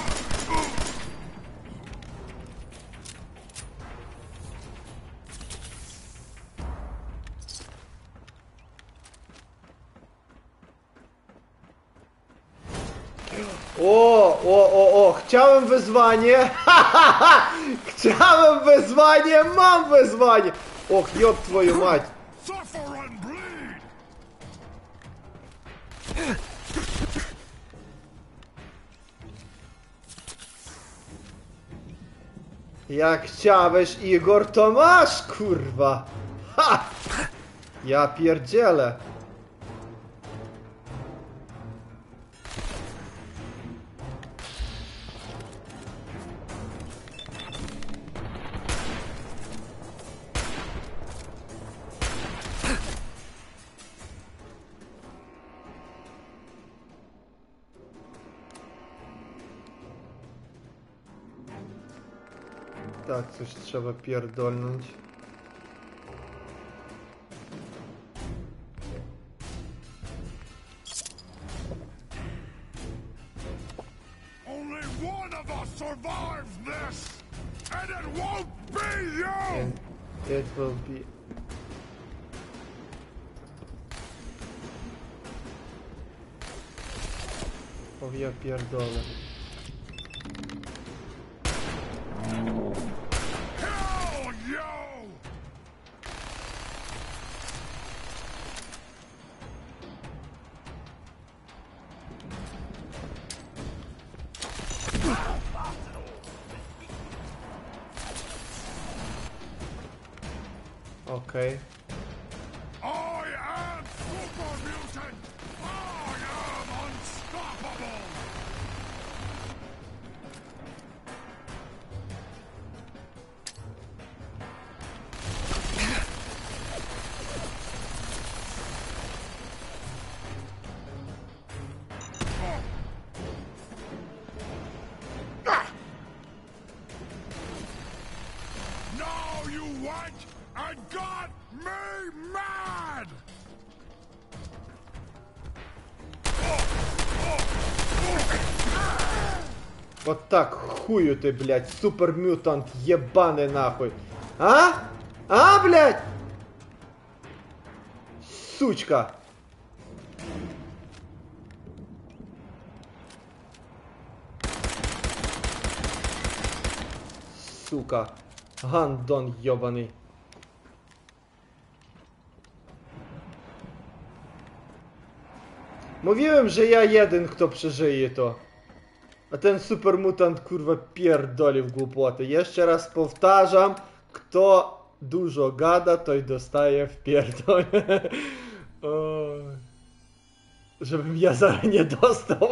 O, o, o, o, chciałem wyzwanie, chciałem wyzwanie, mam wyzwanie. Och, job twoją mać. Jak chciałeś, Igor, to masz, kurwa. Ha! Ja pierdzielę. Tak, coś trzeba pierdolnąć. Only one of us survives this, and it won't be you! And it will be... O, ja pierdolę. Hell, yo! Okay. I am super mutant! I am unstoppable! went and got me mad! Вот так, хую ты, блядь, супер-мютант ебаный нахуй. А? А, блядь? Сучка. Сука. Гандон ебаний. Mówiłem, że ja jeden, kto przeżyje to. A ten supermutant kurwa pierdoli w głupoty. Jeszcze raz powtarzam, kto dużo gada, to i dostaje w pierdol. Żebym ja zaraz nie dostał.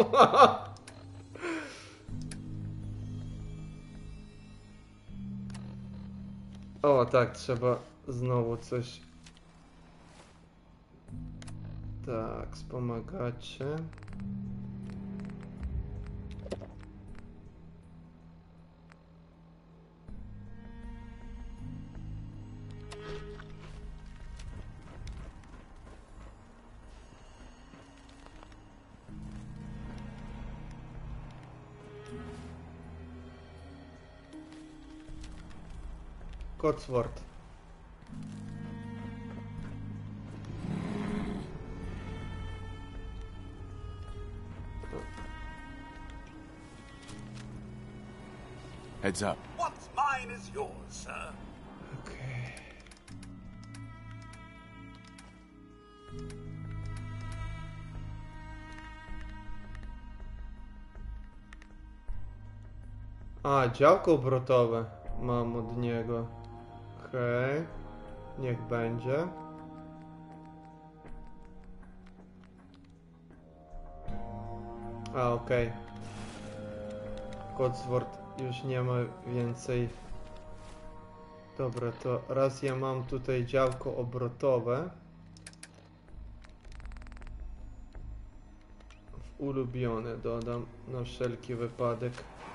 O tak, trzeba znowu coś. Tak, wspomagacie. Codsworth. Heads up. What's mine is yours, sir. Okay. A, działko obrotowe mam od niego. Okej. Okay. Niech będzie. A, okej. Okay. Codsworth już nie ma więcej. Dobra, to raz ja mam tutaj działko obrotowe. W ulubione dodam na wszelki wypadek.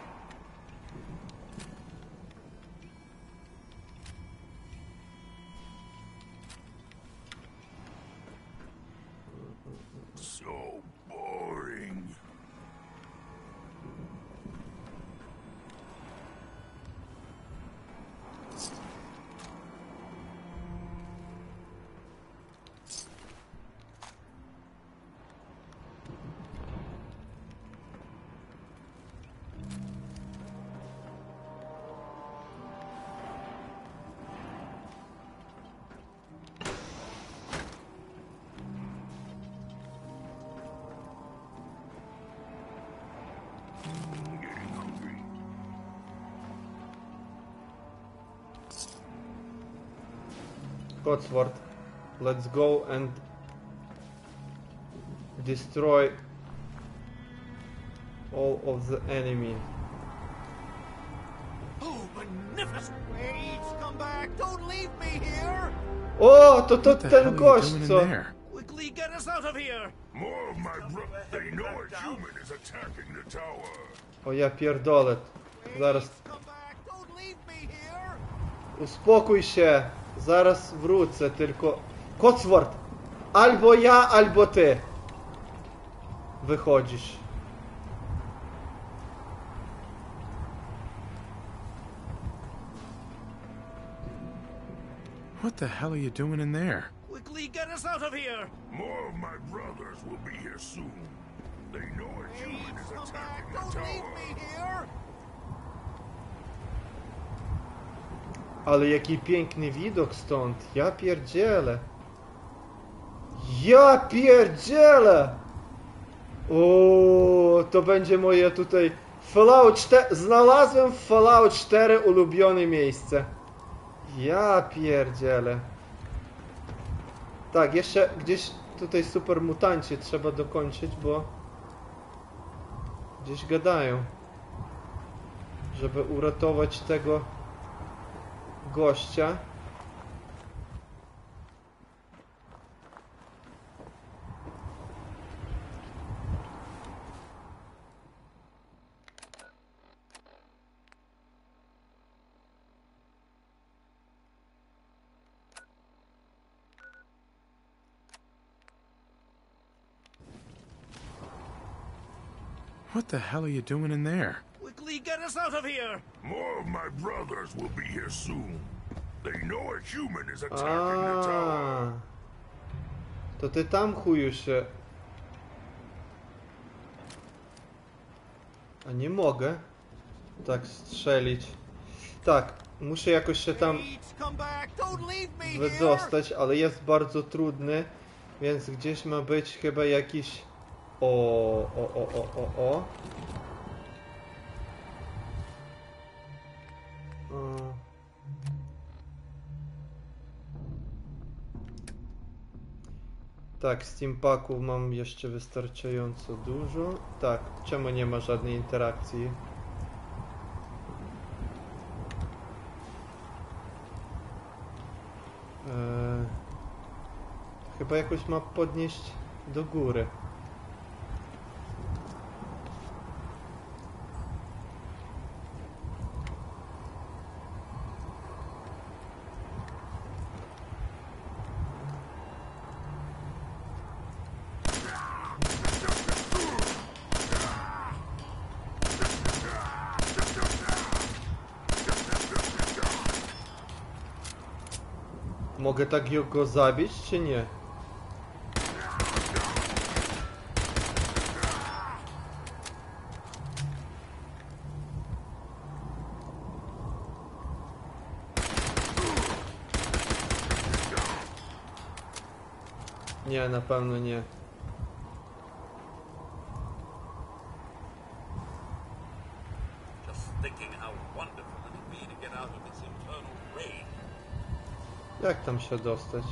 So boring. Codsworth, let's go and destroy all of the enemy. Oh, magnificent! Wait, come back! Don't leave me here! O, to to What the hell ten are you gość, doing in co? there? Quickly get us out of here! More of my bro- They know a human is attacking the tower. O ja pierdolę. Zaraz. Come back! Don't leave me here! Uspokój się. Zaraz wrócę, tylko... Codsworth! Albo ja, albo ty. Wychodzisz. What the hell are you doing in there? Quickly get us out of here! More of my brothers will be here soon. They know a human is Come back! attacking the Don't leave tower. me here! Ale jaki piękny widok stąd. Ja pierdzielę. Ja pierdzielę! O, to będzie moje tutaj Fallout cztery. Znalazłem w Fallout cztery ulubione miejsce. Ja pierdzielę. Tak, jeszcze gdzieś tutaj super mutanci trzeba dokończyć, bo gdzieś gadają, żeby uratować tego gościa. What the hell are you doing in there? Quickly get us out of here! More of my brothers will be here soon. They know a human is attacking the tower. A, to ty tam, chuju, się... A nie mogę tak strzelić. Tak, muszę jakoś się tam wydostać, ale jest bardzo trudny, więc gdzieś ma być chyba jakiś... O, o, o, o, o, o. o. Tak, steampaków mam jeszcze wystarczająco dużo. Tak, czemu nie ma żadnej interakcji? Eee, chyba jakoś ma podnieść do góry. Mogę tak go zabić, czy nie? Nie, na pewno nie. Jak tam się dostać?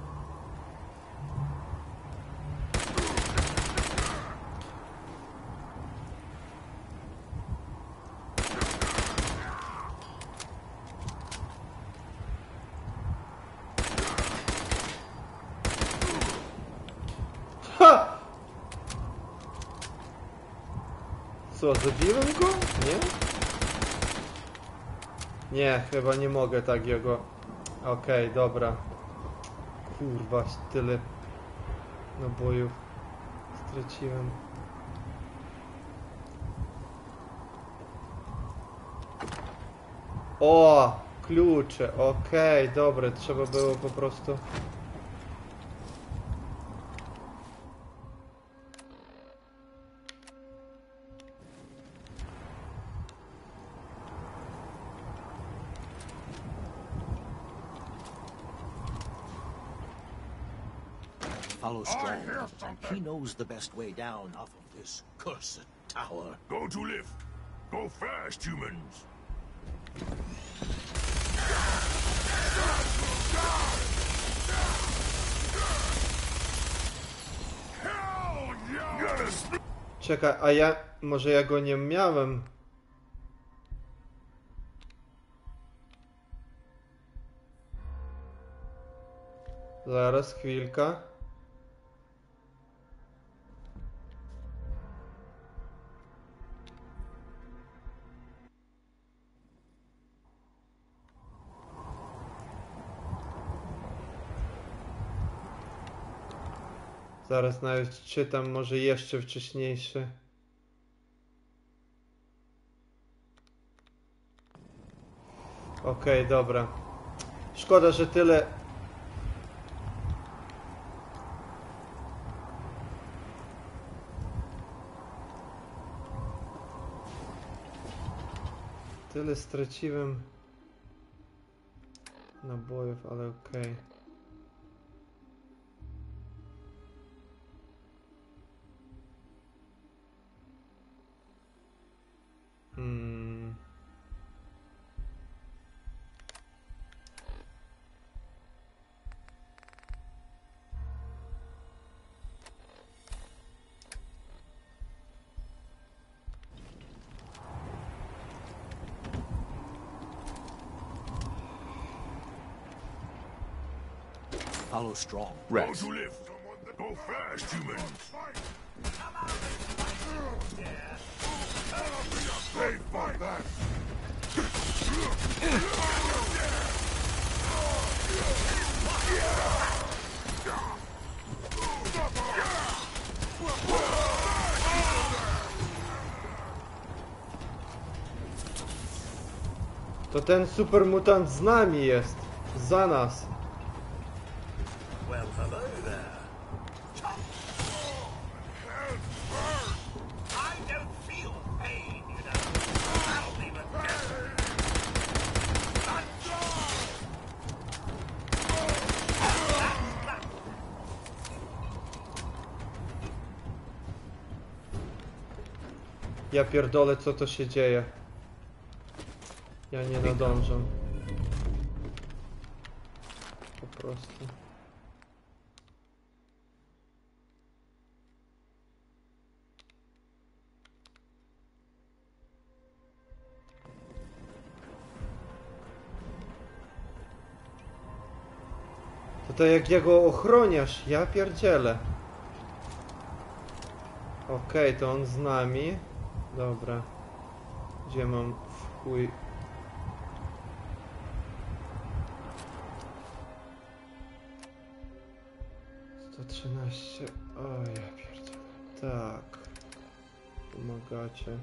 Ha! Co, zabiłem go? Nie? Nie, chyba nie mogę tak jego... Okej, okay, dobra. Kurwa, tyle nabojów straciłem. O! Klucze, okej, okay, dobre, trzeba było po prostu... Follow Strong. He knows the best way down off of this cursed tower. Go to lift. Go fast, humans. Czekaj, a ja... może ja go nie miałem? Zaraz, chwilka. Zaraz nawet czytam, może jeszcze wcześniejszy. Okej, okay, dobra. Szkoda, że tyle... Tyle straciłem nabojów, ale okej. Okay. Hmm. Follow Strong. Rex. Go to lift. Go fast, humans. Pay for that. To ten supermutant z nami jest. Za nas. Well, hello there. I don't feel pain, you know. I'll even Ja pierdolę, co to się dzieje. Ja nie nadążę. Po prostu. To to jak jego ochroniarz, ja pierdzielę. Okej, okay, to on z nami. Dobra. Gdzie mam w chuj... sto trzynaście... O ja pierdzielę. Tak. Pomagacie.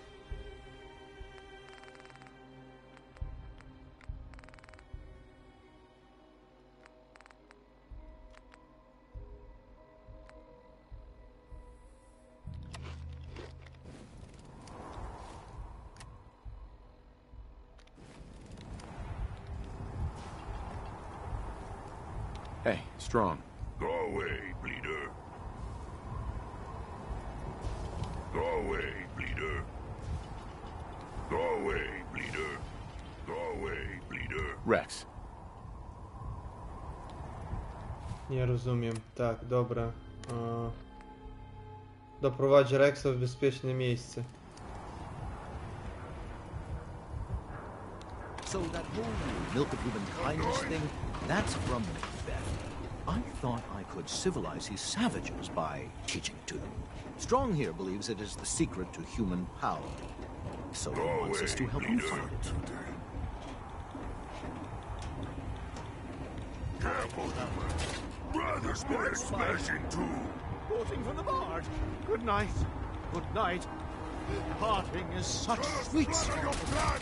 Hey, Strong. Go away, bleeder. Go away, bleeder. Go away, bleeder. Go away, bleeder. Rex. Nie rozumiem. Tak, dobra. A... Doprowadź Rexa w bezpieczne miejsce. So that whole milk of human kindness thing, that's from Macbeth. I thought I could civilize his savages by teaching it to them. Strong here believes it is the secret to human power. So he wants us to help him find it. Careful, brothers get smashing too. Quoting from the bard. Good night. Good night. Parting is such sweet sorrow.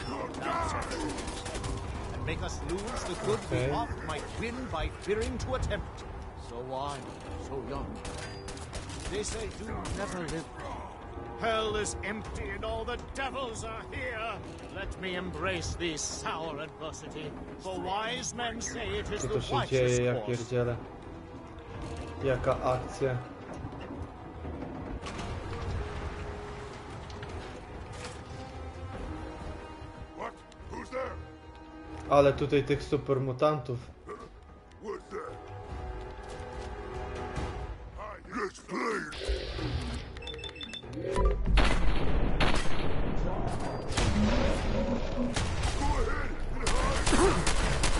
And make us lose the good Okay. we oft might win by fearing to attempt. So wise, so young. They say do never live. Hell is empty and all the devils are here. Let me embrace this sour adversity. For wise men say it is Co the to się wisest dzieje, ja course. pierdzielę. Jaka akcja. What? Who's there? Ale tutaj tych supermutantów. What's that? Let's play. Go ahead and hide.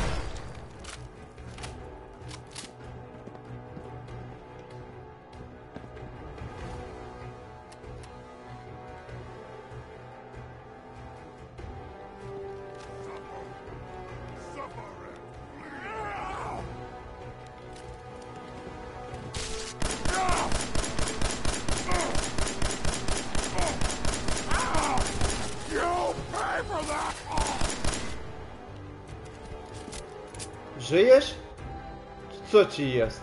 Żyjesz? Co ci jest?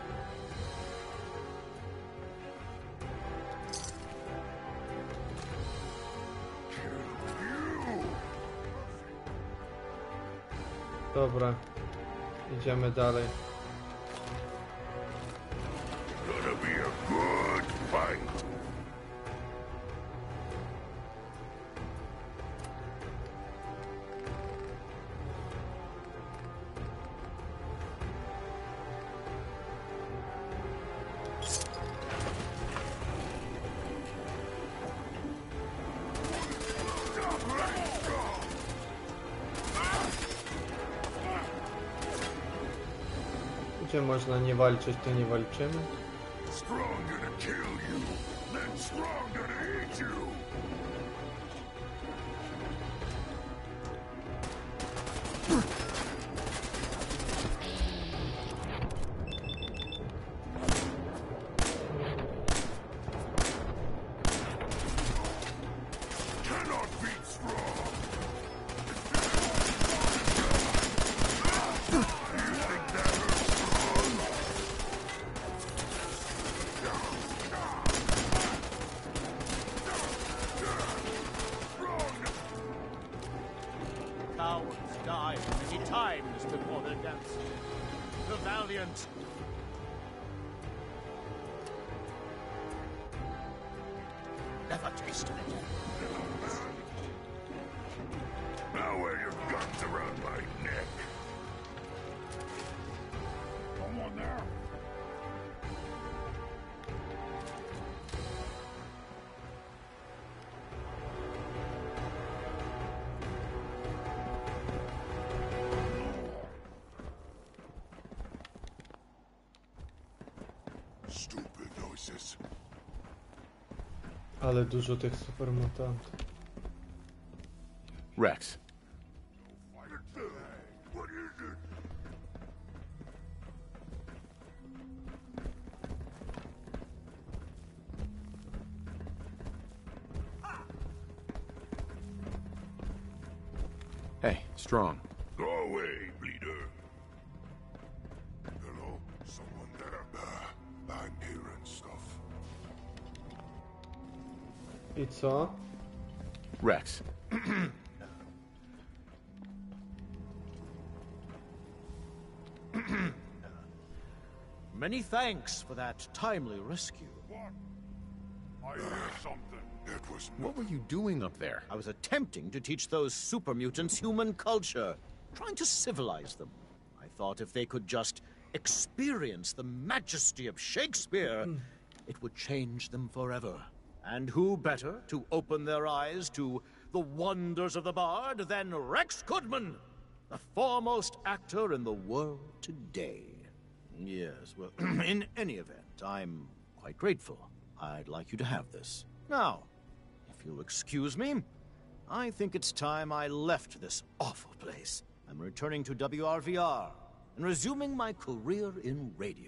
Dobra. Idziemy dalej. Gonna be a good fight. Gdzie można nie walczyć, to nie walczymy. Strong gonna kill you, then strong gonna hate you. Cannot beat strong. Heroes die many times before their deaths. The valiant. Never tasted it. Now wear your guns around my neck. Someone there? Stupid noises. Ale dużo tych supermutantów. Rex. What is it? Hey, Strong. Go away, bleeder. Hello? Someone there? Uh, I'm hearing stuff. I co? Rex. Many thanks for that timely rescue. What? I hear something. It was What were you doing up there? I was attempting to teach those super mutants human culture, trying to civilize them. I thought if they could just experience the majesty of Shakespeare, it would change them forever. And who better to open their eyes to the wonders of the bard than Rex Goodman, the foremost actor in the world today. Yes, well, in any event, I'm quite grateful. I'd like you to have this. Now, if you'll excuse me, I think it's time I left this awful place. I'm returning to W R V R and resuming my career in radio.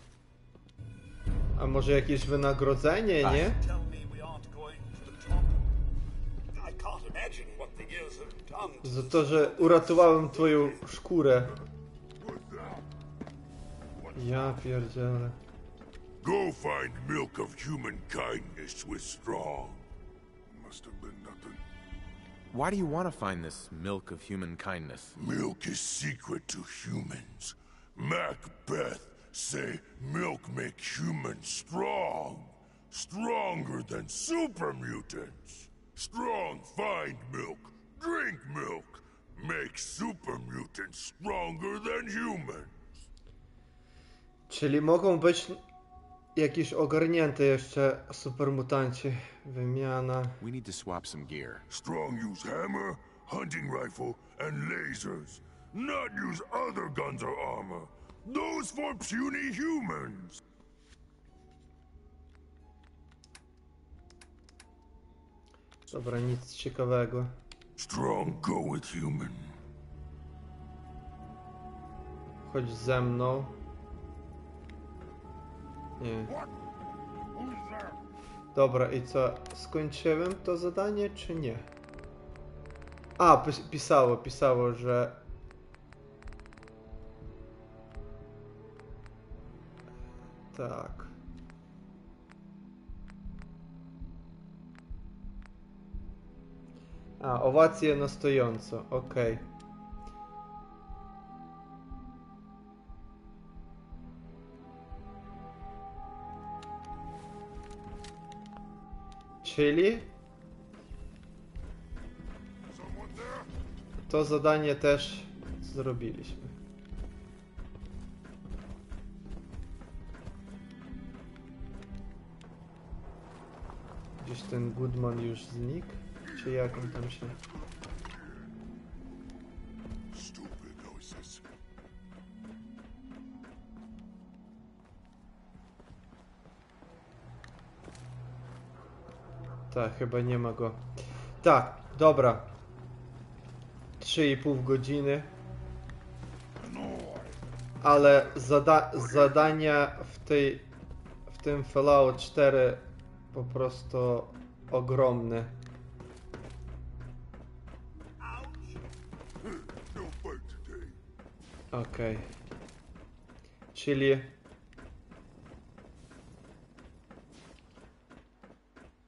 A może jakieś wynagrodzenie, nie? Tell me we aren't going to the top. I can't imagine what the years have done. Za to, że uratowałem twoją skórę. Ja pierdzielę. Go find milk of human kindness with Strong. Must have been nothing. Why do you want to find this milk of human kindness? Milk is secret to humans. Macbeth say milk make humans strong. Stronger than super mutants. Strong find milk, drink milk. Make super mutants stronger than humans. Czyli mogą być jakieś ogarnięte jeszcze supermutanci. Wymiana. We need to swap some gear. Strong use hammer, hunting rifle, and lasers. Not use other guns or armor. Those for puny humans. Dobra, nic ciekawego. Strong go with human. Chodź ze mną. Nie. Dobra, i co? Skończyłem to zadanie, czy nie? A, pis pisało, pisało, że... Tak. A, owacje na stojąco, okej. Okay. Czyli to zadanie też zrobiliśmy. Gdzieś ten Goodman już znikł? Czy jak on tam się... Tak, chyba nie ma go. Tak, dobra. trzy i pół godziny. Ale zada zadania w tej w tym Fallout cztery po prostu ogromne. Okej. Okay. Czyli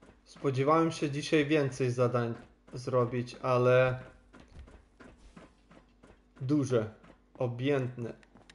spodziewałem się dzisiaj więcej zadań zrobić, ale дуже об'ємне.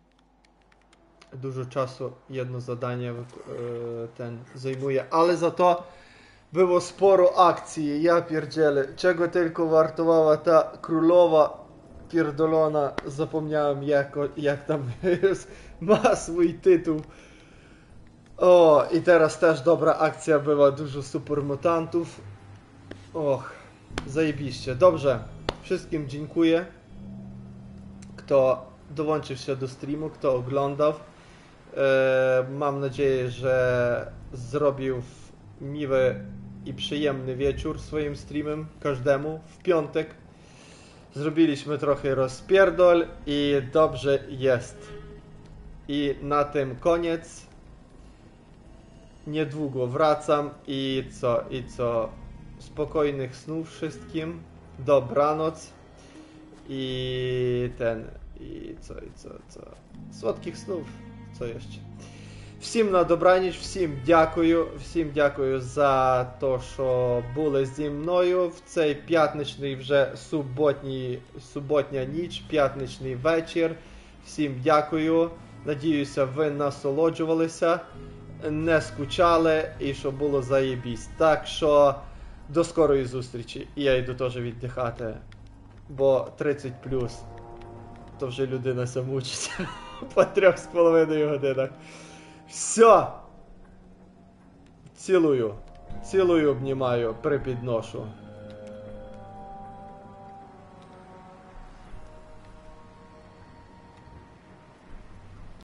Дуже часу jedno zadanie e, ten zajmuje, ale za to było sporo akcji, ja pierdzielę, czego tylko wartowała ta królowa pierdolona, zapomniałem jak, jak tam jest, ma swój tytuł. O, i teraz też dobra akcja była, dużo super mutantów. Och, zajebiście. Dobrze, wszystkim dziękuję, kto dołączył się do streamu, kto oglądał. E, mam nadzieję, że zrobił miły i przyjemny wieczór swoim streamem każdemu w piątek. Zrobiliśmy trochę rozpierdol i dobrze jest. I na tym koniec. Niedługo wracam i co, i co? Spokojnych snów wszystkim. Dobranoc. I ten, i co, i co, co? Słodkich snów. Co jeszcze? Всім на добраніч, всім дякую, всім дякую за те, що були зі мною в цей п'ятничний вже суботній, суботня ніч, п'ятничний вечір. Всім дякую, надіюся, ви насолоджувалися, не скучали і що було заєбісь. Так що до скорої зустрічі. І я йду теж віддихати, бо тридцять плюс, то вже людина самучиться по трьох з половиною годинах. Все. Цілую. Цілую, обнімаю, припідношу.